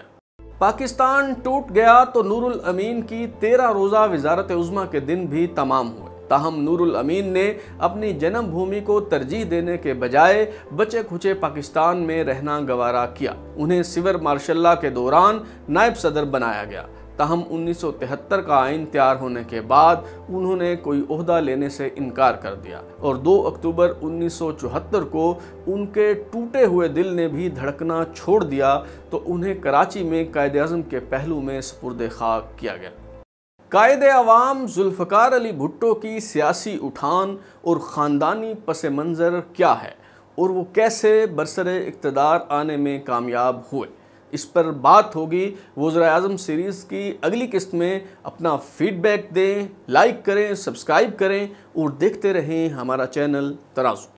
پاکستان ٹوٹ گیا تو نور الامین کی تیرہ روزہ وزارت عظمیٰ کے دن بھی تمام ہوئے، تاہم نور الامین نے اپنی جنم بھومی کو ترجیح دینے کے بجائے بچے کھچے پاکستان میں رہنا گوارا کیا۔ انہیں سول مارشل لاء کے دوران نائب صدر بنایا گیا، تاہم انیس سو تہتر کا آئین تیار ہونے کے بعد انہوں نے کوئی عہدہ لینے سے انکار کر دیا اور دو اکتوبر انیس سو چوہتر کو ان کے ٹوٹے ہوئے دل نے بھی دھڑکنا چھوڑ دیا تو انہیں کراچی میں قائد اعظم کے پہلو میں سپرد خاک کیا گیا۔ قائد عوام ذوالفقار علی بھٹو کی سیاسی اٹھان اور خاندانی پس منظر کیا ہے اور وہ کیسے برسر اقتدار آنے میں کامیاب ہوئے، اس پر بات ہوگی وزرائے اعظم سیریز کی اگلی قسط میں۔ اپنا فیڈ بیک دیں، لائک کریں، سبسکرائب کریں اور دیکھتے رہیں ہمارا چینل ترازو۔